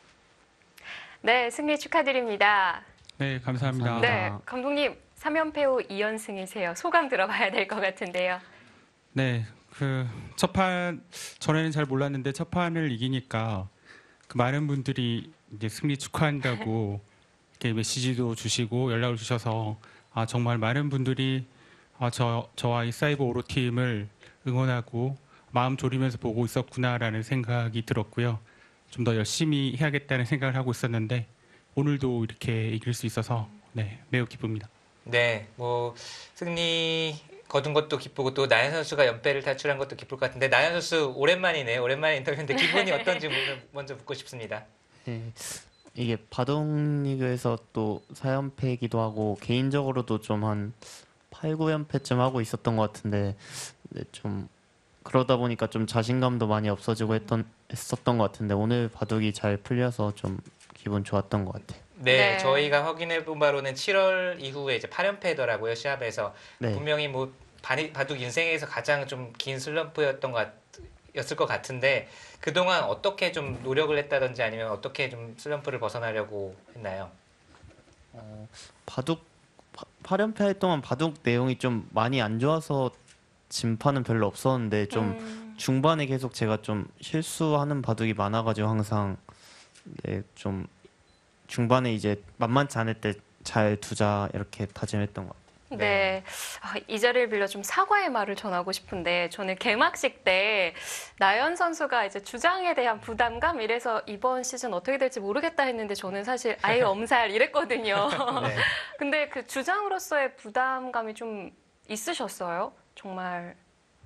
네, 승리 축하드립니다. 네, 감사합니다. 감사합니다. 네, 감독님 삼 연패 후 이 연승이세요. 소감 들어봐야 될 것 같은데요. 네, 그 첫 판 전에는 잘 몰랐는데 첫 판을 이기니까 그 많은 분들이 이제 승리 축하한다고 이렇게 메시지도 주시고 연락을 주셔서 아 정말 많은 분들이 아, 저 저와 이 사이보우르 팀을 응원하고 마음 졸이면서 보고 있었구나라는 생각이 들었고요. 좀 더 열심히 해야겠다는 생각을 하고 있었는데 오늘도 이렇게 이길 수 있어서 네, 매우 기쁩니다. 네, 뭐 승리 거둔 것도 기쁘고 또 나연 선수가 연패를 탈출한 것도 기쁠 것 같은데 나연 선수 오랜만이네요. 오랜만에 인터뷰인데 기분이 어떤지 먼저 묻고 싶습니다. 네, 이게 바둑리그에서 또 사 연패이기도 하고 개인적으로도 좀 한 팔, 구 연패쯤 하고 있었던 것 같은데 네, 좀 그러다 보니까 좀 자신감도 많이 없어지고 했던 했었던 것 같은데 오늘 바둑이 잘 풀려서 좀 기분 좋았던 것 같아요. 네, 네. 저희가 확인해 본 바로는 칠월 이후에 이제 팔 연패더라고요, 시합에서. 네, 분명히 뭐 바니- 바둑 인생에서 가장 좀 긴 슬럼프였던 것 같, 였을 것 같은데 그동안 어떻게 좀 노력을 했다든지 아니면 어떻게 좀 슬럼프를 벗어나려고 했나요? 어, 바둑 팔 연패 할 동안 바둑 내용이 좀 많이 안 좋아서 진판은 별로 없었는데 좀 음, 중반에 계속 제가 좀 실수하는 바둑이 많아가지고 항상 네, 좀 중반에 이제 만만치 않을 때 잘 두자 이렇게 다짐했던 것 같아요. 네. 아, 이 자리를 빌려 좀 사과의 말을 전하고 싶은데 저는 개막식 때 나연 선수가 이제 주장에 대한 부담감 이래서 이번 시즌 어떻게 될지 모르겠다 했는데 저는 사실 아예 엄살 이랬거든요. 네. 근데 그 주장으로서의 부담감이 좀 있으셨어요? 정말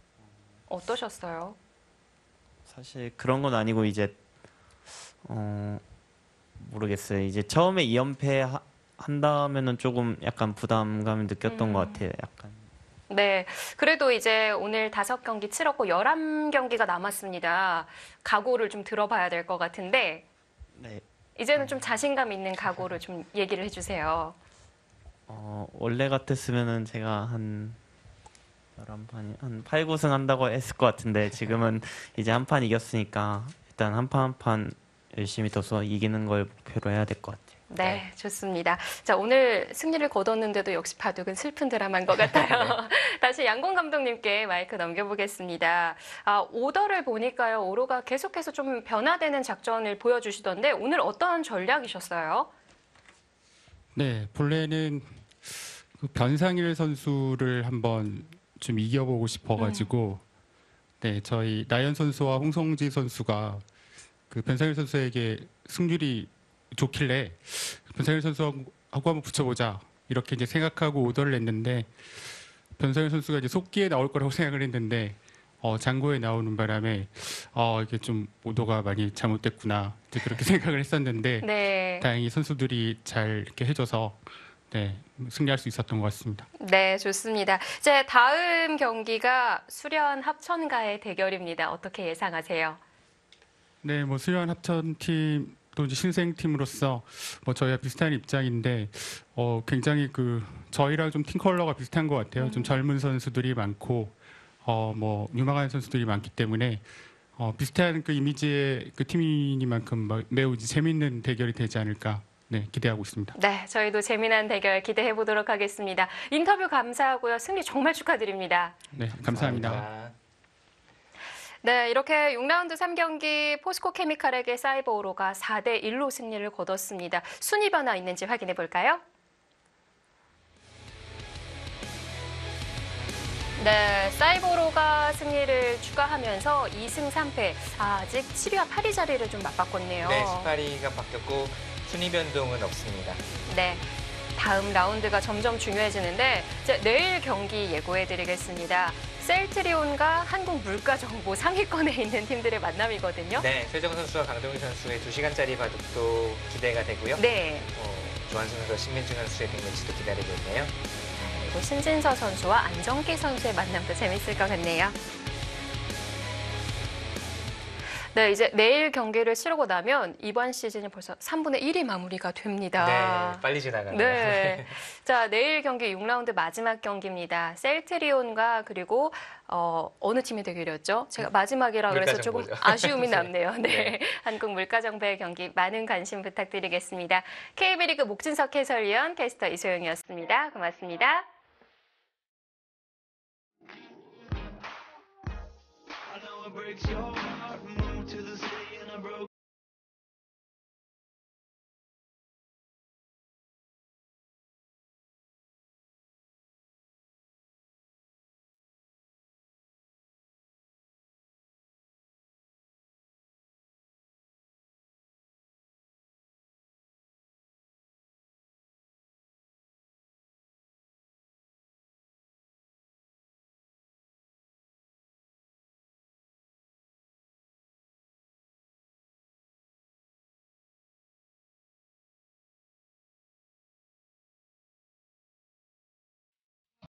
어떠셨어요? 사실 그런 건 아니고 이제 어 모르겠어요. 이제 처음에 이 연패 하- 한다면은 조금 약간 부담감을 느꼈던 음. 것 같아요. 약간 네. 그래도 이제 오늘 다섯 경기 치렀고 열한 경기가 남았습니다. 각오를 좀 들어봐야 될 것 같은데 네. 이제는 좀 자신감 있는 각오를 좀 얘기를 해주세요. 어 원래 같았으면은 제가 한 열한 판이 한 팔, 구 승 한다고 했을 것 같은데 지금은 이제 한 판 이겼으니까 일단 한 판 한 판 열심히 둬서 이기는 걸 목표로 해야 될 것 같아요. 네, 좋습니다. 자, 오늘 승리를 거뒀는데도 역시 바둑은 슬픈 드라마인 것 같아요. 다시 양곤 감독님께 마이크 넘겨보겠습니다. 아, 오더를 보니까요, 오로가 계속해서 좀 변화되는 작전을 보여주시던데 오늘 어떤 전략이셨어요? 네, 본래는 그 변상일 선수를 한번 좀 이겨보고 싶어가지고, 네, 저희 나연 선수와 홍성지 선수가 그 변상일 선수에게 승률이 좋길래 변상일 선수하고 한번 붙여보자 이렇게 이제 생각하고 오더를 냈는데 변상일 선수가 이제 속기에 나올 거라고 생각을 했는데 어, 장고에 나오는 바람에 어, 이게 좀 오더가 많이 잘못됐구나 이제 그렇게 생각을 했었는데. 네. 다행히 선수들이 잘 이렇게 해줘서 네, 승리할 수 있었던 것 같습니다. 네, 좋습니다. 이제 다음 경기가 수련 합천가의 대결입니다. 어떻게 예상하세요? 네, 뭐 수련 합천팀 또 이제 신생 팀으로서 뭐 저희와 비슷한 입장인데 어, 굉장히 그 저희랑 좀 팀 컬러가 비슷한 것 같아요. 좀 젊은 선수들이 많고 어, 뭐 유망한 선수들이 많기 때문에 어, 비슷한 그 이미지의 그 팀이니만큼 매우 이제 재밌는 대결이 되지 않을까 네, 기대하고 있습니다. 네, 저희도 재미난 대결 기대해 보도록 하겠습니다. 인터뷰 감사하고요. 승리 정말 축하드립니다. 네, 감사합니다. 감사합니다. 네, 이렇게 육 라운드 삼 경기 포스코 케미칼에게 사이버오로가 사 대 일로 승리를 거뒀습니다. 순위 변화 있는지 확인해 볼까요? 네, 사이버로가 승리를 추가하면서 이 승 삼 패. 아, 아직 칠 위와 팔 위 자리를 좀 맞바꿨네요. 네, 십팔 위가 바뀌었고 순위 변동은 없습니다. 네, 다음 라운드가 점점 중요해지는데 이제 내일 경기 예고해드리겠습니다. 셀트리온과 한국물가정보 상위권에 있는 팀들의 만남이거든요. 네, 최정 선수와 강동희 선수의 두 시간짜리 바둑도 기대가 되고요. 네, 어, 조한수 선수와 신민준 선수의 빅매치도 기다리고 있네요. 그리고 신진서 선수와 안정기 선수의 만남도 재밌을 것 같네요. 네, 이제 내일 경기를 치르고 나면 이번 시즌이 벌써 삼분의 일이 마무리가 됩니다. 네, 빨리 지나가네요. 네. 자, 내일 경기 육 라운드 마지막 경기입니다. 셀트리온과 그리고 어, 어느 팀의 대결이었죠? 제가 마지막이라 그래서 조금 물가정보죠. 아쉬움이 남네요. 네. 네. 한국 물가정보의 경기 많은 관심 부탁드리겠습니다. 케이비리그 목진석 해설위원, 캐스터 이소영이었습니다. 고맙습니다. I know it breaks your heart. Moved to the city in a broke